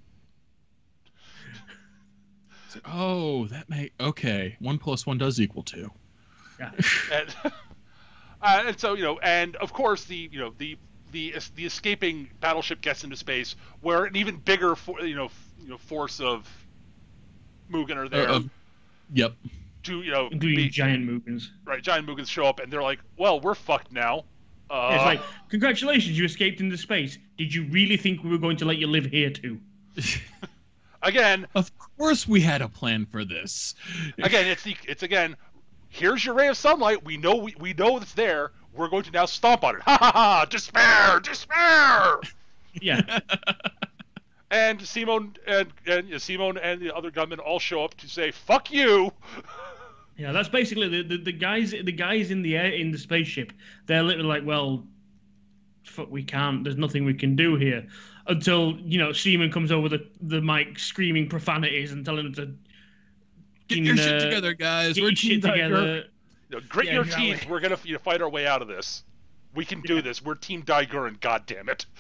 Oh, okay. 1 + 1 does equal 2. Yeah. And so and of course the escaping battleship gets into space, where an even bigger force of Mugen are there. Yep. To including giant Mugens. Right, giant Mugens show up, and they're like, well, we're fucked now. It's like, congratulations, you escaped into space. Did you really think we were going to let you live here too? Again, of course we had a plan for this. Again, it's again, here's your ray of sunlight. We know it's there. We're going to now stomp on it. Ha ha ha! Despair! Yeah. And Simon and the other gunmen all show up to say fuck you. Yeah, that's basically the guys in the air in the spaceship. They're literally like, well, fuck, we can't. There's nothing we can do here. Until Seaman comes over the mic screaming profanities and telling them to get your shit together, guys. Get your shit together. Grit your teeth. We're gonna fight our way out of this. We can do this. We're Team Daiguren. God damn it.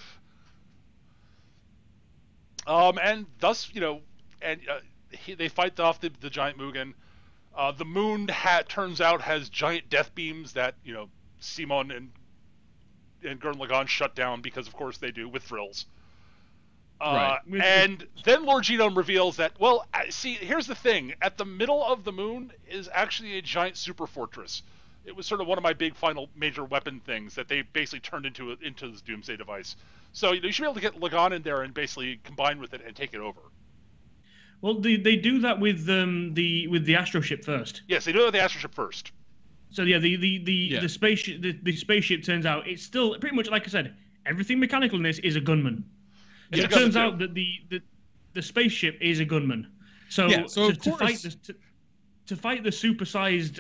And thus they fight off the giant Mugen. The moon turns out has giant death beams that Simon and Gurren Lagann shut down, because of course they do, with frills. Right. And then Lord Genome reveals that, well, see, here's the thing. At the middle of the moon is actually a giant super fortress. It was sort of one of my big final major weapon things that they basically turned into this Doomsday device. So you should be able to get Lagann in there and basically combine with it and take it over. Well, they do that with the Astro ship first. Yes, they do it with the Astro ship first. So yeah, the spaceship turns out it's still pretty much like I said. Everything mechanical in this is a gunman. It turns out that the the spaceship is a gunman. So, Yeah, so to fight the supersized,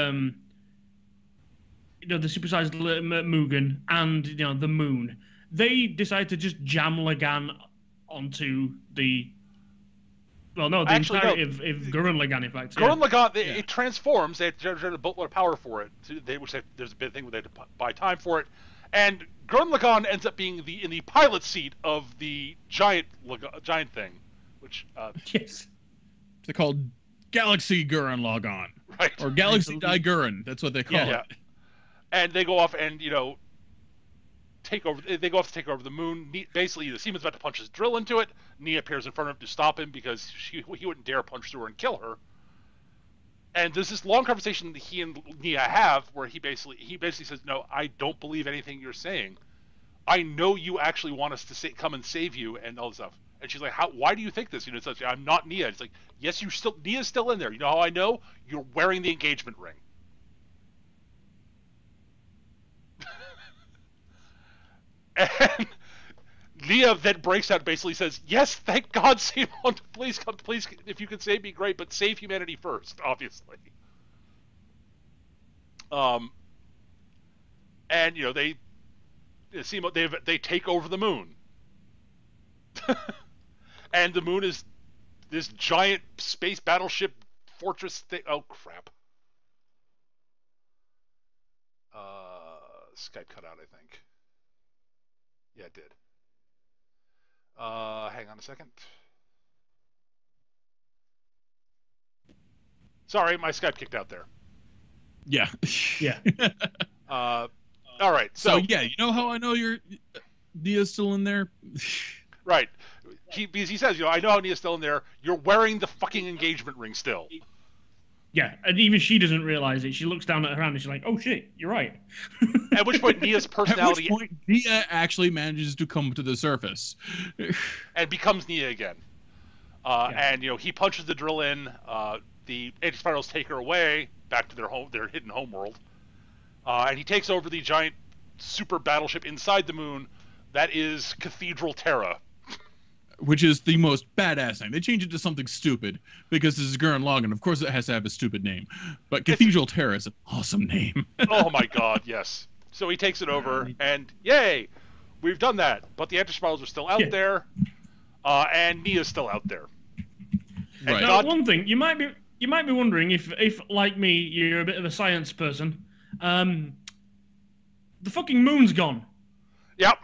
the supersized Mugen and the moon, they decide to just jam Lagann onto the. Well, no, the entirety of Gurren Lagann, in fact. Gurren Lagann, it transforms. They generate a boatload of power for it. So there's a big thing where they have to buy time for it. And Gurren Lagann ends up being in the pilot seat of the giant thing, which yes, they're called Galaxy Gurren Lagann, right? Or Galaxy Dai Gurren. That's what they call it. And they go off and take over. They go off to take over the moon. Basically, the Seaman's about to punch his drill into it. Nia appears in front of him to stop him because he wouldn't dare punch through her and kill her. And there's this long conversation that he and Nia have where he basically says, "No, I don't believe anything you're saying. I know you actually want us to come and save you and all this stuff." And she's like, why do you think this? It's like, I'm not Nia. It's like, yes, Nia's still in there. You know how I know? You're wearing the engagement ring. And Nia then breaks out and basically says, yes, thank God, Simon, please come, please, if you can save me, great, but save humanity first, obviously. And, they take over the moon. And the moon is this giant space battleship fortress thing. Oh, crap. Skype cut out, I think. Yeah, it did. Hang on a second. Sorry, my Skype kicked out there. Yeah. Yeah. All right. So yeah, you know how I know Nia's still in there? Right. Because he says, I know how Nia's still in there. You're wearing the fucking engagement ring still. Yeah, and even she doesn't realize it. She looks down at her hand and she's like, "Oh shit, you're right." At which point Nia's personality... At which point Nia actually manages to come to the surface. And becomes Nia again. And, he punches the drill in. The anti-spirals take her away, back to their hidden homeworld. And he takes over the giant super battleship inside the moon. That is Cathedral Terra. Which is the most badass name. They changed it to something stupid because this is Gurren Lagann. Of course, it has to have a stupid name. But Cathedral Terra is an awesome name. Oh my god, yes. So he takes it over, and yay, we've done that. But the anti-spirals are still out there, and Nia's still out there. Right. Now, one thing you might be wondering if like me, you're a bit of a science person. The fucking moon's gone. Yep.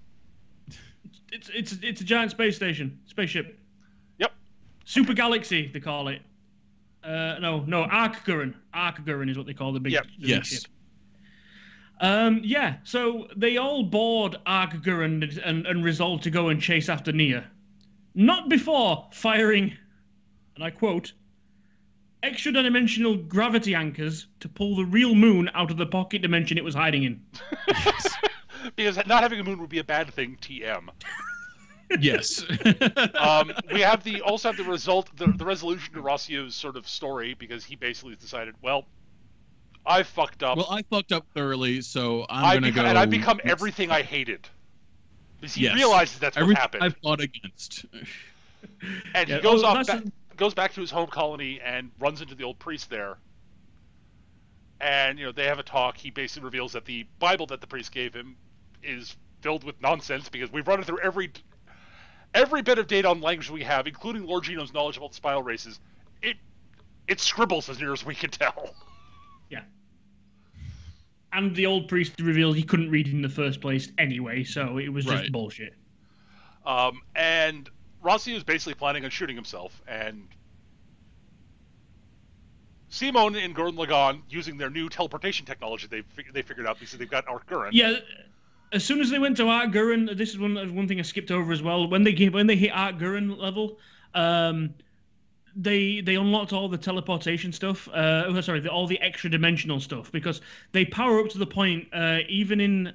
It's a giant spaceship. Yep. Super galaxy, they call it. No, Arc Gurren. Arc Gurren is what they call the big, big ship. Yeah. So they all board Arc Gurren and resolve to go and chase after Nia, not before firing, and I quote, extra-dimensional gravity anchors to pull the real moon out of the pocket dimension it was hiding in. Because not having a moon would be a bad thing, TM. Yes. We also have the resolution to Rossio's sort of story, because he basically decided, well, I fucked up. Well, I fucked up thoroughly, so I'm going to go... And I've become everything I hated. Because he realizes that's what happened. I fought against. And he goes back to his home colony and runs into the old priest there. And, they have a talk. He basically reveals that the Bible that the priest gave him is filled with nonsense, because we've run it through every bit of data on language we have, including Lord Geno's knowledge about the spiral races. It scribbles as near as we can tell. Yeah. And the old priest revealed he couldn't read in the first place anyway, so it was just bullshit. And Rossi is basically planning on shooting himself, and Simon and Gurren Lagann, using their new teleportation technology they figured out, because they've got Arc Gurren. Yeah, as soon as they went to Arc Gurren, this is one thing I skipped over as well. When they hit Arc Gurren level, they unlocked all the teleportation stuff. All the extra dimensional stuff, because they power up to the point even in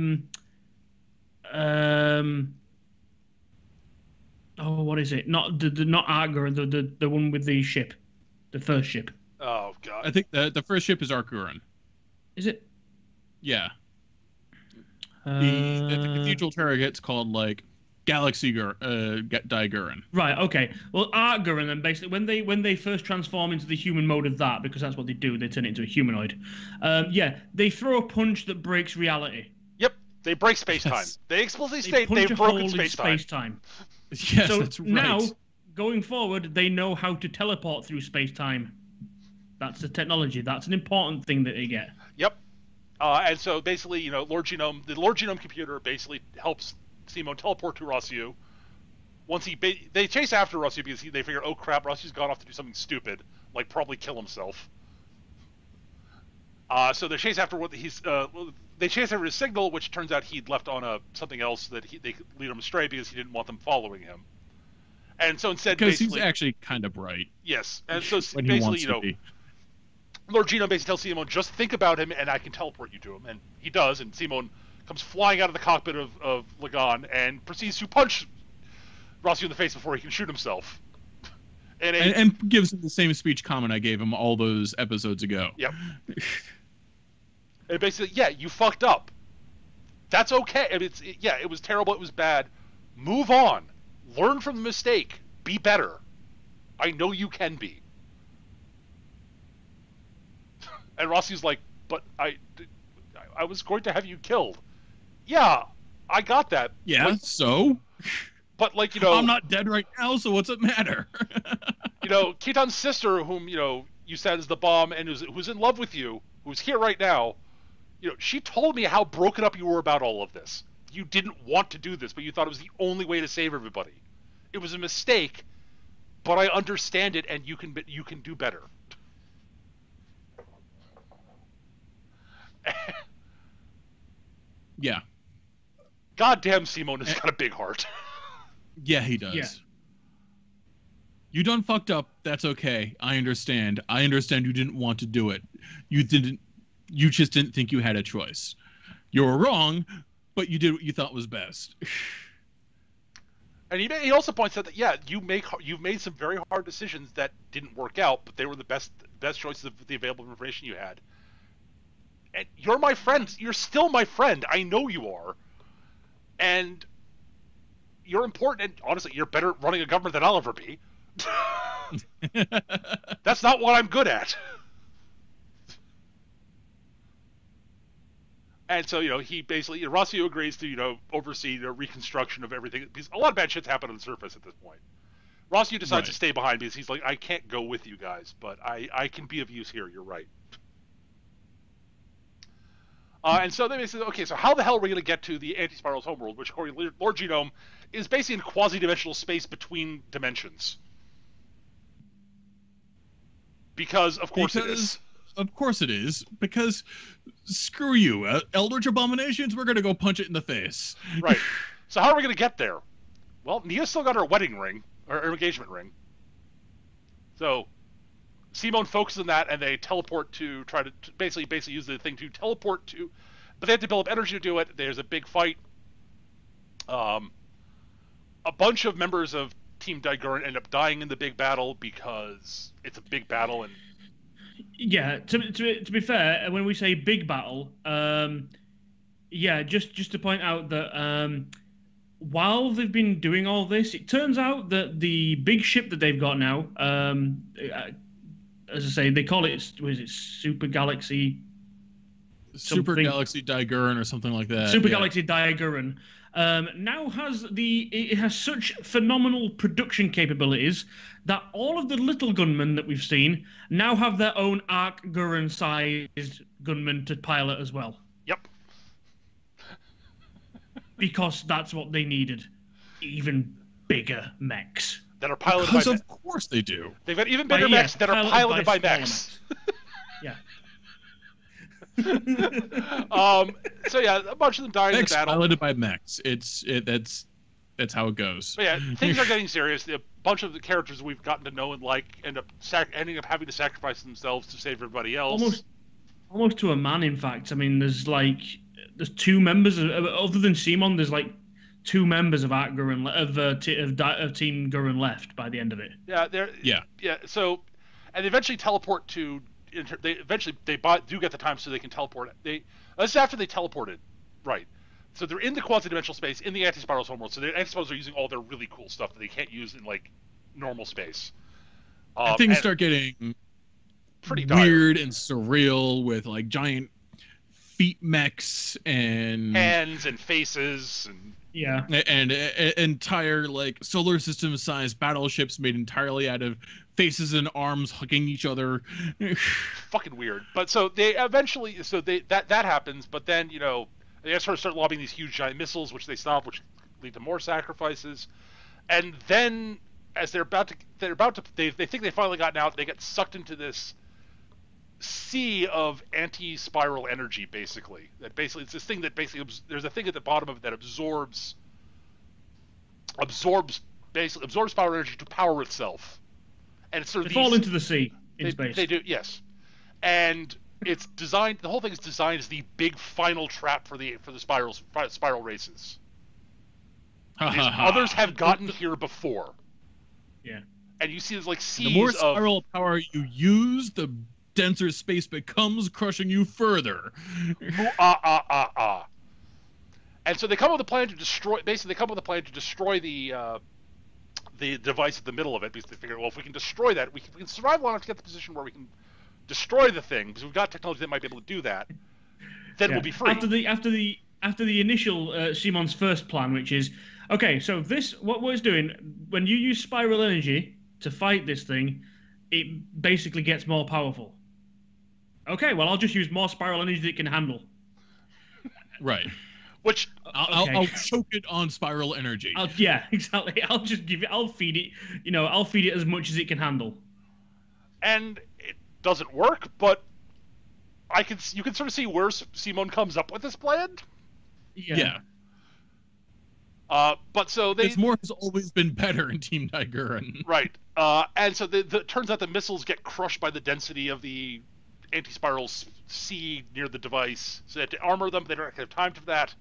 what is it? Not Arc Gurren, the one with the ship, the first ship. Oh god! I think the first ship is Arc Gurren. Is it? Yeah. The Cathedral Terra gets called like Galaxy Gurren. Right. Okay. Well, Art Gurren then basically when they first transform into the human mode of that, because that's what they do, they turn it into a humanoid. Yeah, they throw a punch that breaks reality. Yep, they break space-time. Yes. They explicitly They state punch they've a broken hole in space-time. space-time. Yes, So that's right. now, going forward, they know how to teleport through space-time. That's the technology. That's an important thing that they get. Yep. And so basically, the Lord Genome computer basically helps Simon teleport to Rossiu. Once they chase after Rossiu because they figure, oh crap, Rossiu's gone off to do something stupid, like probably kill himself. So they chase after they chase after his signal, which turns out he'd left on something else that they could lead him astray because he didn't want them following him. And so instead, because he's actually kind of bright. Yes, and so when he wants to be. Lord Genome basically tells Simon, just think about him and I can teleport you to him. And he does, and Simon comes flying out of the cockpit of Lagann and proceeds to punch Rossiu in the face before he can shoot himself. And gives him the same speech comment I gave him all those episodes ago. Yep. And basically, yeah, you fucked up. That's okay. I mean, it was terrible, it was bad. Move on. Learn from the mistake. Be better. I know you can be. And Rossiu's like, but I was going to have you killed. Yeah, I got that. Yeah, so? But I'm not dead right now, so what's it matter? Keaton's sister, whom, you said is the bomb and who's in love with you, who's here right now, she told me how broken up you were about all of this. You didn't want to do this, but you thought it was the only way to save everybody. It was a mistake, but I understand it, and you can do better. Yeah. Goddamn, Simon has got a big heart. Yeah, he does. Yeah. You done fucked up. That's okay. I understand. I understand you didn't want to do it. You just didn't think you had a choice. You were wrong, but you did what you thought was best. And he also points out that, yeah, you've made some very hard decisions that didn't work out, but they were the best choices of the available information you had. And you're my friend. You're still my friend. I know you are. And you're important. And honestly, you're better at running a government than I'll ever be. That's not what I'm good at. And so, he basically, Rossiu agrees to, oversee the reconstruction of everything. Because a lot of bad shit's happened on the surface at this point. Rossiu decides to stay behind because he's like, I can't go with you guys, but I can be of use here. You're right. And so they basically, okay, so how the hell are we going to get to the Anti-Spiral's homeworld, which, according to Lord Genome, is basically in quasi-dimensional space between dimensions? Because, of course it is. Of course it is. Because, screw you, Eldritch Abominations, we're going to go punch it in the face. Right. So how are we going to get there? Well, Nia's still got her wedding ring, or her engagement ring. So Simon focuses on that, and they teleport to try to basically use the thing to teleport to, but they have to build up energy to do it. There's a big fight. A bunch of members of Team Daiguren end up dying in the big battle because it's a big battle. And yeah, to be fair, when we say big battle, just to point out that while they've been doing all this, it turns out that the big ship that they've got now, as I say, they call it, Super Galaxy Daiguren or something like that. Galaxy Daiguren. Now it has such phenomenal production capabilities that all of the little gunmen that we've seen now have their own Arc Gurren sized gunmen to pilot as well. Yep. Because that's what they needed. Even bigger mechs. That are piloted by mechs. Of course they do. They've got even bigger mechs that are piloted by mechs. Yeah. So yeah, a bunch of them die in the battle. Piloted by mechs. That's how it goes. But yeah, things are getting serious. A bunch of the characters we've gotten to know and like ending up having to sacrifice themselves to save everybody else. Almost to a man, in fact. I mean, there's two members other than Simon. There's two members of Arc Gurren of Team Gurren left by the end of it. Yeah. So, and they eventually teleport to. They do get the time so they can teleport. This is after they teleported, right? so they're in the quasi-dimensional space in the anti-spiral's homeworld. So the anti-spirals are using all their really cool stuff that they can't use in like normal space. And things start getting pretty weird and surreal with like giant feet mechs and hands and faces and entire like solar system sized battleships made entirely out of faces and arms hugging each other. Fucking weird. But so they eventually, that happens, but then, you know, they start lobbing these huge giant missiles, which they stop, which lead to more sacrifices. And then as they think they finally gotten out, they get sucked into this sea of anti-spiral energy, basically. That basically, it's this thing that basically, there's a thing at the bottom of it that absorbs spiral energy to power itself. And it's sort of they fall into the sea in space. They do, yes. And it's designed. The whole thing is designed as the big final trap for the spiral races. Others have gotten here before. Yeah. And you see there's like seas the more spiral power you use, the denser space becomes, crushing you further. And so they come up with a plan to destroy. Basically, they come up with a plan to destroy the device at the middle of it, because they figure, well, if we can destroy that, we can survive long enough to get the position where we can destroy the thing, because we've got technology that might be able to do that. Then we'll be free. After the initial Simon's first plan, which is, okay, so what it's doing, when you use spiral energy to fight this thing, it basically gets more powerful. Okay, well, I'll just use more spiral energy that it can handle. Right. Which I'll choke it on spiral energy. Yeah, exactly. I'll just give it. I'll feed it. You know, I'll feed it as much as it can handle. And it doesn't work, but you can sort of see where Simon comes up with this plan. Yeah. But so it's more has always been better in Team Gurren. Right. And so it turns out the missiles get crushed by the density of the anti-spiral sea near the device. So they have to armor them. They don't have time for that.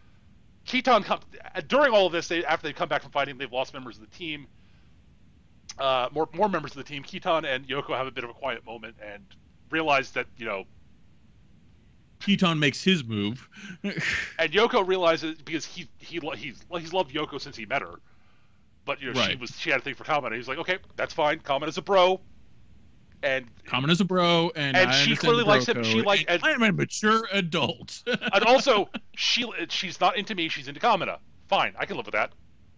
During all of this, after they come back from fighting, they've lost members of the team. More members of the team. Keaton and Yoko have a bit of a quiet moment and realize that, you know, Keaton makes his move, and Yoko realizes, because he's loved Yoko since he met her, but you know, right. she had a thing for Kamina. He's like, okay, that's fine. Kamina's a bro, and Kamina's a bro, and she clearly likes him. I am a mature adult, and also she's not into me. She's into Kamina. Fine, I can live with that.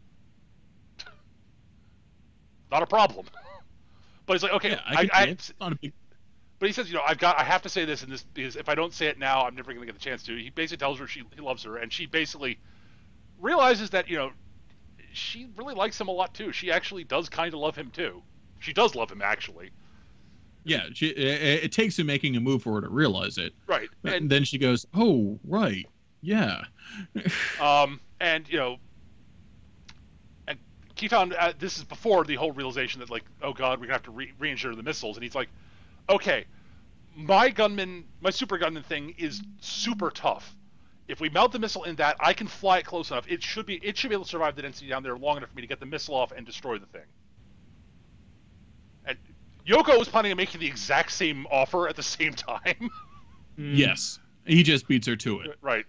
Not a problem. But he's like, okay, yeah, it's not a big. But he says, you know, I have to say this, because if I don't say it now, I'm never going to get the chance to. He basically tells her he loves her, and she basically realizes that, you know, she really likes him a lot too. She actually does kind of love him too. She does love him, actually. Yeah, it takes him making a move for her to realize it. Right. And then she goes, oh, right, yeah. And, you know, and Keaton, this is before the whole realization that, like, oh god, we're going to have to re-insure the missiles, and he's like, okay, my super gunman thing is super tough. If we mount the missile in that, I can fly it close enough. It should be able to survive the density down there long enough for me to get the missile off and destroy the thing. And Yoko was planning on making the exact same offer at the same time. Yes, he just beats her to it. Right.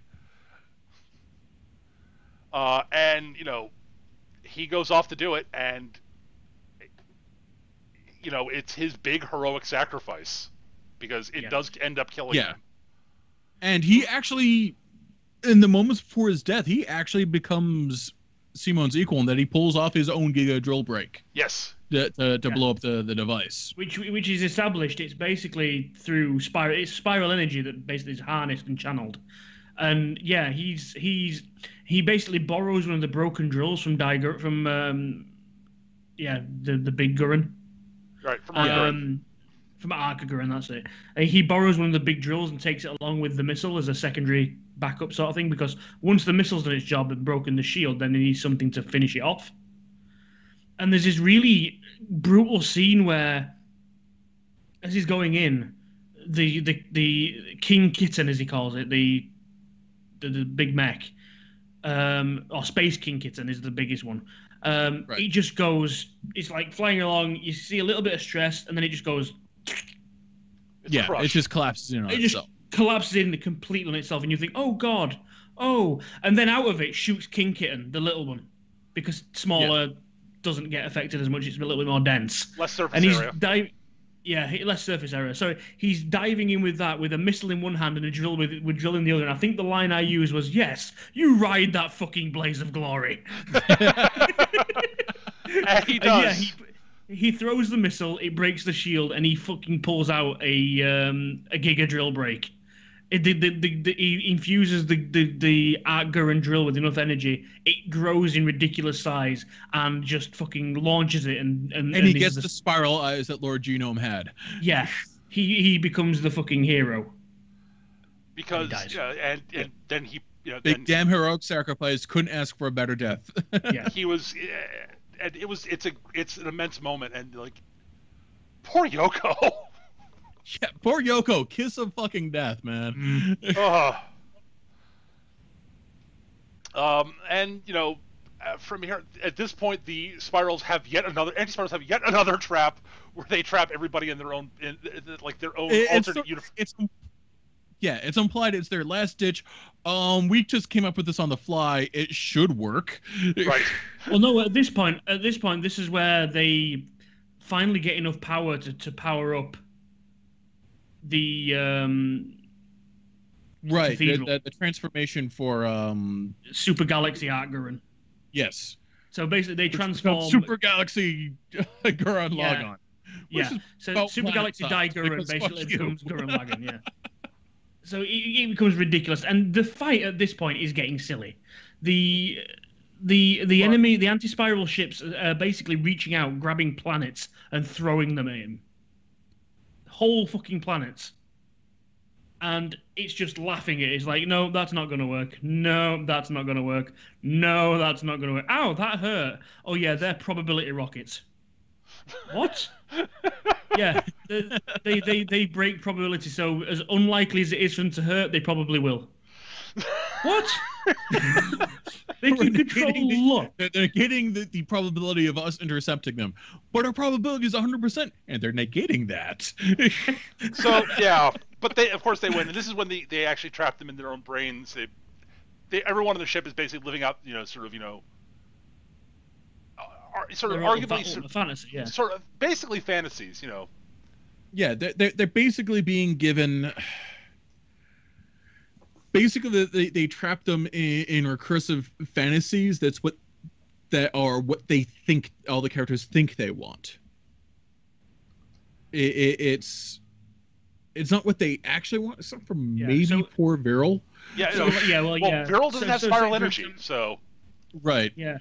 And, you know, he goes off to do it, and you know, it's his big heroic sacrifice, because it does end up killing him. And he actually, in the moments before his death, he actually becomes Simon's equal in that he pulls off his own Giga drill break. Yes. To blow up the device. Which is established. It's basically through spiral energy that basically is harnessed and channeled. And yeah, he basically borrows one of the broken drills from the big Gurren. Right, from Arca Gurren, that's it. He borrows one of the big drills and takes it along with the missile as a secondary backup sort of thing, because once the missile's done its job and broken the shield, then he needs something to finish it off. And there's this really brutal scene where, as he's going in, the King Kitten, as he calls it, the big mech, or Space King Kitten is the biggest one. Right. It just goes, it's like flying along, you see a little bit of stress, and then it just goes. It just collapses in on itself. It just collapses in completely on itself, and you think, oh god, Oh, and then out of it shoots King Kitten, the little one, because smaller doesn't get affected as much. It's a little bit more dense. Less surface And area. less surface area. So he's diving in with that, with a missile in one hand and a drill with drill in the other. And I think the line I used was, "Yes, you ride that fucking blaze of glory." And he does. And he throws the missile, it breaks the shield, and he fucking pulls out a Giga drill break. He infuses the Art Gurren drill with enough energy, it grows in ridiculous size and just fucking launches it. And he gets the spiral eyes that Lord Genome had. Yeah, he becomes the fucking hero. Because and then he big damn heroic sacrifice, couldn't ask for a better death. Yeah, he was, and it's an immense moment, and like poor Yoko. Yeah, poor Yoko, kiss of fucking death, man. And from here at this point, the anti-spirals have yet another trap where they trap everybody in their own alternate universe. It's implied it's their last ditch. We just came up with this on the fly. It should work. Right. Well, no. At this point, this is where they finally get enough power to power up the the transformation for Super Galaxy Art Gurren. Yes. So basically, they transform Super Galaxy Gurren Lagann. Yeah. So Super Galaxy Dai Gurren basically becomes Gurren Lagann. Yeah. So it becomes ridiculous, and the fight at this point is getting silly. The enemy, the anti-spiral ships, are basically reaching out, grabbing planets, and throwing them at him. Whole fucking planets. And it's just laughing at it. It's like, no, that's not going to work. No, that's not going to work. No, that's not going to work. Ow, that hurt. Oh, yeah, they're probability rockets. What? Yeah, they break probability, so as unlikely as it is for them to hurt, they probably will. What? They can control luck. They're negating the probability of us intercepting them, but our probability is 100%, and they're negating that. So yeah, but they win, and this is when they actually trap them in their own brains. Everyone on the ship is basically living out, arguably fantasy, yeah. Sort of basically fantasies, Yeah, they're basically being given. Basically, they trap them in recursive fantasies. That's what they think all the characters think they want. It's not what they actually want, except for maybe poor Viral. Yeah, Viral doesn't have spiral energy, so. Right. Yeah.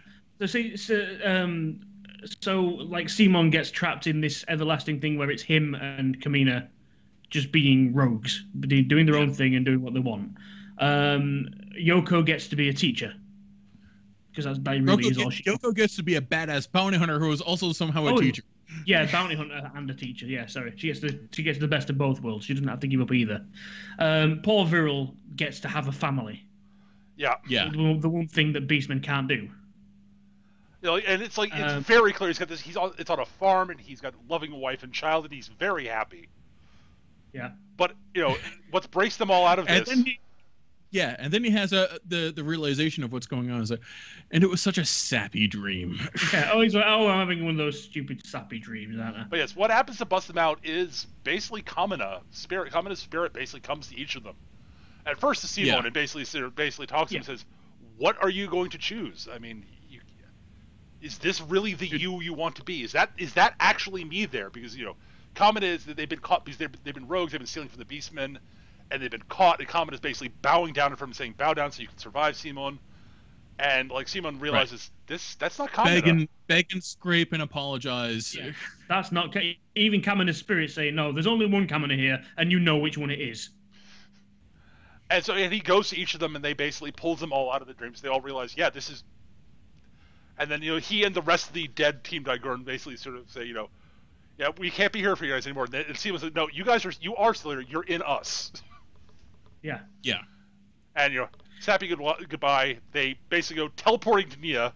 So like Simon gets trapped in this everlasting thing where it's him and Kamina just being rogues, doing their own thing and doing what they want. Yoko gets to be a teacher because that really is all she. Yoko gets to be a badass bounty hunter who is also somehow a teacher. Yeah, bounty hunter and a teacher. Yeah, sorry, she gets the best of both worlds. She doesn't have to give up either. Poor Viral gets to have a family. Yeah. The one thing that Beastman can't do. And it's like it's very clear he's got this. It's on a farm and he's got a loving wife and child and he's very happy. Yeah. But what breaks them all out of this? And then he has the realization of what's going on. And it was such a sappy dream. Yeah. He's like, I'm having one of those stupid sappy dreams, aren't I? But yes, what happens to bust them out is basically Kamina's spirit basically comes to each of them. At first to Simon and basically talks to him and says, "What are you going to choose? I mean, is this really the you want to be? Is that actually me there? Because Kamina is that they've been caught because they've been rogues, they've been stealing from the Beastmen, and they've been caught. And Kamina is basically bowing down in front of him, saying, "Bow down so you can survive, Simon." And like Simon realizes that's not Kamina. Beg and scrape and apologize. Yeah. That's not even Kamina's spirit saying, "No, there's only one Kamina here, and you know which one it is." And so he goes to each of them, and they basically pulls them all out of the dreams. They all realize, this is. And then he and the rest of the dead Team Daigurn basically sort of say, we can't be here for you guys anymore. And Simon says, "No, you are still here. You're in us." Yeah. Yeah. And sappy goodbye. They basically go teleporting to Nia,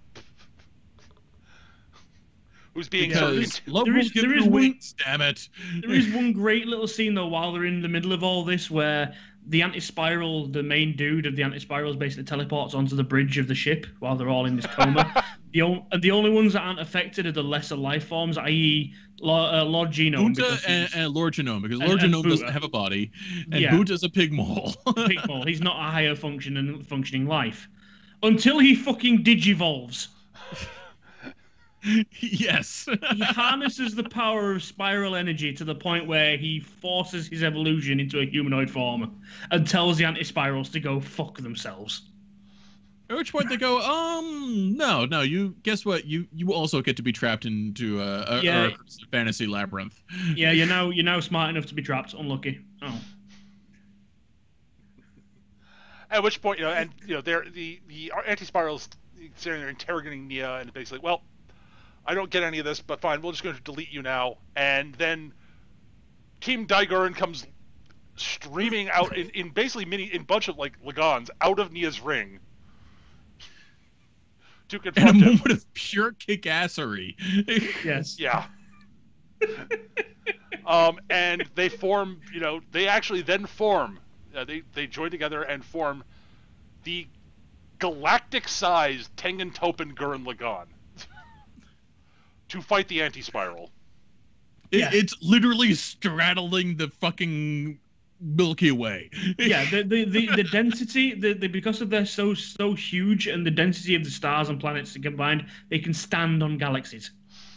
who's being there is wings, damn it. There is one great little scene though while they're in the middle of all this where the anti-spiral, the main dude of the anti-spirals, basically teleports onto the bridge of the ship while they're all in this coma. The only ones that aren't affected are the lesser life forms, i.e., Lord Genome. Bunta and Lord Genome, because Lord Genome doesn't have a body, and Bunta's a pig mole. Pig mole. He's not a higher functioning life. Until he fucking digivolves. Yes. He harnesses the power of spiral energy to the point where he forces his evolution into a humanoid form and tells the anti-spirals to go fuck themselves. At which point they go, no, you guess what? You also get to be trapped into a fantasy labyrinth. Yeah, you're now smart enough to be trapped. Unlucky. Oh. At which point, they're the anti-spirals sitting there interrogating Nia, and basically, well, I don't get any of this, but fine, we're just going to delete you now. And then Team Gurren comes streaming out in basically in bunch of like Laganns out of Nia's ring to confront him. In a moment of pure kick-assery. Yes. Yeah. And they form, they actually then form, they join together and form the galactic-sized Tengen Toppa Gurren Lagann to fight the anti-spiral. It's literally straddling the fucking Milky Way. Yeah, the density, because of they're so huge, and the density of the stars and planets combined, they can stand on galaxies.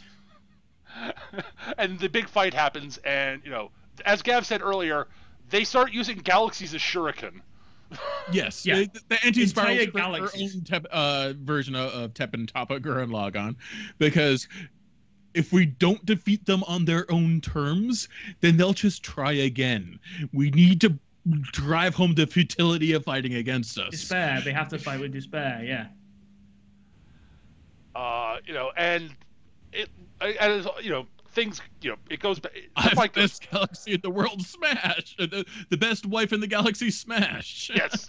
And the big fight happens, and as Gav said earlier, they start using galaxies as shuriken. Yes, yeah. The anti-spirals create their own version of Toppa and Toppa Gurren Lagann, because if we don't defeat them on their own terms, then they'll just try again. We need to drive home the futility of fighting against us. Despair. They have to fight with despair. Yeah. And things. It goes back. The best galaxy in the world smash. The best wife in the galaxy smash. Yes.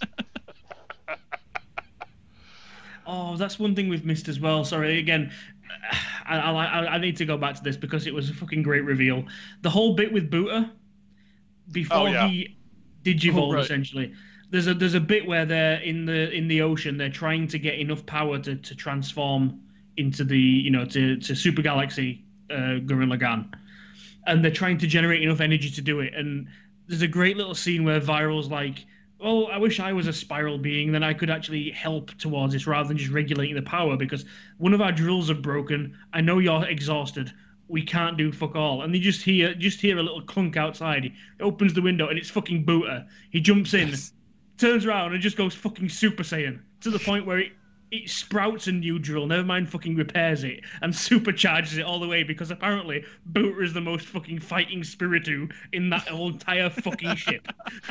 Oh, that's one thing we've missed as well. Sorry, again. I need to go back to this because it was a fucking great reveal. The whole bit with Buta before he digivolved, essentially. There's a bit where they're in the ocean. They're trying to get enough power to transform into the to super galaxy Gurren Lagann, and they're trying to generate enough energy to do it. And there's a great little scene where Viral's like, well, I wish I was a spiral being, then I could actually help towards this rather than just regulating the power, because one of our drills are broken. I know you're exhausted. We can't do fuck all. And they just hear a little clunk outside. He opens the window and it's fucking Buta. He jumps in, turns around and just goes fucking Super Saiyan to the point where it sprouts a new drill, never mind fucking repairs it, and supercharges it all the way, because apparently Buta is the most fucking fighting spiritu in that whole entire fucking ship.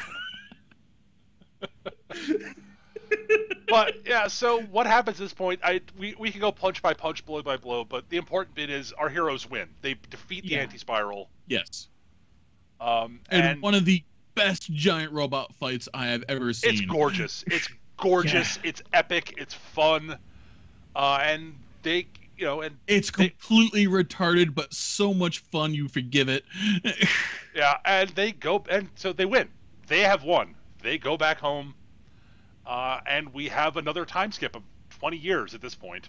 But yeah, so what happens at this point? We can go punch by punch, blow by blow, but the important bit is our heroes win. They defeat the anti-spiral. Yes. And one of the best giant robot fights I have ever seen. It's gorgeous. It's gorgeous. Yeah. It's epic. It's fun. And they, and it's completely retarded, but so much fun you forgive it. Yeah, and they go, and so they win. They have won. They go back home, and we have another time skip of 20 years at this point.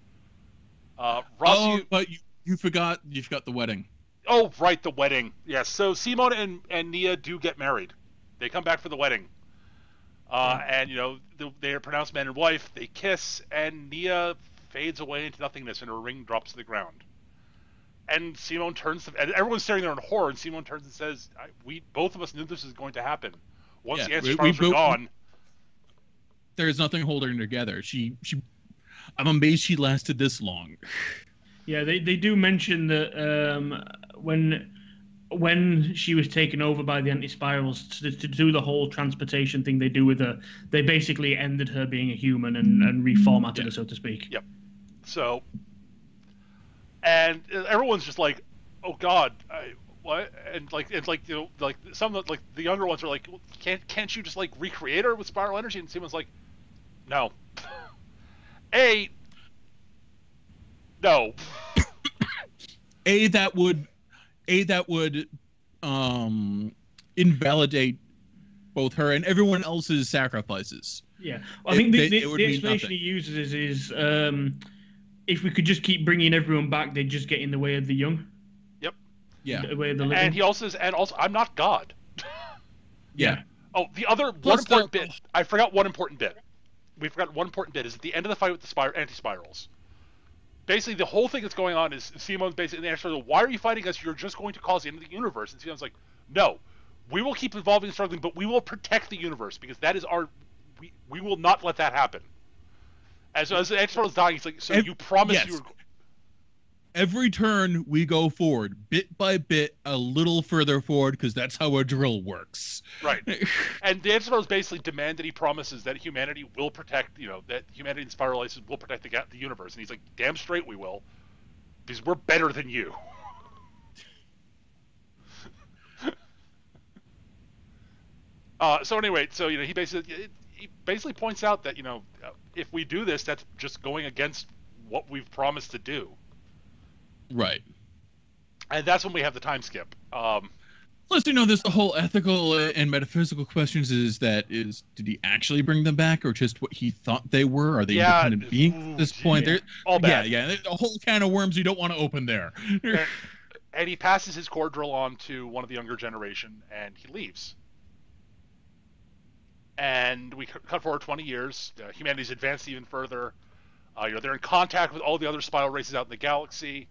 Ross, but you forgot the wedding. Oh, right, the wedding. Yes, so Simon and Nia do get married. They come back for the wedding. And, they are pronounced man and wife. They kiss, and Nia fades away into nothingness, and her ring drops to the ground. And Simon turns, and everyone's staring there in horror, and Simon turns and says, both of us knew this was going to happen. Once the anti-spirals are gone, there's nothing holding her together. I'm amazed she lasted this long. Yeah, they do mention that when she was taken over by the anti-spirals to do the whole transportation thing they do with her, they basically ended her being a human and reformatted her, so to speak. Yep. So, and everyone's just like, "Oh God, what?" And some of the younger ones are like, well, "Can't you just recreate her with spiral energy?" And Simon's like, "No, no." That would invalidate both her and everyone else's sacrifices. Yeah, well, I think the it would mean explanation nothing. he uses is if we could just keep bringing everyone back, they'd just get in the way of the young. Yep. Yeah. The way of the living. And he also says, and also, I'm not God. Yeah. Oh, the other one important bit. I forgot one important bit. We forgot one important bit is at the end of the fight with the anti-spirals. Basically, the whole thing that's going on is Simon's basically answering, why are you fighting us? You're just going to cause the end of the universe. And Simon's like, no, we will keep evolving and struggling, but we will protect the universe because that is our. We will not let that happen. As the anti-spiral's dying, he's like, so you promised you were. Every turn we go forward, bit by bit, a little further forward, because that's how a drill works. Right. And the anti-spirals basically demand that he promises that humanity will protect, that humanity and spiralizers will protect the universe. And he's like, damn straight we will, because we're better than you. So anyway, he basically points out that if we do this, that's just going against what we've promised to do. Right. And that's when we have the time skip. Plus, there's the whole ethical and metaphysical questions. Did he actually bring them back, or just what he thought they were? Are they independent beings at this point? Yeah. All bad. Yeah. There's a whole can of worms you don't want to open there. And he passes his core drill on to one of the younger generation, and he leaves. And we cut forward 20 years. Humanity's advanced even further. They're in contact with all the other spiral races out in the galaxy.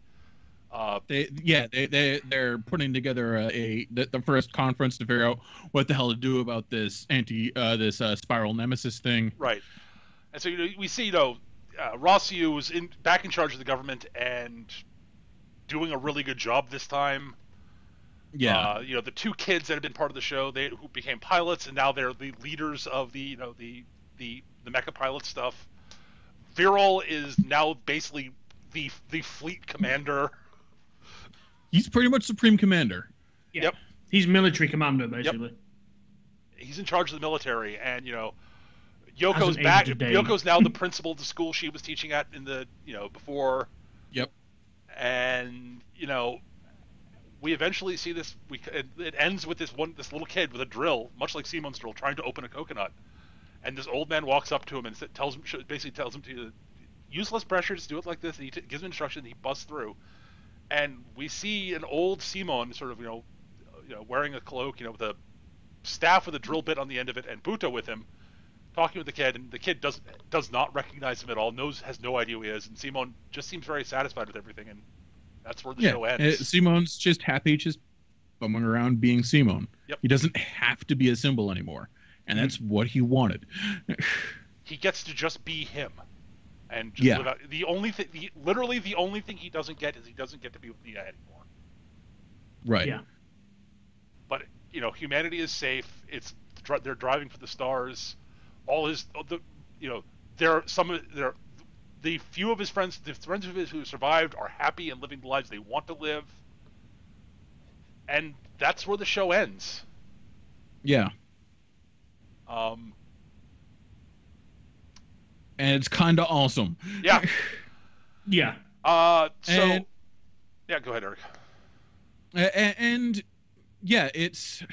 They're putting together the first conference to figure out what the hell to do about this spiral nemesis thing. Right, and so we see Rossiu was back in charge of the government and doing a really good job this time. Yeah, the two kids that had been part of the show, who became pilots, and now they're the leaders of the mecha pilot stuff. Viral is now basically the fleet commander. He's pretty much Supreme Commander. Yeah. Yep. He's military commander, basically. Yep. He's in charge of the military, and Yoko's back. Yoko's now the principal of the school she was teaching at in the before. Yep. And we eventually see this. It ends with this little kid with a drill, much like Simon's drill, trying to open a coconut. And this old man walks up to him and basically tells him to use less pressure, just do it like this. And he gives him instructions. And he busts through. And we see an old Simon sort of, wearing a cloak, with a staff with a drill bit on the end of it, and Buto with him, talking with the kid. And the kid does not recognize him at all, has no idea who he is. And Simon just seems very satisfied with everything, and that's where the show ends. Simon's just happy, just bumming around being Simon. Yep. He doesn't have to be a symbol anymore, and that's what he wanted. He gets to just be him. And just live out. Literally the only thing he doesn't get is he doesn't get to be with Nia anymore. Right. Yeah. But humanity is safe. They're driving for the stars. The few of his friends, the friends of his who survived, are happy and living the lives they want to live. And that's where the show ends. Yeah. And it's kind of awesome. Yeah. Yeah. Yeah, go ahead, Eric. And yeah, it's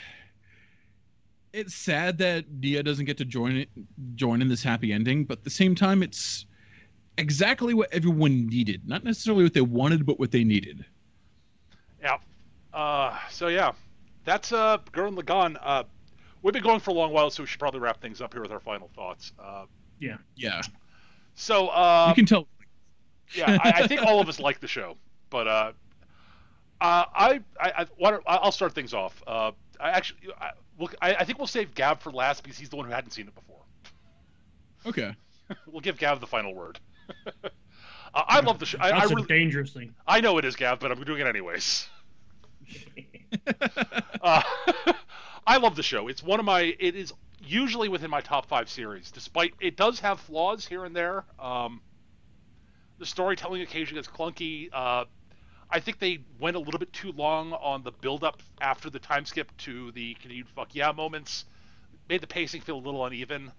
sad that Nia doesn't get to join in this happy ending, but at the same time, it's exactly what everyone needed. Not necessarily what they wanted, but what they needed. Yeah. That's Gurren Lagann. We've been going for a long while, so we should probably wrap things up here with our final thoughts. Yeah. So you can tell. Yeah, I think all of us like the show, but I'll start things off. I think we'll save Gab for last because he's the one who hadn't seen it before. Okay. We'll give Gab the final word. I love the show. That's a dangerous thing. I know it is, Gab, but I'm doing it anyways. I love the show. It is usually within my top 5 series, despite it does have flaws here and there. The storytelling occasionally gets clunky. I think they went a little bit too long on the build-up after the time skip to the "can you fuck yeah" moments. Made the pacing feel a little uneven.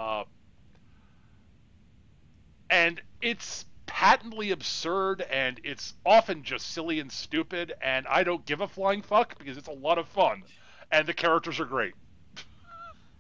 And it's patently absurd, and it's often just silly and stupid, and I don't give a flying fuck because it's a lot of fun, and the characters are great.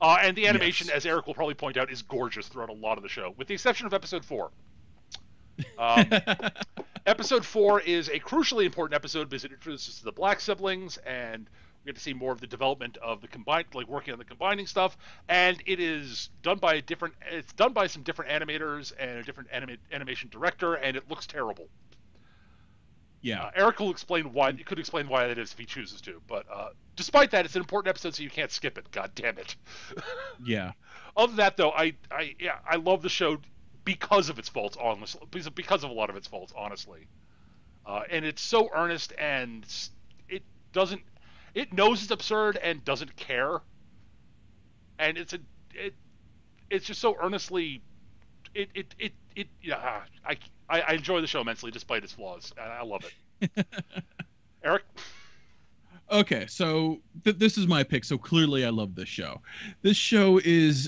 And the animation, Yes. as Eric will probably point out, is gorgeous throughout a lot of the show, with the exception of episode 4. Um, episode 4 is a crucially important episode because it introduces the Black siblings, and we get to see more of the development of the combined, like working on the combining stuff. And it is done by It's done by some different animators and a different animation director, and it looks terrible. Yeah. Eric will explain why. He could explain why that is if he chooses to. But despite that, it's an important episode, so you can't skip it. God damn it. Yeah. Other than that, though, I love the show because of its faults, honestly. Because of a lot of its faults, honestly. And it's so earnest, and it doesn't. It knows it's absurd and doesn't care. And it's just so earnestly. Yeah. I enjoy the show immensely despite its flaws. I love it. Eric? Okay, so this is my pick. So clearly, I love this show. This show is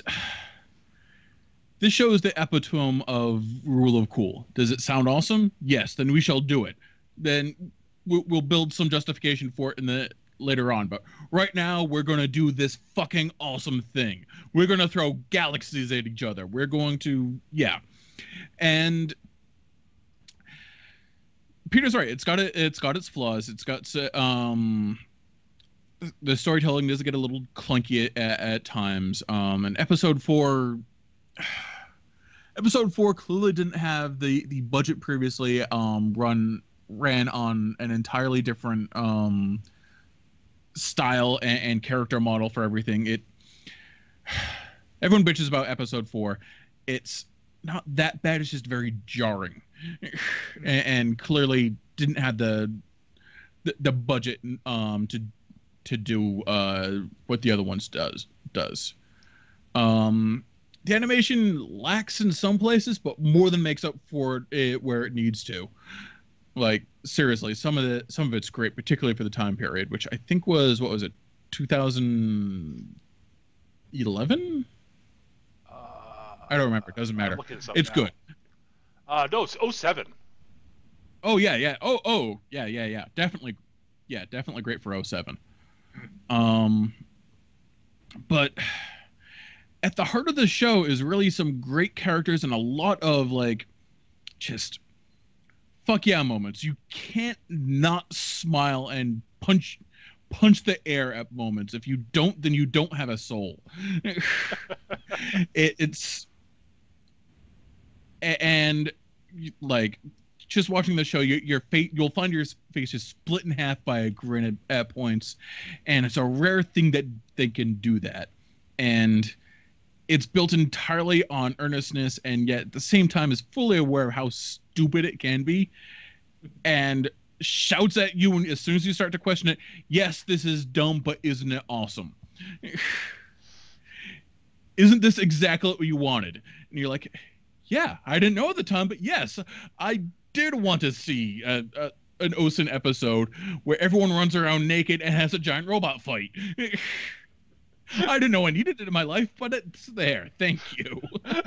the epitome of rule of cool. Does it sound awesome? Yes. Then we shall do it. Then we'll build some justification for it later on. But right now, we're going to do this fucking awesome thing. We're going to throw galaxies at each other. We're going to, yeah. And Peter's right. It's got its flaws. It's got the storytelling does get a little clunky at times. And episode 4 clearly didn't have the budget previously ran on an entirely different style and character model for everything. Everyone bitches about episode 4. It's not that bad. It's just very jarring, and clearly didn't have the budget to do what the other ones does. The animation lacks in some places, but more than makes up for it where it needs to. Like, seriously, some of it's great, particularly for the time period, which I think was, what was it, 2011? I don't remember. It doesn't matter. It's good. No, it's 07. Oh yeah. Oh yeah. Definitely great for 07. But at the heart of the show is really some great characters and a lot of like just fuck yeah moments. You can't not smile and punch the air at moments. If you don't, then you don't have a soul. It's and like just watching the show, you'll find your face just split in half by a grin at points, and it's a rare thing that they can do that. And it's built entirely on earnestness, and yet at the same time is fully aware of how stupid it can be, and shouts at you as soon as you start to question it. Yes, this is dumb, but isn't it awesome? Isn't this exactly what you wanted? And you're like, yeah, I didn't know at the time, but yes, I did want to see an Osen episode where everyone runs around naked and has a giant robot fight. I didn't know I needed it in my life, but it's there. Thank you.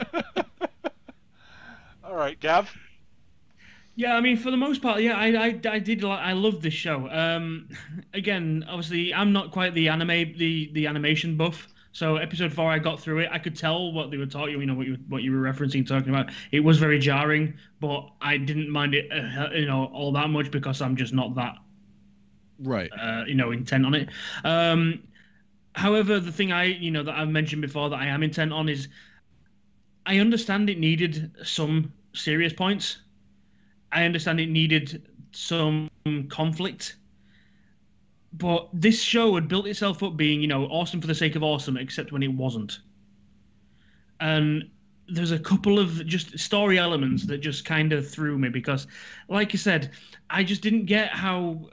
All right, Gav? Yeah, I mean, for the most part, yeah, I loved this show. Again, obviously, I'm not quite the animation buff. So episode 4, I got through it. I could tell what they were talking, what you were referencing, talking about. It was very jarring, but I didn't mind it, all that much because I'm just not that, right, intent on it. However, the thing that I've mentioned before that I am intent on is, I understand it needed some serious points. I understand it needed some conflict. But this show had built itself up being, awesome for the sake of awesome, except when it wasn't. And there's a couple of just story elements that just kind of threw me because, like you said, I just didn't get how...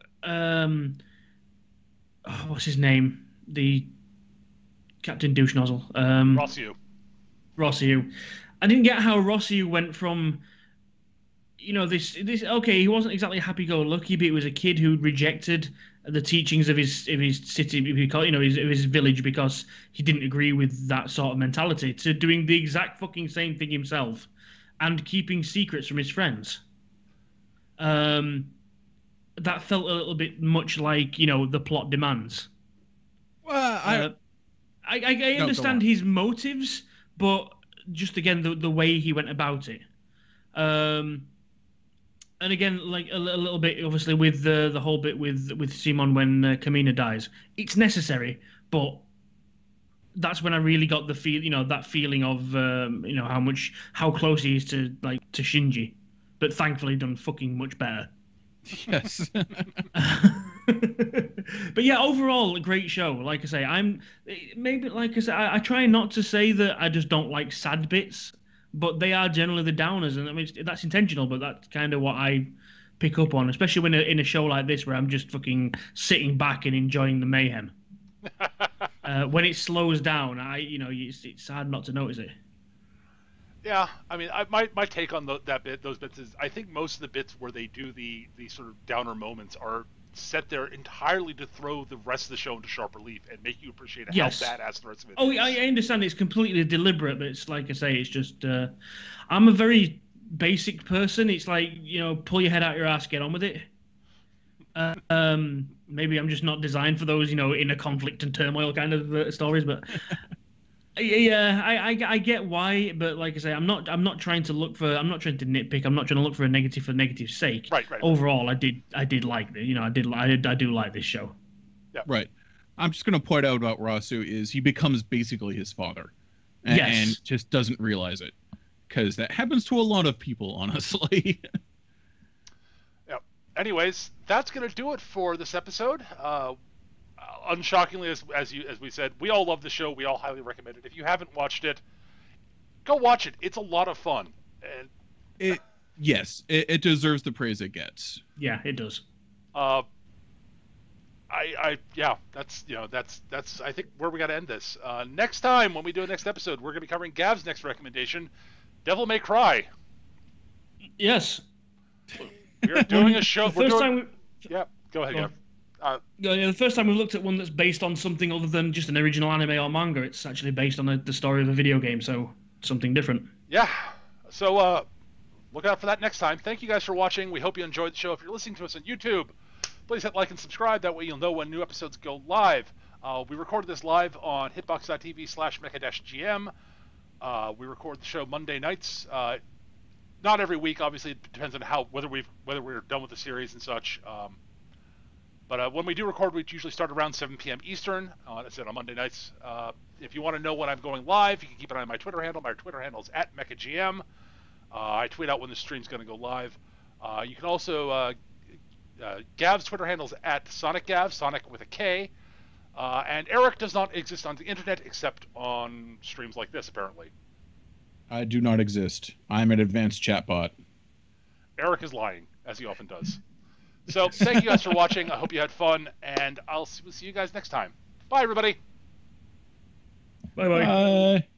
what's his name? The Captain Douche Nozzle. Rossiu. I didn't get how Rossiu went from... this okay, he wasn't exactly happy-go-lucky, but he was a kid who rejected the teachings of his city, because his village, because he didn't agree with that sort of mentality, to doing the exact fucking same thing himself and keeping secrets from his friends. That felt a little bit much like the plot demands. Well, I understand his motives, but just again the way he went about it. And again, like a little bit, obviously, with the whole bit with Simon when Kamina dies, it's necessary, but that's when I really got the feel, that feeling of, how close he is to Shinji, but thankfully done fucking much better. Yes. But yeah, overall, a great show. Like I say, I try not to say that I just don't like sad bits, but they are generally the downers, and I mean that's intentional. But that's kind of what I pick up on, especially when in a show like this where I'm just fucking sitting back and enjoying the mayhem. When it slows down, it's hard not to notice it. Yeah, I mean, my take on those bits is I think most of the bits where they do the sort of downer moments are set there entirely to throw the rest of the show into sharp relief and make you appreciate how badass the rest of it is. I understand it's completely deliberate, but it's like I say, it's just I'm a very basic person. It's like, pull your head out your ass, get on with it. Maybe I'm just not designed for those, inner conflict and turmoil kind of stories, but yeah, I get why, but like I say, I'm not trying to nitpick. I'm not trying to look for a negative for negative's sake. Right. Overall, I did like it. I do like this show. Yeah. Right. I'm just gonna point out about Rasu is he becomes basically his father, and just doesn't realize it, because that happens to a lot of people, honestly. Yeah. Anyways, that's gonna do it for this episode. Unshockingly, as we said, we all love the show. We all highly recommend it. If you haven't watched it, go watch it. It's a lot of fun. And it deserves the praise it gets. Yeah, it does. That's I think where we got to end this. Next time when we do a next episode, we're going to be covering Gav's next recommendation, Devil May Cry. Yes. We're doing a show. Yeah, go ahead, Gav. The first time we've looked at one that's based on something other than just an original anime or manga, it's actually based on the story of a video game, so something different. Yeah. So look out for that next time. Thank you guys for watching. We hope you enjoyed the show. If you're listening to us on YouTube, please hit like and subscribe. That way you'll know when new episodes go live. We recorded this live on hitbox.tv/mecha-gm. We record the show Monday nights. Not every week, obviously. It depends on whether we're done with the series and such. But when we do record, we usually start around 7 p.m. Eastern. That's it, on Monday nights. If you want to know when I'm going live, you can keep an eye on my Twitter handle. My Twitter handle is @MechaGM. I tweet out when the stream's going to go live. You can also... Gav's Twitter handle is @SonicGav, Sonic with a K. And Eric does not exist on the internet except on streams like this, apparently. I do not exist. I'm an advanced chatbot. Eric is lying, as he often does. So, thank you guys for watching. I hope you had fun, and we'll see you guys next time. Bye, everybody. Bye-bye. Bye.